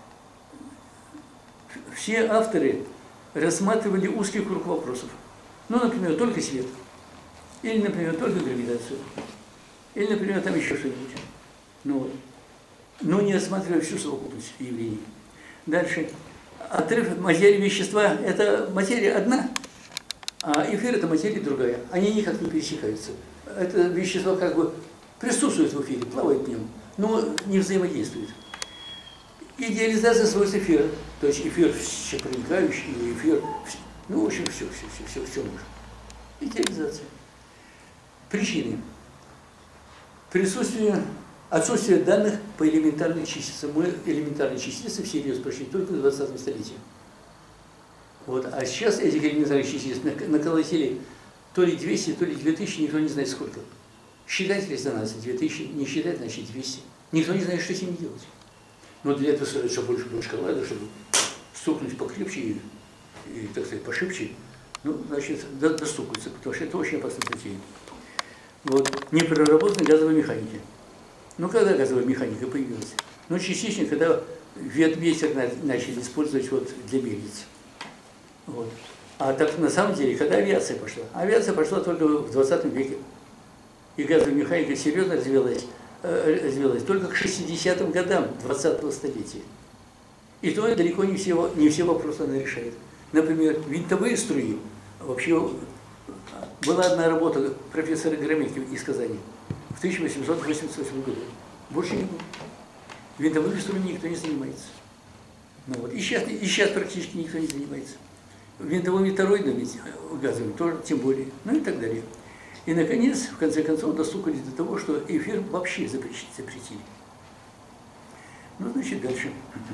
Все авторы рассматривали узкий круг вопросов. Ну, например, только свет. Или, например, только гравитацию. Или, например, там еще что-нибудь. Ну, вот. Но не рассматривая всю совокупность явлений. Дальше. Отрыв материи вещества – это материя одна, а эфир – это материя другая. Они никак не пересекаются. Это вещество как бы присутствует в эфире, плавает в нем, но не взаимодействует. Идеализация свойств эфира, то есть эфир всепроникающий, или эфир, ну, в общем, все, все, все, все, все можно. Идеализация. Причины. Присутствие, отсутствие данных по элементарным частицам. Мы элементарные частицы всерьез прошли только в двадцатом столетии. Вот. А сейчас этих элементарных частиц наколотили то ли двести, то ли две тысячи, никто не знает сколько. Считать резонансы две тысячи, не считать, значит двести. Никто не знает, что с ними делать. Но для этого стоит, чтобы больше было шоколада, чтобы стукнуть покрепче и, и, так сказать, пошибче, ну, значит, достукаются, потому что это очень опасная затея. Вот. Непроработанной газовой механики. Ну, когда газовая механика появилась? Ну, частично, когда ветер начали использовать вот для мельниц. Вот. А так на самом деле, когда авиация пошла? Авиация пошла только в двадцатом веке. И газовая механика серьезно развилась, э, развилась только к шестидесятым годам двадцатого столетия. И то далеко не все, не все вопросы она решает. Например, винтовые струи. Вообще была одна работа профессора Громыки из Казани в тысяча восемьсот восемьдесят восьмом году. Больше не было. Винтовыми струями никто не занимается. Ну, вот. и, сейчас, и сейчас практически никто не занимается. Винтовыми тороидами газовыми тоже, тем более. Ну и так далее. И, наконец, в конце концов, достукались до того, что эфир вообще запретили. Ну, значит, дальше.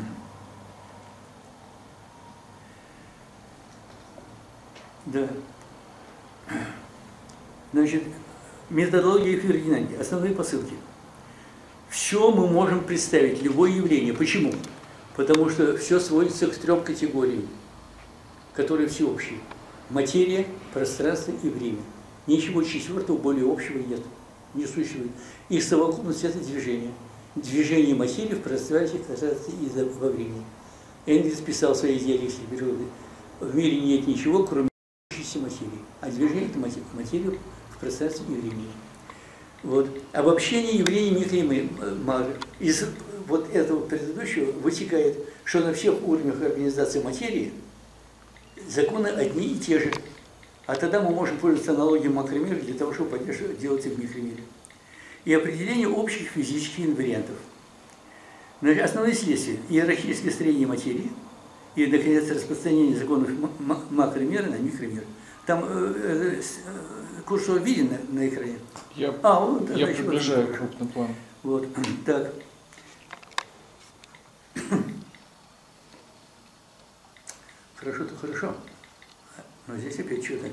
Да. Значит, методология эфиродинамики, основные посылки. Все мы можем представить, любое явление. Почему? Потому что все сводится к трем категориям, которые всеобщие. Материя, пространство и время. Ничего четвертого более общего нет, не существует. Их совокупность – это движение. Движение материи в пространстве, пространстве и во времени. Энгельс писал в своей диалектике природы: в мире нет ничего, кроме материи, а движение – это материя в пространстве и времени. Вот. Обобщение явлений микромажа. Из вот этого предыдущего вытекает, что на всех уровнях организации материи законы одни и те же. А тогда мы можем пользоваться аналогией макромира для того, чтобы делать их в микромире. И определение общих физических инвариантов. Значит, основные следствия – иерархическое строение материи и, наконец, распространение законов макромира на микромир. Там э, э, курсор виден на, на экране? Я, а, вот, я приближаю вот, крупный план. Вот, так. Хорошо-то хорошо. Но здесь опять что-то.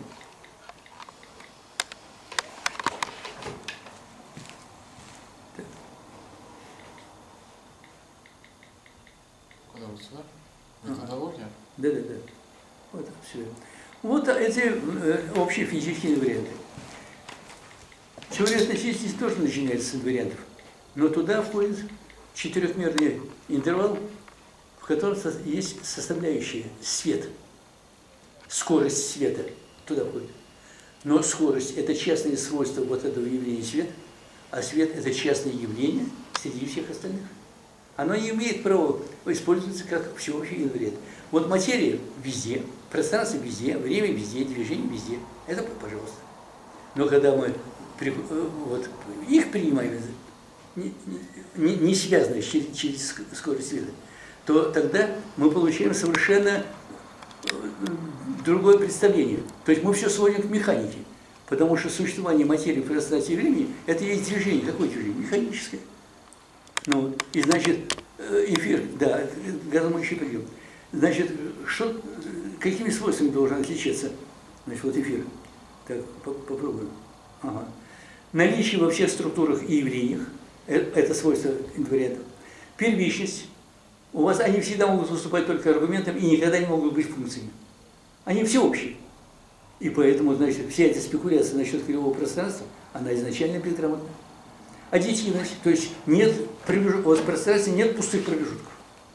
Куда вот сюда? Методология? Да, да, да. Вот все. Вот эти э, общие физические инварианты. Теория относительности тоже начинается с инвариантов, но туда входит четырехмерный интервал, в котором есть составляющая свет, скорость света туда входит. Но скорость – это частное свойство вот этого явления света, а свет – это частное явление среди всех остальных. Оно не имеет права использоваться как всеобщий инвариант. Вот материя везде, пространство везде, время везде, движение везде. Это пожалуйста. Но когда мы вот, их принимаем, не, не, не связанные через, через скорость света, то тогда мы получаем совершенно другое представление. То есть мы все сводим к механике. Потому что существование материи в пространстве и времени – это есть движение. Какое движение? Механическое. Ну, и значит, эфир, да, к этому еще придем. Значит, что, какими свойствами должен отличаться, значит, вот эфир? Так, попробуем. Ага. Наличие во всех структурах и явлениях, это свойство инвариантов. Первичность. У вас они всегда могут выступать только аргументом и никогда не могут быть функциями. Они всеобщие. И поэтому, значит, вся эта спекуляция насчет кривого пространства, она изначально безграмотна. Аддитивность, то есть нет промежутков, вот в пространстве нет пустых промежутков.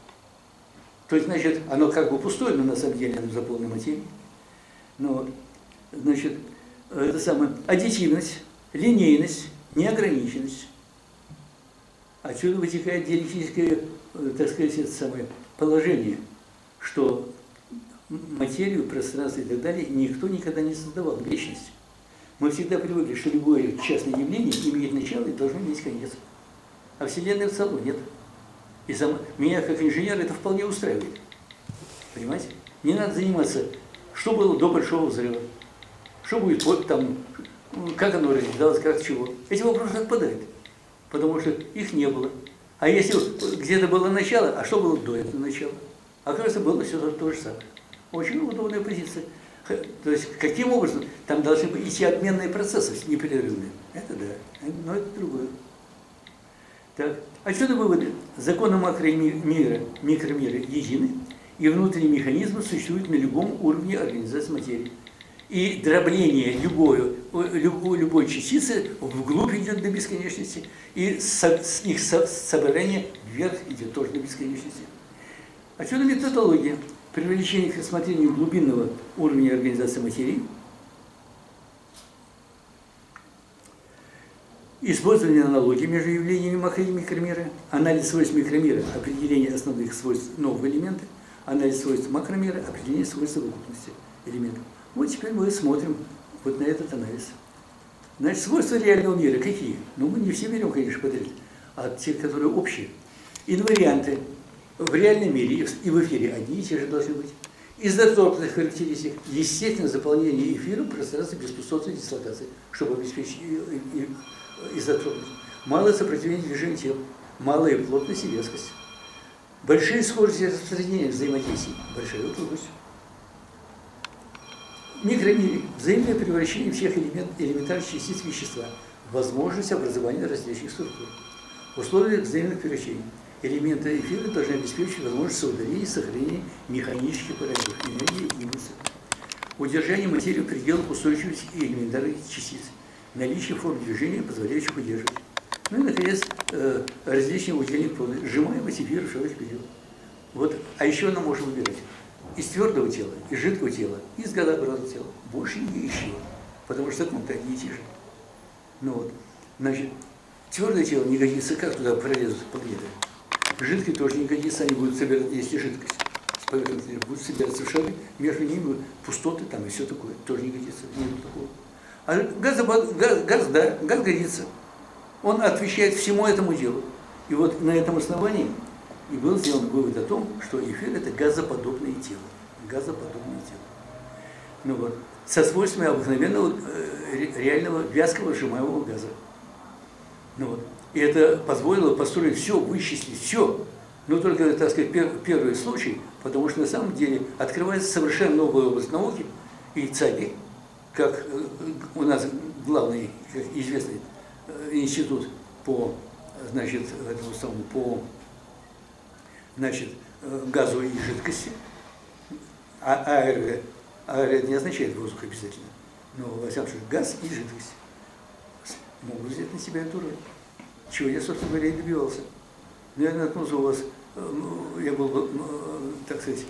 То есть, значит, оно как бы пустое, но на самом деле оно заполнено материей. Но, значит, это самое, аддитивность, линейность, неограниченность. Отсюда вытекает диалектическое, так сказать, это самое положение, что материю, пространство и так далее никто никогда не создавал, вечность. Мы всегда привыкли, что любое частное явление имеет начало и должно иметь конец. А Вселенная в целом нет. И сам, меня, как инженер, это вполне устраивает. Понимаете? Не надо заниматься, что было до Большого взрыва, что будет вот там, как оно развивалось, как чего. Эти вопросы отпадают, потому что их не было. А если где-то было начало, а что было до этого начала? Оказывается, было все то, то же самое. Очень удобная позиция. То есть, каким образом там должны быть идти обменные процессы непрерывные. Это да, но это другое. Так, отсюда выводы. Законы макромира, микромира едины, и внутренние механизмы существуют на любом уровне организации материи. И дробление любой, любой, любой частицы вглубь идет до бесконечности, и с, их собрание вверх идет тоже до бесконечности. Отсюда методология. привлечение к рассмотрению глубинного уровня организации материи, использование аналогии между явлениями макро- и микромира, анализ свойств микромира, определение основных свойств нового элемента, анализ свойств макромира, определение свойств совокупности элементов. Вот теперь мы смотрим вот на этот анализ. Значит, свойства реального мира какие? Ну, мы не все берем, конечно, подряд, а те, которые общие. Инварианты в реальном мире и в эфире одни и те же должны быть. Изотропных характеристик, естественно, заполнение эфира пространства беспустотной дислокации, чтобы обеспечить изотропность. Малое сопротивление движению тел, малая плотность и вязкость. Большие скорости распространения взаимодействий, большая упругость. В микромире взаимное превращение всех элемент, элементарных частиц вещества, возможность образования различных структур. В условиях взаимных превращений элементы эфира должны обеспечить возможность соудаления и сохранения механических параметров энергии и импульса. Удержание материи в пределах устойчивости и элементарных частиц. Наличие форм движения, позволяющих удерживать. Ну и, наконец, э, различные удельных плоды, сжимаемость эфира в широких пределах. Вот. А еще она может выбирать из твердого тела, из жидкого тела, из газообразного тела. Больше не еще, потому что это одни и те же. Ну вот, значит, твердое тело не годится, как туда пролезут планеты. Жидкое тоже не годится, они будут собираться, если жидкость с поверхности будет собираться в шары, между ними пустоты там и все такое, тоже не годится, нет такого. А газ, газ, газ, да, газ годится. Он отвечает всему этому делу. И вот на этом основании и был сделан вывод о том, что эфир – это газоподобное тело. Газоподобное тело. Ну вот, со свойствами обыкновенного э, реального вязкого сжимаемого газа. Ну вот. И это позволило построить все, вычислить все. Но только, так сказать, пер, первый случай, потому что на самом деле открывается совершенно новая область науки и ЦАГИ, как у нас главный, как известный институт по, значит, этому самому, по, значит, газу и жидкости. А аэро, аэро не означает воздух обязательно, но, во всяком случае, газ и жидкость могут взять на себя эту роль. Чего я, собственно говоря, и добивался. Но я наткнулся у вас, я был, так сказать,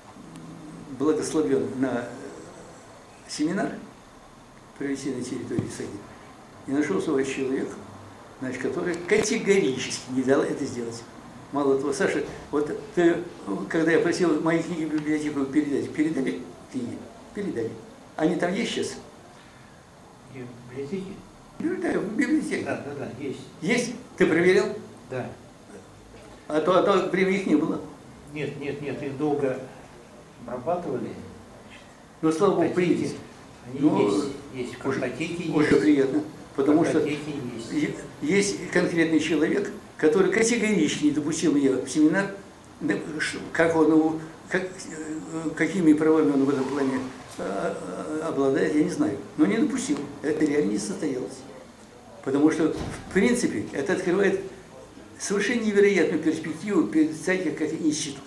благословен на семинар провести на территории САГИ. И нашелся у вас человек, значит, который категорически не дал это сделать. Мало того, Саша, вот ты, когда я просил мои книги в библиотеку передать, передали книги? Передали. Они там есть сейчас? Где, в библиотеке? Да, в библиотеке. Да, да, да, есть. Есть? Ты проверил? Да. А то, а то время их не было. Нет, нет, нет, их долго обрабатывали. Ну, слава Богу, приняли. Они ну, есть, есть в картотеке, есть. Очень приятно. Потому что есть. есть конкретный человек, который категорически не допустил меня в семинар, как он, как, какими правами он в этом плане обладает, я не знаю. Но не допустил. Это реально не состоялось. Потому что, в принципе, это открывает совершенно невероятную перспективу перед ЦАГИ как институтом.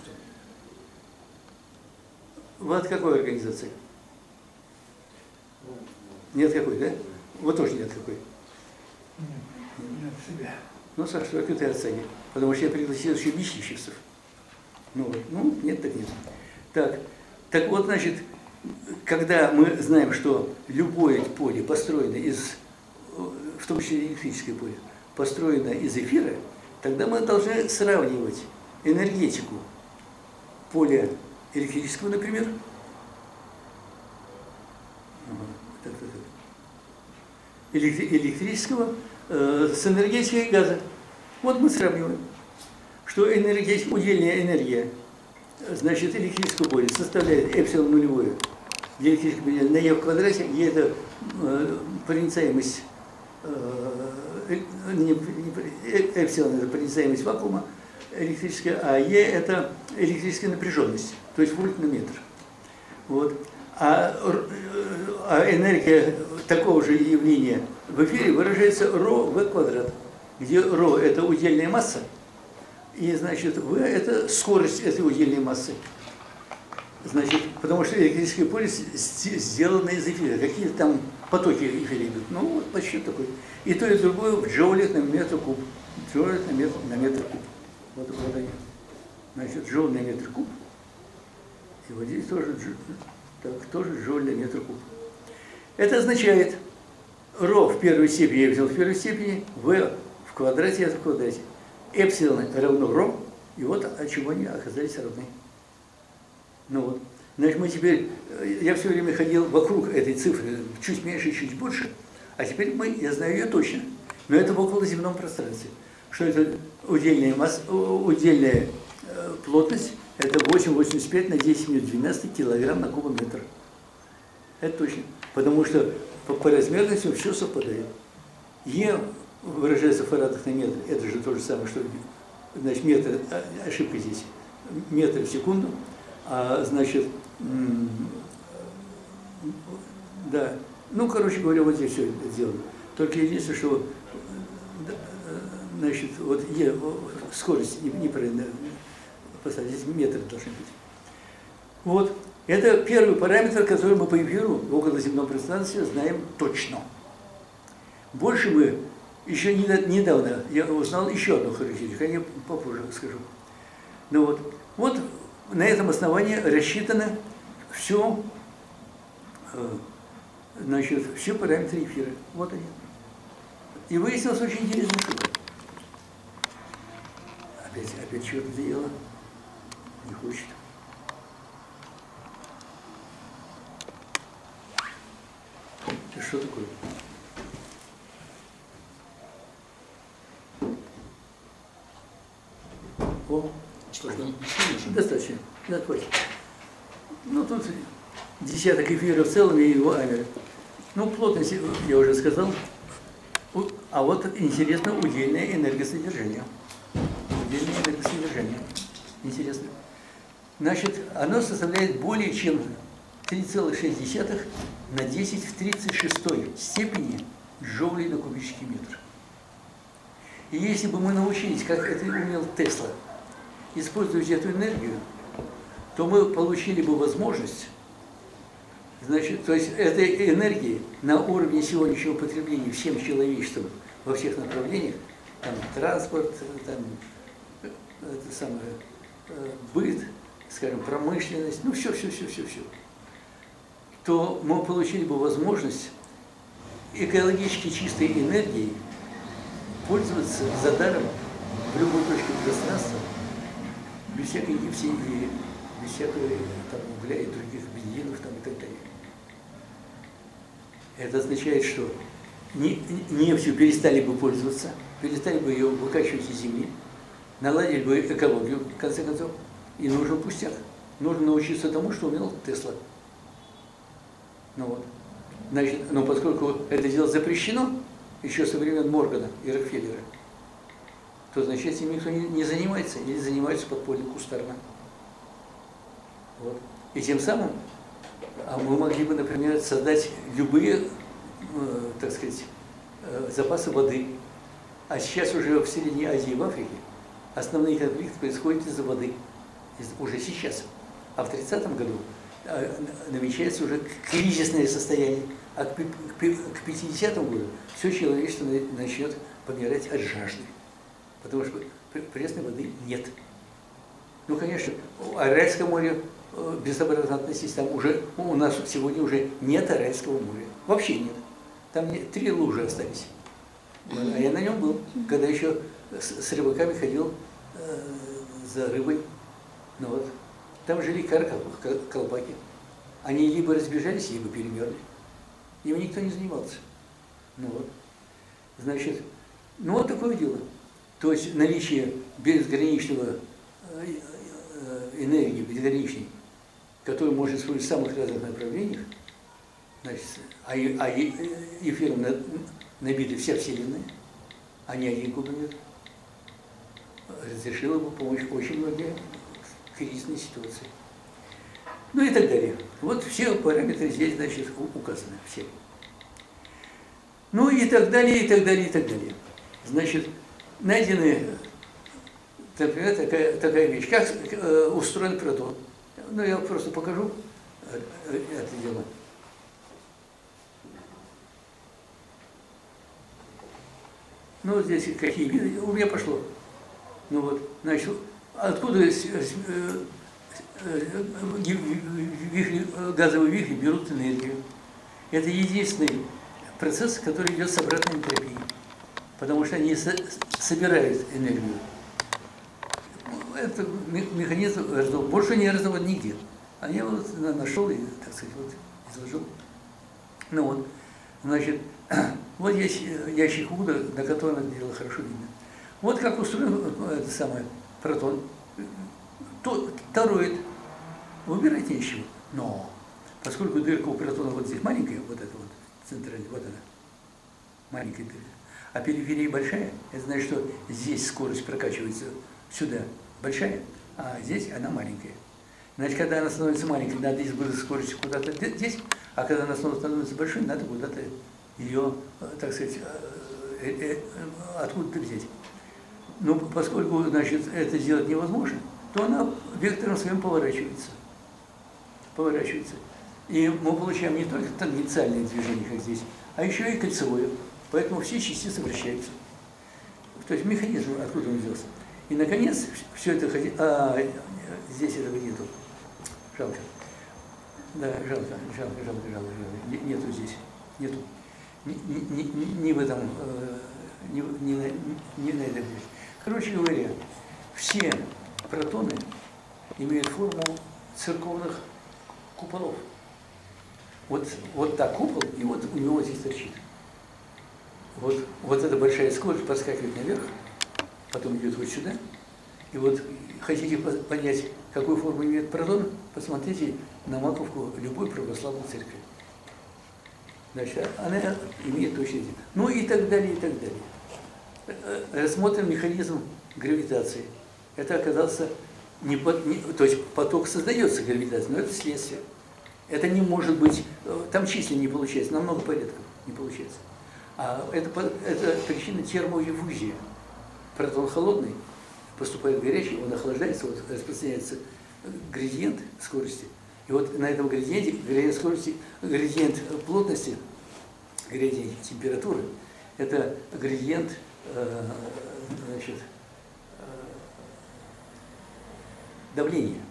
Вы от какой организации? Нет какой, да? Вот тоже нет какой. Нет себя. Ну, Саша, только ты от ЦАГИ. Потому что я пригласил еще миссийщиков. Ну, вот. Ну, нет, так нет. Так, так вот, значит, когда мы знаем, что любое поле построено из, в том числе электрическое поле, построено из эфира, тогда мы должны сравнивать энергетику поля электрического, например, так, так, так, электрического э, с энергетикой газа. Вот мы сравниваем, что энергетика, удельная энергия, значит, электрического поля составляет эпсилон нулевое для электрического поля на е в квадрате, и это э, проницаемость, э, не, не, эпсилон это проницаемость вакуума электрическая, а е это электрическая напряженность, то есть вольт на метр. Вот. А, а энергия такого же явления в эфире выражается ρ в квадрат, где ρ это удельная масса, и значит v это скорость этой удельной массы. Значит, потому что электрическое поле сделано из эфира, какие-то там потоки эфира идут. Ну вот почти такой. И то и другое в джоулях на метр куб. Джоулях на метр, на метр куб. Вот, вот они. Значит, джоуль на метр куб. И вот здесь тоже, так, тоже джоуль на метр куб. Это означает, ρ в первой степени, эпсилон в первой степени, v в квадрате, это в квадрате. Эпсилон равно ρ, и вот от чего они оказались равны. Ну вот. Значит, мы теперь, я все время ходил вокруг этой цифры, чуть меньше, чуть больше, а теперь мы, я знаю ее точно. Но это в околоземном пространстве. Что это удельная, масса, удельная э, плотность, это восемь целых восемьдесят пять на десять минус двенадцать килограмм на кубометр. Это точно. Потому что по, по размерности все совпадает. Е выражается в фарадах на метр, это же то же самое, что, значит, метр, ошибка здесь, метр в секунду, а значит, да, ну, короче говоря, вот здесь все это сделано. Только единственное, что, значит, вот Е, скорость неправильно поставить, здесь метры должны быть. Вот, это первый параметр, который мы по эфиру в околоземном пространстве знаем точно. Больше мы еще недавно, я узнал еще одну характеристику, я попозже скажу. Ну вот, вот на этом основании рассчитано все, значит, все параметры эфира. Вот они. И выяснилось очень интересная штука. Опять, опять что-то дело. Не хочет. Это что такое? О, что, что? Достаточно. Да, хватит. Ну, тут десяток эфиров в целом и его амеры. Ну, плотность, я уже сказал. А вот интересно удельное энергосодержание. Удельное энергосодержание. Интересно. Значит, оно составляет более чем три целых шесть десятых на десять в тридцать шестой степени джоулей на кубический метр. И если бы мы научились, как это умел Тесла, использовать эту энергию, то мы получили бы возможность, значит, то есть этой энергии на уровне сегодняшнего потребления всем человечеством во всех направлениях, там транспорт, там это самое, быт, скажем, промышленность, ну все, все, все, все, все, то мы получили бы возможность экологически чистой энергией пользоваться за даром в любой точке пространства, без всякой нефти и без всякого там, угля и других бензинов там, и так далее. Это означает, что нефтью перестали бы пользоваться, перестали бы ее выкачивать из земли, наладили бы экологию, в конце концов, и нужен пустяк. Нужно научиться тому, что умел Тесла. Ну вот. Значит, но поскольку это дело запрещено, еще со времен Моргана и Рокфеллера, то, значит, этим никто не, не занимается, или занимается подпольно, кустарно. Вот. И тем самым а мы могли бы, например, создать любые, э, так сказать, э, запасы воды. А сейчас уже в Средней Азии и в Африке основные конфликты происходят из-за воды. Из, уже сейчас. А в тридцатом году э, намечается уже кризисное состояние. А к, к пятидесятому году все человечество начнет помирать от жажды. Потому что пресной воды нет. Ну, конечно, в Аральском море безобразно относиться, там уже, у нас сегодня уже нет Аральского моря. Вообще нет. Там не, три лужи остались. А я на нем был, когда еще с, с рыбаками ходил э, за рыбой. Ну вот. Там жили колпаки. Они либо разбежались, либо перемерли. Им никто не занимался. Ну вот. Значит, ну вот такое дело. То есть наличие безграничного энергии, безграничной, которую можно использовать в самых разных направлениях, значит, а, а эфиром набита вся Вселенная, а не один кубометр, разрешило бы помочь очень многим кризисной ситуации. Ну и так далее. Вот все параметры здесь, значит, указаны, все. Ну и так далее, и так далее, и так далее. Значит, найдены, например, такая, такая вещь, как э, устроен протон. Ну, я просто покажу это дело. Ну, вот здесь какие виды, у меня пошло. Ну вот, значит, откуда вихри, газовые вихри берут энергию. Это единственный процесс, который идет с обратной энтропией, потому что они со собирают энергию. Это механизм раздол. Больше не раздавал нигде. А я вот нашел и, так сказать, вот изложил. Ну вот, значит, вот есть ящик Вуда, на котором это дело хорошо видно. Вот как устроен это самое протон. То, торует. Выбирайте ничего. Но поскольку дырка у протона вот здесь маленькая, вот эта вот центральная, вот она, маленькая дырка, а периферия большая, это значит, что здесь скорость прокачивается сюда большая, а здесь она маленькая. Значит, когда она становится маленькой, надо избавить скорость куда-то здесь, а когда она снова становится большой, надо куда-то ее, так сказать, откуда-то взять. Но поскольку, значит, это сделать невозможно, то она вектором своим поворачивается. Поворачивается. И мы получаем не только тангенциальное движение, как здесь, а еще и кольцевое. Поэтому все частицы вращаются. То есть механизм, откуда он взялся. И, наконец, все это... А, здесь этого нету. Жалко. Да, жалко, жалко, жалко, жалко, жалко. Нету здесь. Нету. Ни, ни, ни, ни в этом... Ни, ни, на, ни на этом. Короче говоря, все протоны имеют форму церковных куполов. Вот, вот так купол, и вот у него здесь торчит. Вот, вот эта большая скорость подскакивает наверх, потом идет вот сюда. И вот хотите понять, какую форму имеет протон, посмотрите на маковку любой православной церкви. Значит, она имеет точно. Ну и так далее, и так далее. Рассмотрим механизм гравитации. Это оказался не, под, не то есть поток создается гравитацией, но это следствие. Это не может быть, там числа не получается, на много порядков не получается. А это, это причина термодиффузии. Протон холодный, поступает горячий, он охлаждается, вот распространяется градиент скорости. И вот на этом градиенте, градиент скорости, градиент плотности, градиент температуры, это градиент, э, значит, э, давления.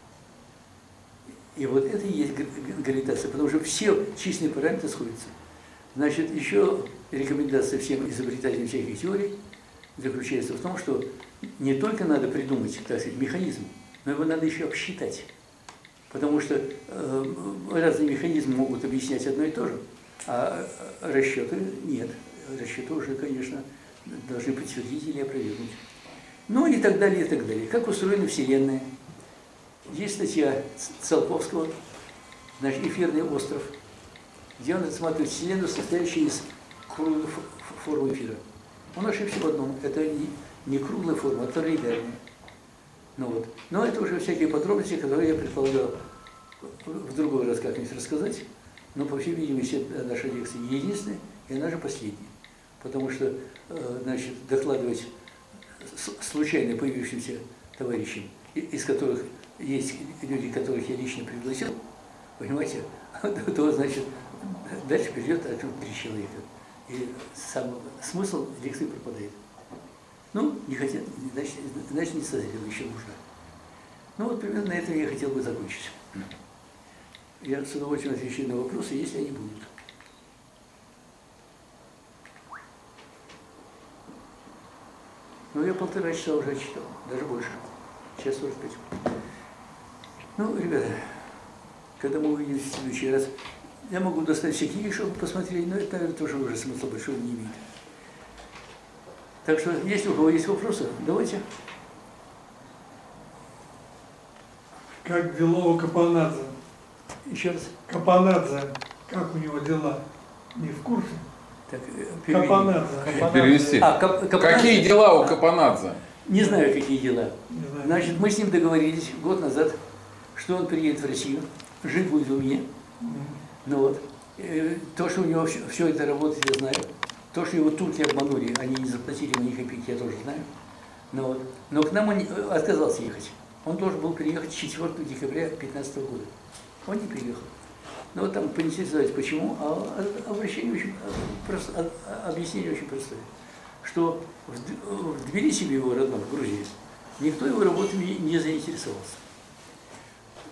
И вот это и есть гравитация, потому что все численные параметры сходятся. Значит, еще рекомендация всем изобретателям всяких теорий заключается в том, что не только надо придумать, так сказать, механизм, но его надо еще обсчитать. Потому что э, разные механизмы могут объяснять одно и то же, а расчеты нет. Расчеты уже, конечно, должны подтвердить или опровергнуть. Ну и так далее, и так далее. Как устроена Вселенная? Есть статья Циолковского, значит, «Эфирный остров», где он рассматривает Вселенную, состоящую из круглой формы эфира. Он ошибся в одном. Это не, не круглая форма, а тороидальная. Ну вот. Но это уже всякие подробности, которые я предполагал в другой раз как-нибудь рассказать. Но, по всей видимости, наша лекция не единственная, и она же последняя. Потому что, значит, докладывать случайно появившимся товарищам, из которых есть люди, которых я лично пригласил, понимаете, то, значит, дальше придет отчет три человека. И сам смысл лекции пропадает. Ну, не хотят, значит, значит не созрел, еще нужно. Ну, вот примерно на этом я хотел бы закончить. Я с удовольствием отвечу на вопросы, если они будут. Ну, я полтора часа уже читал, даже больше. Сейчас сорок пять. Ну, ребята, когда мы увидимся в следующий раз, я могу достать все книги, чтобы посмотреть, но это, наверное, тоже уже смысла большого не имеет. Так что, если у кого есть вопросы, давайте. Как дела у Капанадзе? Еще раз. Капанадзе, как у него дела? Не в курсе? Так, Капанадзе. Перевести. А, Кап, Капанадзе. Какие дела у Капанадзе? Не знаю, какие дела. Знаю. Значит, мы с ним договорились год назад, что он приедет в Россию, жить будет у меня. Mm-hmm. Ну вот. То, что у него все, все это работает, я знаю. То, что его турки обманули, они не заплатили ему ни копейки, я тоже знаю. Ну вот. Но к нам он отказался ехать. Он должен был приехать четвёртого декабря две тысячи пятнадцатого года. Он не приехал. Ну вот там поинтересовались, почему, а обращение очень просто, объяснение очень простое. Что в Тбилиси, в его родном, в Грузии, никто его работами не заинтересовался.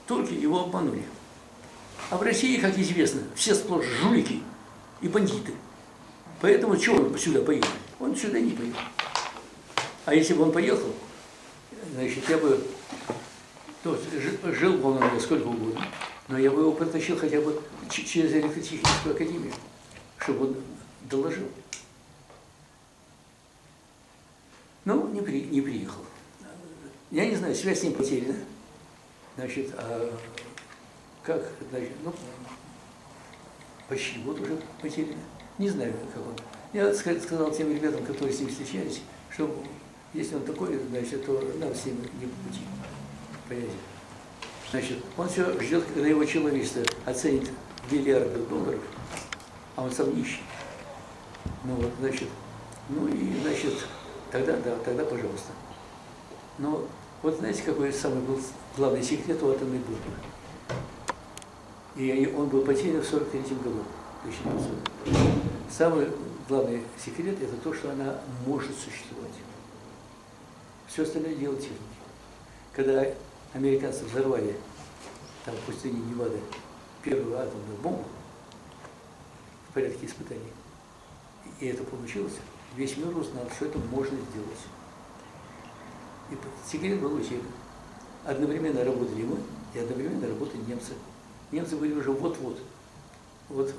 турки его обманули. А в России, как известно, все сплошь жулики и бандиты. Поэтому чего он сюда поехал? Он сюда не поехал. А если бы он поехал, значит, я бы ну, жил бы он у меня сколько угодно, но я бы его протащил хотя бы через электротехническую академию, чтобы он доложил. Ну, не, при, не приехал. Я не знаю, связь с ним потеряна. Значит, а как, значит, ну, почти год уже потеряна. Не знаю, как он. Я сказал тем ребятам, которые с ним встречались, что если он такой, значит, то нам с ним не по пути. Понимаете? Значит, он все ждет, когда его человечество оценит миллиарды долларов, а он сам нищий. Ну вот, значит, ну и, значит, тогда, да, тогда, пожалуйста. Но вот знаете, какой самый был главный секрет у атомной бомбы? И он был потерян в сорок третьем году, тысяча девятисотом. Самый главный секрет – это то, что она может существовать. Все остальное дело техники. Когда американцы взорвали там в пустыне Невада первую атомную бомбу в порядке испытаний, и это получилось, весь мир узнал, что это можно сделать. И секрет был утерян. Одновременно работали мы, и одновременно работали немцы. Немцы были уже вот-вот. Вот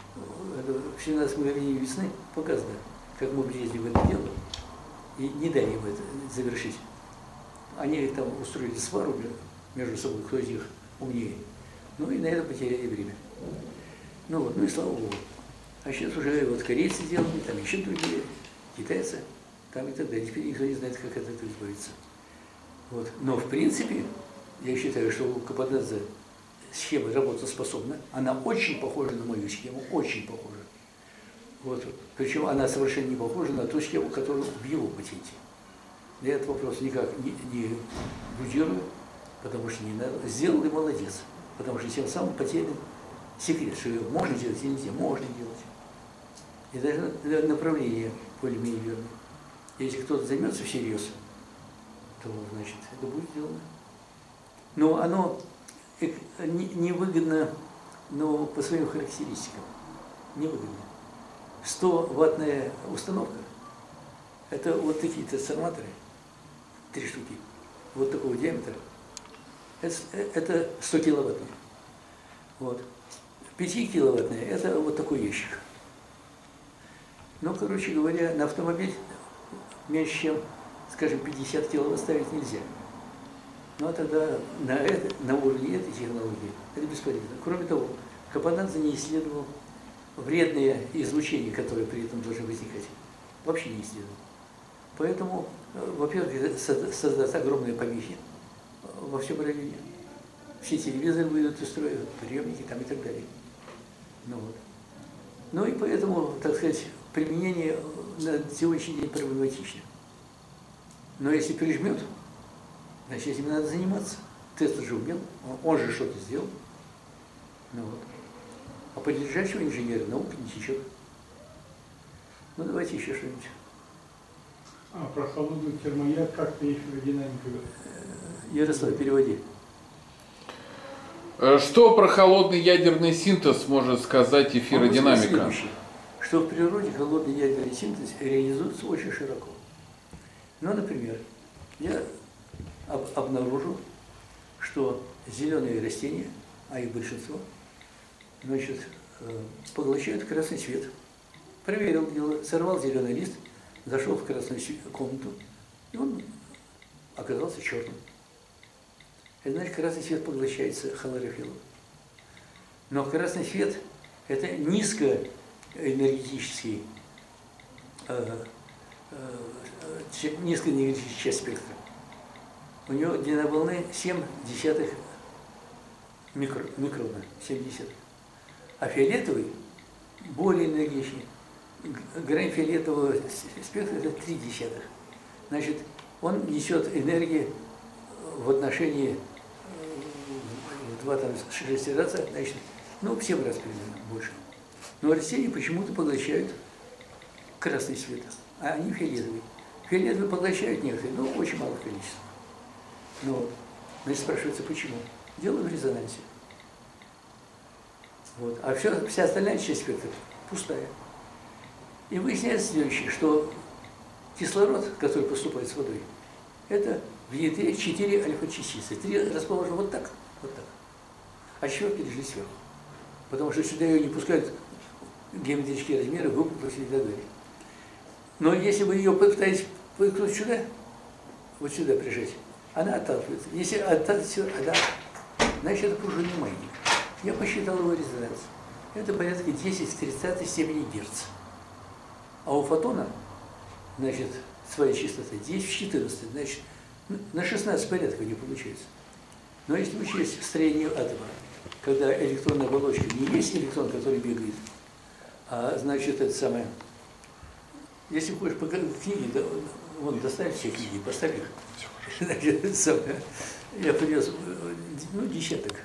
в семнадцатом мгновении весны показано, как мы влезли в это дело, и не дали им это завершить. Они там устроили свару между собой, кто из них умнее. Ну и на это потеряли время. Ну вот, ну и слава Богу. А сейчас уже вот корейцы делали, там еще другие, китайцы, там и так далее. Теперь никто не знает, как от этого избавиться. Вот. Но в принципе, я считаю, что у Каподадзе схема работоспособна. Она очень похожа на мою схему, очень похожа. Вот. Причем она совершенно не похожа на ту схему, которая в его патенте. Я этот вопрос никак не, не будирую, потому что не надо. Сделал и молодец. Потому что тем самым потерян секрет, что ее можно делать или нельзя. Можно делать. И даже направление более-менее верное. Если кто-то займется всерьез, то, значит, это будет сделано. Но оно невыгодно, но по своим характеристикам. Невыгодно. сто ваттная установка. Это вот такие трансформаторы, три штуки, вот такого диаметра. Это, это сто киловаттные. Вот. пятикиловаттные – это вот такой ящик. Ну, короче говоря, на автомобиль меньше, чем, скажем, пятьдесят киловатт ставить нельзя. Ну, а тогда на, это, на уровне этой технологии это бесполезно. Кроме того, Каподадзе не исследовал вредные излучения, которые при этом должны возникать. Вообще не исследовал. Поэтому, во-первых, создать огромные помехи во всем районе. Все телевизоры выйдут из строя, приемники там и так далее. Ну, вот. Ну и поэтому, так сказать, применение на сегодняшний день проблематично. Но если прижмет, значит, этим надо заниматься. Тесла же умел, он же что-то сделал. Ну, вот. А по лежачего инженера наука не течет. Ну давайте еще что-нибудь. А про холодную термояд как-то их динамика? Ярослав, переводи. Что про холодный ядерный синтез может сказать эфиродинамика? Что в природе холодный ядерный синтез реализуется очень широко. Ну, например, я об обнаружил, что зеленые растения, а их большинство, значит, поглощают красный свет. Проверил дело, сорвал зеленый лист, зашел в красную комнату, и он оказался черным. Это значит, красный свет поглощается хлорофиллом. Но красный свет – это низкоэнергетический, э, э, низкоэнергетический часть спектра. У него длина волны семь десятых микро, микрона, семь десятых. А фиолетовый более энергичный. Грань фиолетового спектра – это три десятых. Значит, он несет энергию в отношении в два шесть раза, значит, ну, в семь раз примерно больше. Но растения почему-то поглощают красный свет, а они фиолетовый. Фиолетовый поглощают некоторые, но очень мало количества. Но, значит, спрашивается, почему? дело в резонансе. Вот. А все, вся остальная часть спектра пустая. И выясняется следующее, что кислород, который поступает с водой, это в ядре четыре альфа-частицы. Три расположены вот так, вот так. А четвертая лежит сверху. Потому что сюда ее не пускают геометрические размеры, выпуклости и так далее. Но если вы ее попытаетесь выткнуть сюда, вот сюда прижать, она отталкивается. Если отталкивается, она, значит, это пружинный маятник. Я посчитал его резонанс. Это порядка десять в тридцатой степени герц. А у фотона, значит, своя частота десять в четырнадцатой, значит, на шестнадцать порядков не получается. Но если учесть строение атома, когда электронная оболочка не есть электрон, который бегает, а значит, это самое... Если хочешь по книге, да, вон, доставь все книги, поставь их. Значит, это самое, я привез, ну, десяток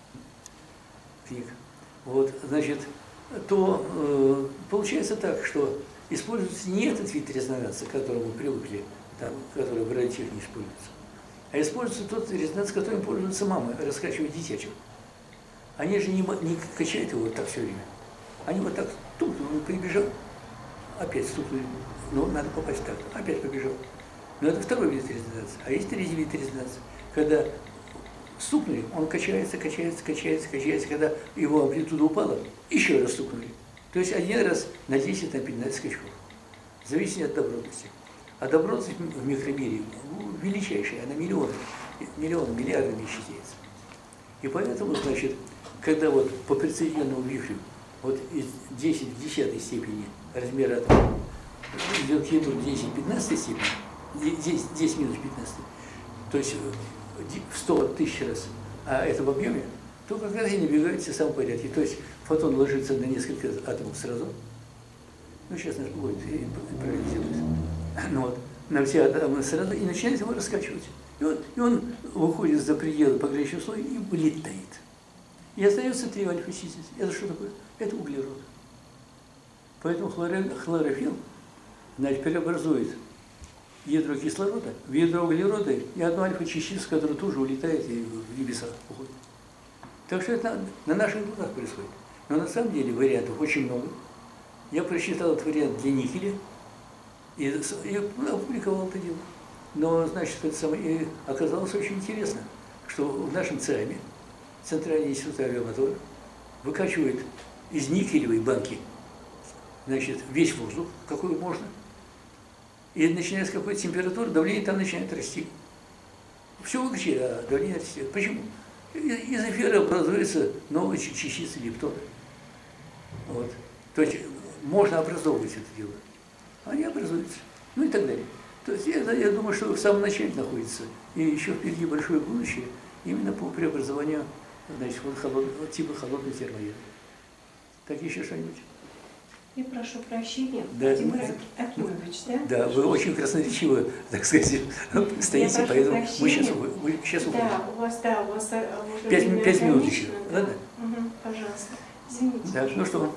книг. Вот, значит, то э, получается так, что используется не этот вид резонанса, к которому мы привыкли, там, который в радиотехнике используется, а используется тот резонанс, которым пользуются мамы, раскачивая детячек. Они же не, не качают его вот так все время. Они вот так, тут он прибежал, опять стукнули, ну, надо попасть так, опять побежал. Но это второй вид резонанса. А есть третий вид резонанса, когда стукнули, он качается, качается, качается, качается, когда его амплитуда упала, еще раз стукнули. То есть один раз на десять-пятнадцать скачков. Зависит от добротности. А добротность в микромире величайшая, она миллионы, миллионы, миллиардами считается. И поэтому, значит, когда вот по прецедентному вихрю вот из десять в десятой степени размера атома идет к ядру десять в пятнадцатой степени, десять минус пятнадцать, то есть в сто тысяч раз, а это в объеме, то как раз и набегают все самые порядки. То есть фотон ложится на несколько атомов сразу. Ну, сейчас наш будет и правильно делает. Ну, вот, на все атомы сразу и начинает его раскачивать. И он, и он выходит за пределы погрещего слоя и вылетает. И остается три альфа-частицы. Это что такое? Это углерод. Поэтому хлорофилл, значит, преобразует ядро кислорода в ядро углерода и одну альфа-частицу, которая тоже улетает и в небеса уходит. Так что это на, на наших глазах происходит. Но на самом деле вариантов очень много. Я просчитал этот вариант для никеля и, и опубликовал это дело. Но, значит, это самое, и оказалось очень интересно, что в нашем ЦАМе, Центральный институт авиамотора, выкачивает из никелевой банки, значит, весь воздух, какой можно, и начиная с какой температуры, давление там начинает расти. Все выкачали, а давление растет. Почему? Из эфира образуются новые частицы лептона. Вот. То есть можно образовывать это дело. Они образуются. Ну и так далее. То есть я, я думаю, что в самом начале находится. И еще впереди большое будущее именно по преобразованию, значит, вот холодного, типа холодной термоядра. Так еще что-нибудь? Я прошу прощения, да, Владимир Акимович, да? Да, вы очень красноречиво, так сказать, стоите, поэтому мы сейчас, мы сейчас уходим. Да, у вас, да, у вас уже Пять, пять минут еще, да? ладно? Угу, пожалуйста, извините. Да, ну что?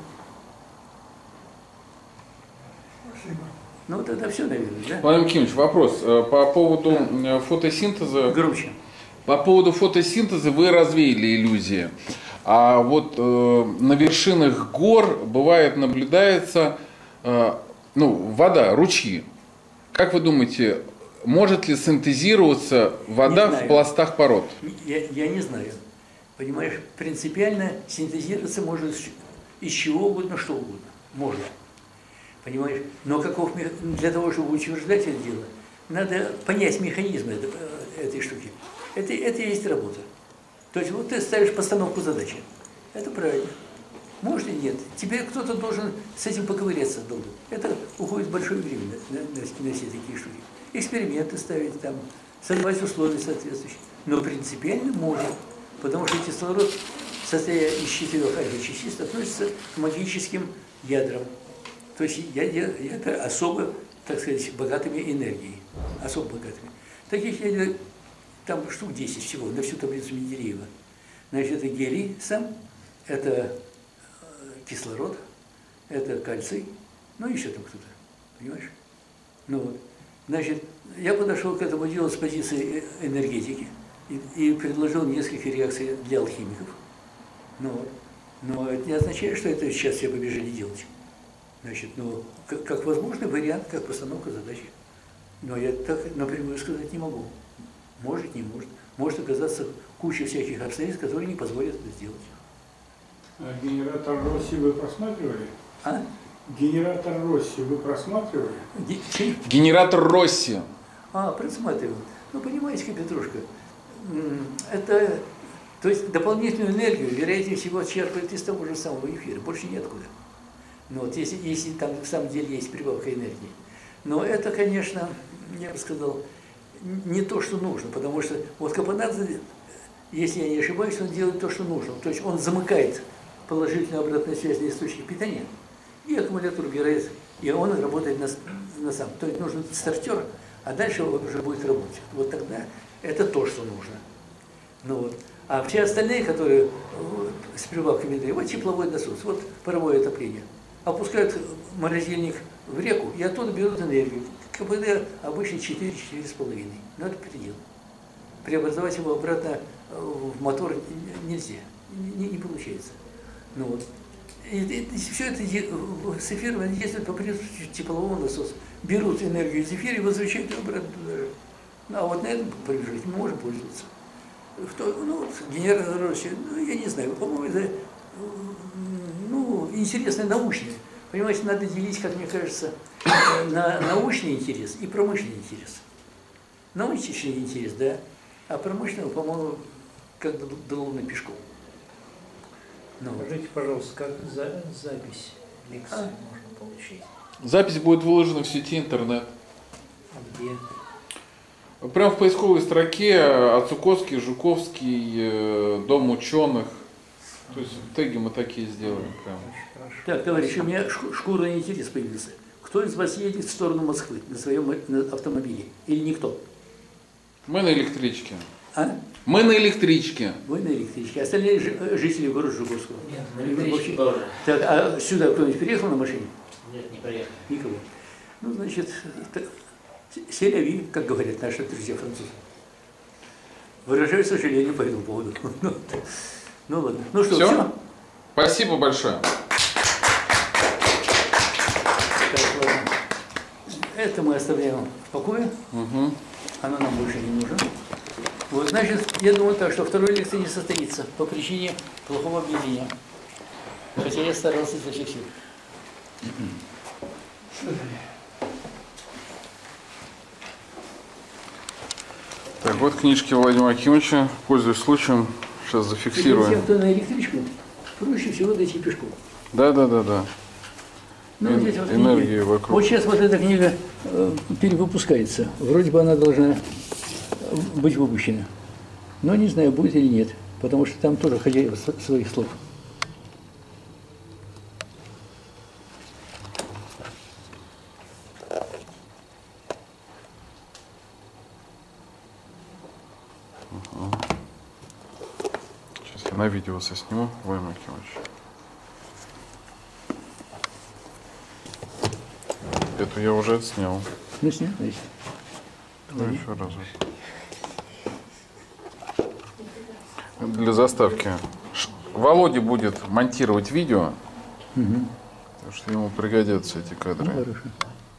Спасибо. Ну, тогда все, наверное, да? Владимир Кимович, вопрос по поводу да. фотосинтеза. Громче. По поводу фотосинтеза вы развеяли иллюзии. А вот э, на вершинах гор бывает наблюдается э, ну, вода, ручьи. Как вы думаете, может ли синтезироваться вода в пластах пород? Я, я не знаю. Понимаешь, принципиально синтезироваться может из чего угодно, что угодно. Можно. Понимаешь? Но каков, для того, чтобы утверждать это дело, надо понять механизм этой, этой штуки. Это, это и есть работа. То есть вот ты ставишь постановку задачи. Это правильно. Может или нет. Теперь кто-то должен с этим поковыряться долго. Это уходит большое время на, на, на все такие штуки. Эксперименты ставить там, создавать условия соответствующие. Но принципиально можно. Потому что кислород, состоя из четырех альфа-частиц, относится к магическим ядрам. То есть ядра особо, так сказать, богатыми энергией. Особо богатыми. Таких ядер там штук десять всего, на всю таблицу Менделеева. Значит, это гелий сам, это кислород, это кальций, ну еще там кто-то, понимаешь? Ну вот, значит, я подошел к этому делу с позиции энергетики. и, и предложил несколько реакций для алхимиков. Но, но это не означает, что это сейчас все побежали делать. Значит, ну, как, как возможный вариант, как постановка задачи. Но я так напрямую сказать не могу. Может, не может. Может оказаться куча всяких обстоятельств, которые не позволят это сделать. А генератор Росси вы просматривали? А? Генератор Росси вы просматривали? Генератор Росси. А, просматривал. Ну, понимаете, Петрушка, это, то есть дополнительную энергию, вероятнее всего, черпает из того же самого эфира. Больше неоткуда. Ну, вот, если, если там в самом деле есть прибавка энергии. Но это, конечно, я бы сказал, не то, что нужно, потому что вот Капанадзе, если я не ошибаюсь, он делает то, что нужно. То есть он замыкает положительную обратную связь на источник питания, и аккумулятор убирает, и он работает на, на сам. То есть нужен стартер, а дальше он уже будет работать. Вот тогда это то, что нужно. Ну, вот. А все остальные, которые с прибавками энергии, вот тепловой насос, вот паровое отопление, опускают морозильник в реку и оттуда берут энергию. КПД обычно четыре-четыре с половиной. Но это предел. Преобразовать его обратно в мотор нельзя, не, не получается. Ну, вот. И, и все это с эфиром действует по принципу теплового насоса. Берут энергию из эфира и возвращают ее обратно туда же. Ну, а вот на этом пробежать мы можем пользоваться. Кто, ну, генератор Росси, ну, я не знаю, по-моему, это ну, интересное научное. Понимаете, надо делить, как мне кажется, на научный интерес и промышленный интерес. Научный интерес, да, а промышленного, по-моему, как бы до Луны пешком. Ну, скажите, пожалуйста, как за, запись лекции а? можно получить? Запись будет выложена в сети интернет. А где? Прямо в поисковой строке Ацуковский, Жуковский, Дом ученых. То есть теги мы такие сделаем. Прямо. Так, товарищи, у меня шкурный интерес появился. Кто из вас едет в сторону Москвы на своем автомобиле? Или никто? Мы на электричке. А? Мы на электричке. Вы на электричке. Остальные жители города Жуковского? Нет, на электричке тоже. Так, а сюда кто-нибудь приехал на машине? Нет, не приехал. Никого. Ну, значит, селяви, как говорят наши друзья французы. Выражаю сожаление по этому поводу. Ну ладно. Ну что, все? все? Спасибо большое. Так, ладно. Это мы оставляем в покое. Угу. Оно нам больше не нужно. Вот, значит, я думаю так, что второй лекции не состоится по причине плохого объявления. Хотя я старался изо всех сил. Так, вот книжки Владимира Акимовича. Пользуясь случаем, сейчас зафиксируем. Тем, кто на электричку, проще всего дойти пешком. Да, да, да, да. Ну, Эн- здесь вот энергии книги. вокруг. Вот сейчас вот эта книга э, перевыпускается. Вроде бы она должна быть выпущена. Но не знаю, будет или нет. Потому что там тоже хозяева своих слов. Угу. Сейчас я на видео сосниму, Владимир Акимович. Эту я уже отснял. Ну, снял, значит. Ну, еще раз. Для заставки. Володя будет монтировать видео, угу. потому что ему пригодятся эти кадры. Ну, хорошо.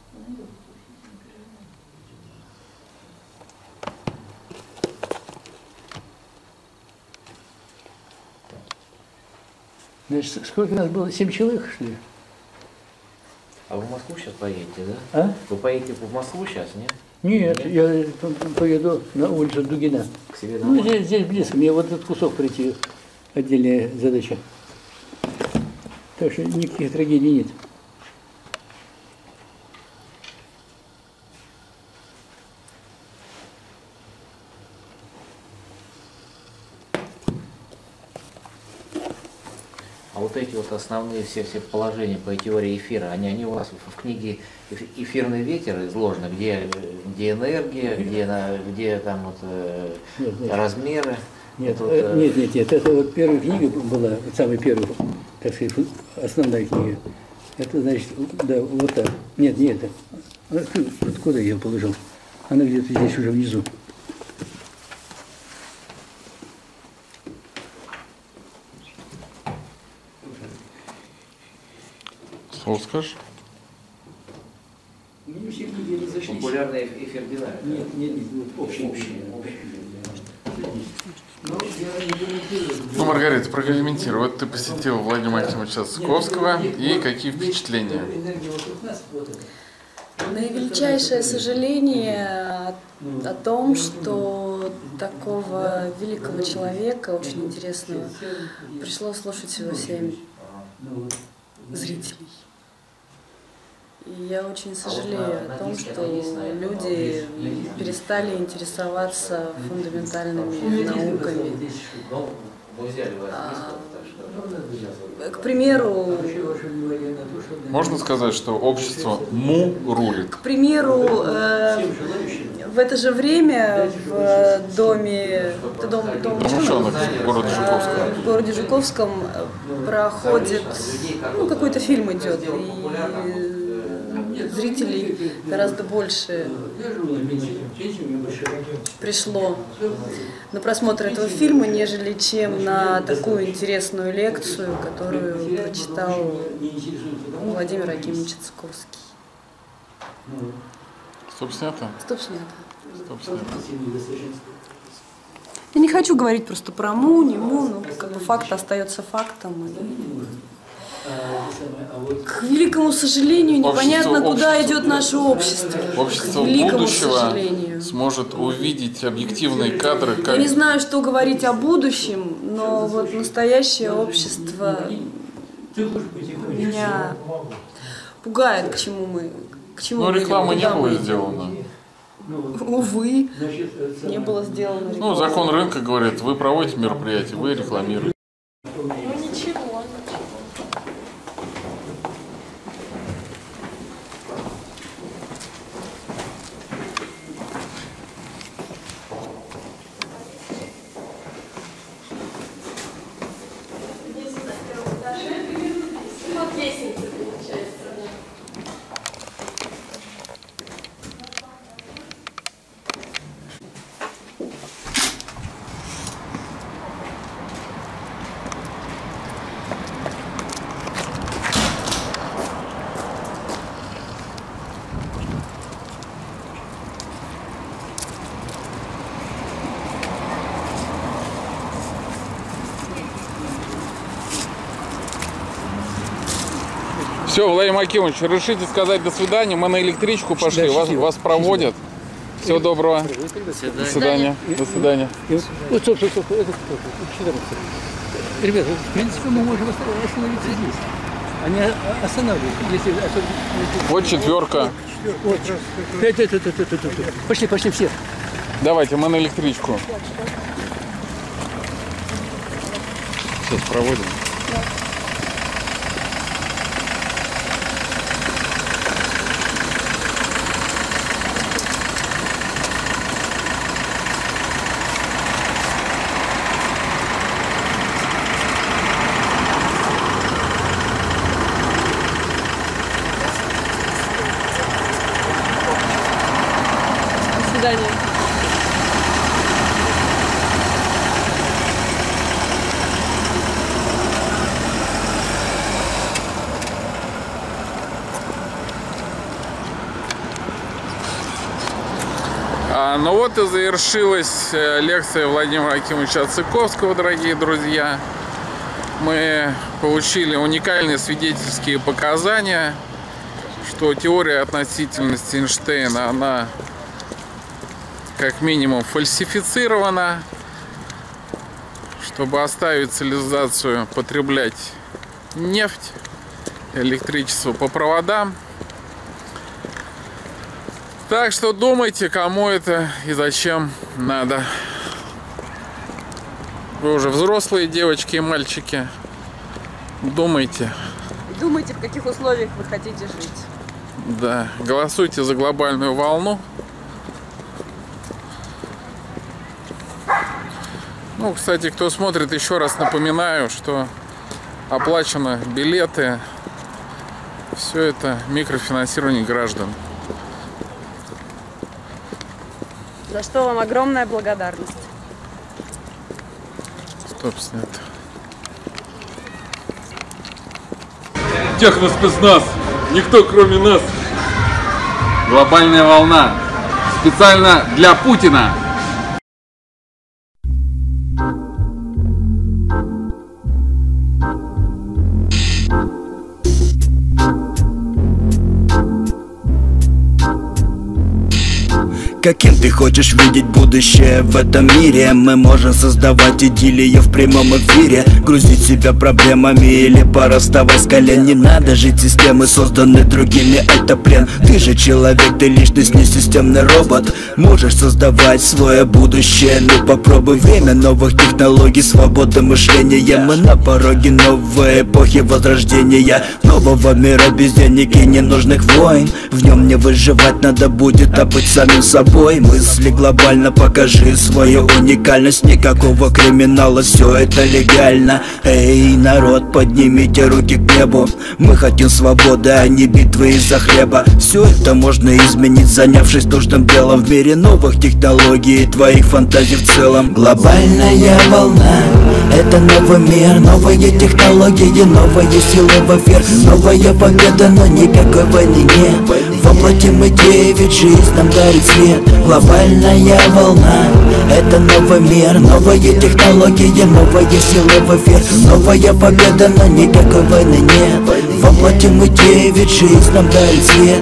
Значит, сколько у нас было? Семь человек, что ли? А вы в Москву сейчас поедете, да? А? Вы поедете в Москву сейчас, нет? Нет, нет? Я поеду на улицу Дугина. К себе ну, домой? здесь, здесь близко. Мне вот этот кусок пройти отдельная задача. Так что никаких трагедий нет. А вот эти вот основные все, все положения по теории эфира, они, они у вас в книге «Эфирный ветер» изложены, где, где энергия, где, где там вот нет, нет. размеры. Нет, вот, э, нет, нет, нет, это вот первая книга была, вот самая первая, так сказать, основная книга. Это значит, да, вот так. Нет, не это. Откуда я ее положил? Она где-то здесь уже внизу. Пожалуйста, скажешь? Не все книги разошлись. Популярный эфир динамика. Нет, нет, нет, вот общий. Общий. Ну, Маргарита, прокомментируй. Вот ты посетил Владимира Максимовича Цыковского, и какие впечатления? Наивеличайшее сожаление о том, что такого великого человека, очень интересного, пришло слушать всего семь зрителей. И я очень сожалею о том, что люди перестали интересоваться фундаментальными науками. А, к примеру, можно сказать, что общество му рулит? К примеру, э, в это же время в доме, дом, дом ученых, в городе Жуковском. в городе Жуковском проходит, ну, какой-то фильм идет, и зрителей гораздо больше пришло на просмотр этого фильма, нежели чем на такую интересную лекцию, которую прочитал Владимир Акимович Цыковский. Стоп снято? Стоп снято. Стоп снято. Я не хочу говорить просто про му, не му, но как бы факт остается фактом. И... К великому сожалению, непонятно, общество, куда общество, идет наше общество. Общество будущего сможет увидеть объективные кадры. Как... Я не знаю, что говорить о будущем, но вот настоящее общество меня пугает, к чему мы. К чему Но мы реклама идем, не была мы сделана. Увы, не было сделано. Ну, закон рынка говорит, вы проводите мероприятие, вы рекламируете. Ну ничего. Все, Владимир Акимович, решите сказать до свидания, мы на электричку пошли, вас, вас проводят. Всего доброго. До свидания. До свидания. Вот, стоп, стоп, стоп, это кто? Ребята, в принципе, мы можем остановиться здесь. Они останавливают, если... Вот четверка. Вот. Это, это, это, это, это. Пошли, пошли все. Давайте, мы на электричку. Сейчас проводим. До свидания. А, ну вот и завершилась лекция Владимира Акимовича Цыковского, дорогие друзья. Мы получили уникальные свидетельские показания, что теория относительности Эйнштейна, она как минимум фальсифицирована. Чтобы оставить цивилизацию потреблять нефть, электричество по проводам. Так что думайте, кому это и зачем надо. Вы уже взрослые девочки и мальчики. Думайте. Думайте, в каких условиях вы хотите жить. Да, голосуйте за глобальную волну. Ну, кстати, кто смотрит, еще раз напоминаю, что оплачены билеты. Все это микрофинансирование граждан. За что вам огромная благодарность. Стоп, снято. Техноспецназ Никто, кроме нас. Глобальная волна. Специально для Путина. Каким ты хочешь видеть будущее в этом мире? Мы можем создавать идиллию в прямом эфире, грузить себя проблемами или пора вставать с колен. Не надо жить системы, созданные другими, это плен. Ты же человек, ты личность, не системный робот. Можешь создавать свое будущее, ну попробуй. Время новых технологий, свободы мышления. Мы на пороге новой эпохи возрождения, нового мира без денег и ненужных войн. В нем не выживать надо будет, а быть самим собой. Мысли глобально, покажи свою уникальность. Никакого криминала, все это легально. Эй, народ, поднимите руки к небу. Мы хотим свободы, а не битвы из-за хлеба. Все это можно изменить, занявшись нужным делом. В мире новых технологий и твоих фантазий в целом. Глобальная волна — это новый мир, новые технологии, новые силы в эфир. Новая победа, но никакой войны нет. Воплотим идеи, ведь жизнь нам дарит свет. Глобальная волна — это новый мир, новые технологии, новые силы в эфир. Новая победа, но никакой войны нет. Воплотим идеи, ведь жизнь нам дарит свет.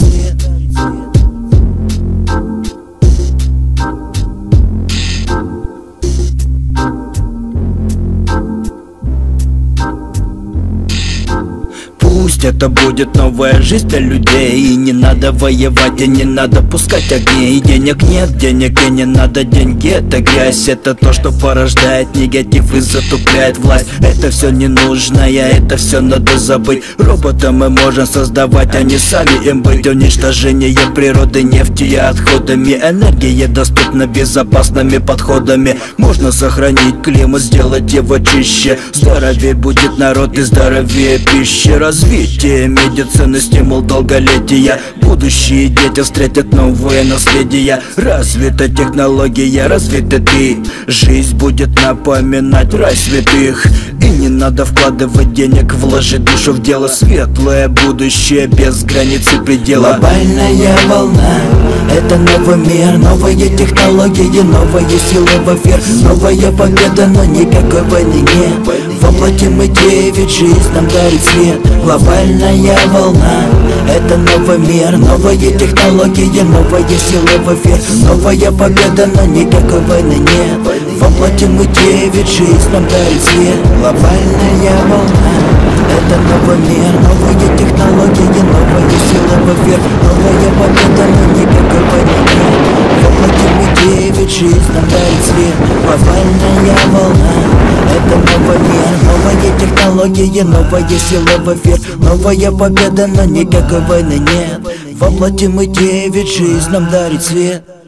Пусть это будет новая жизнь для людей. И не надо воевать, и не надо пускать огни. И денег нет, денег и не надо. Деньги — это грязь, это то, что порождает негатив и затупляет власть. Это все ненужное, это все надо забыть. Робота мы можем создавать, а не сами им быть. Уничтожение природы, нефти и отходами. Энергия доступна безопасными подходами. Можно сохранить климат, сделать его чище. Здоровее будет народ и здоровее пища. Развитие медицины, стимул долголетия. Будущие дети встретят новые наследия. Развита технология, развита ты. Жизнь будет напоминать рай святых. И не надо вкладывать денег, вложить душу в дело. Светлое будущее без границ и предела. Глобальная волна — это новый мир, новые технологии, новые силы в эфир. Новая победа, но никакой войны нет. Воплотим идеи, ведь жизнь нам дарит свет. Глобальная волна — это новый мир, новые технологии, новые силы в эфир. Новая победа, но никакой войны нет. Воплотим идеи, ведь жизнь нам дарит свет. Глобальная волна — это новый мир, новые технологии, новые силы в эфир. Новая победа, но никакой войны нет. Воплотим идеи, ведь жизнь нам дарит свет. Глобальная волна — это новый мир, новые технологии, новые силы в эфир. Новая победа, но никакой войны нет. Воплотим идеи, ведь жизнь нам дарит свет.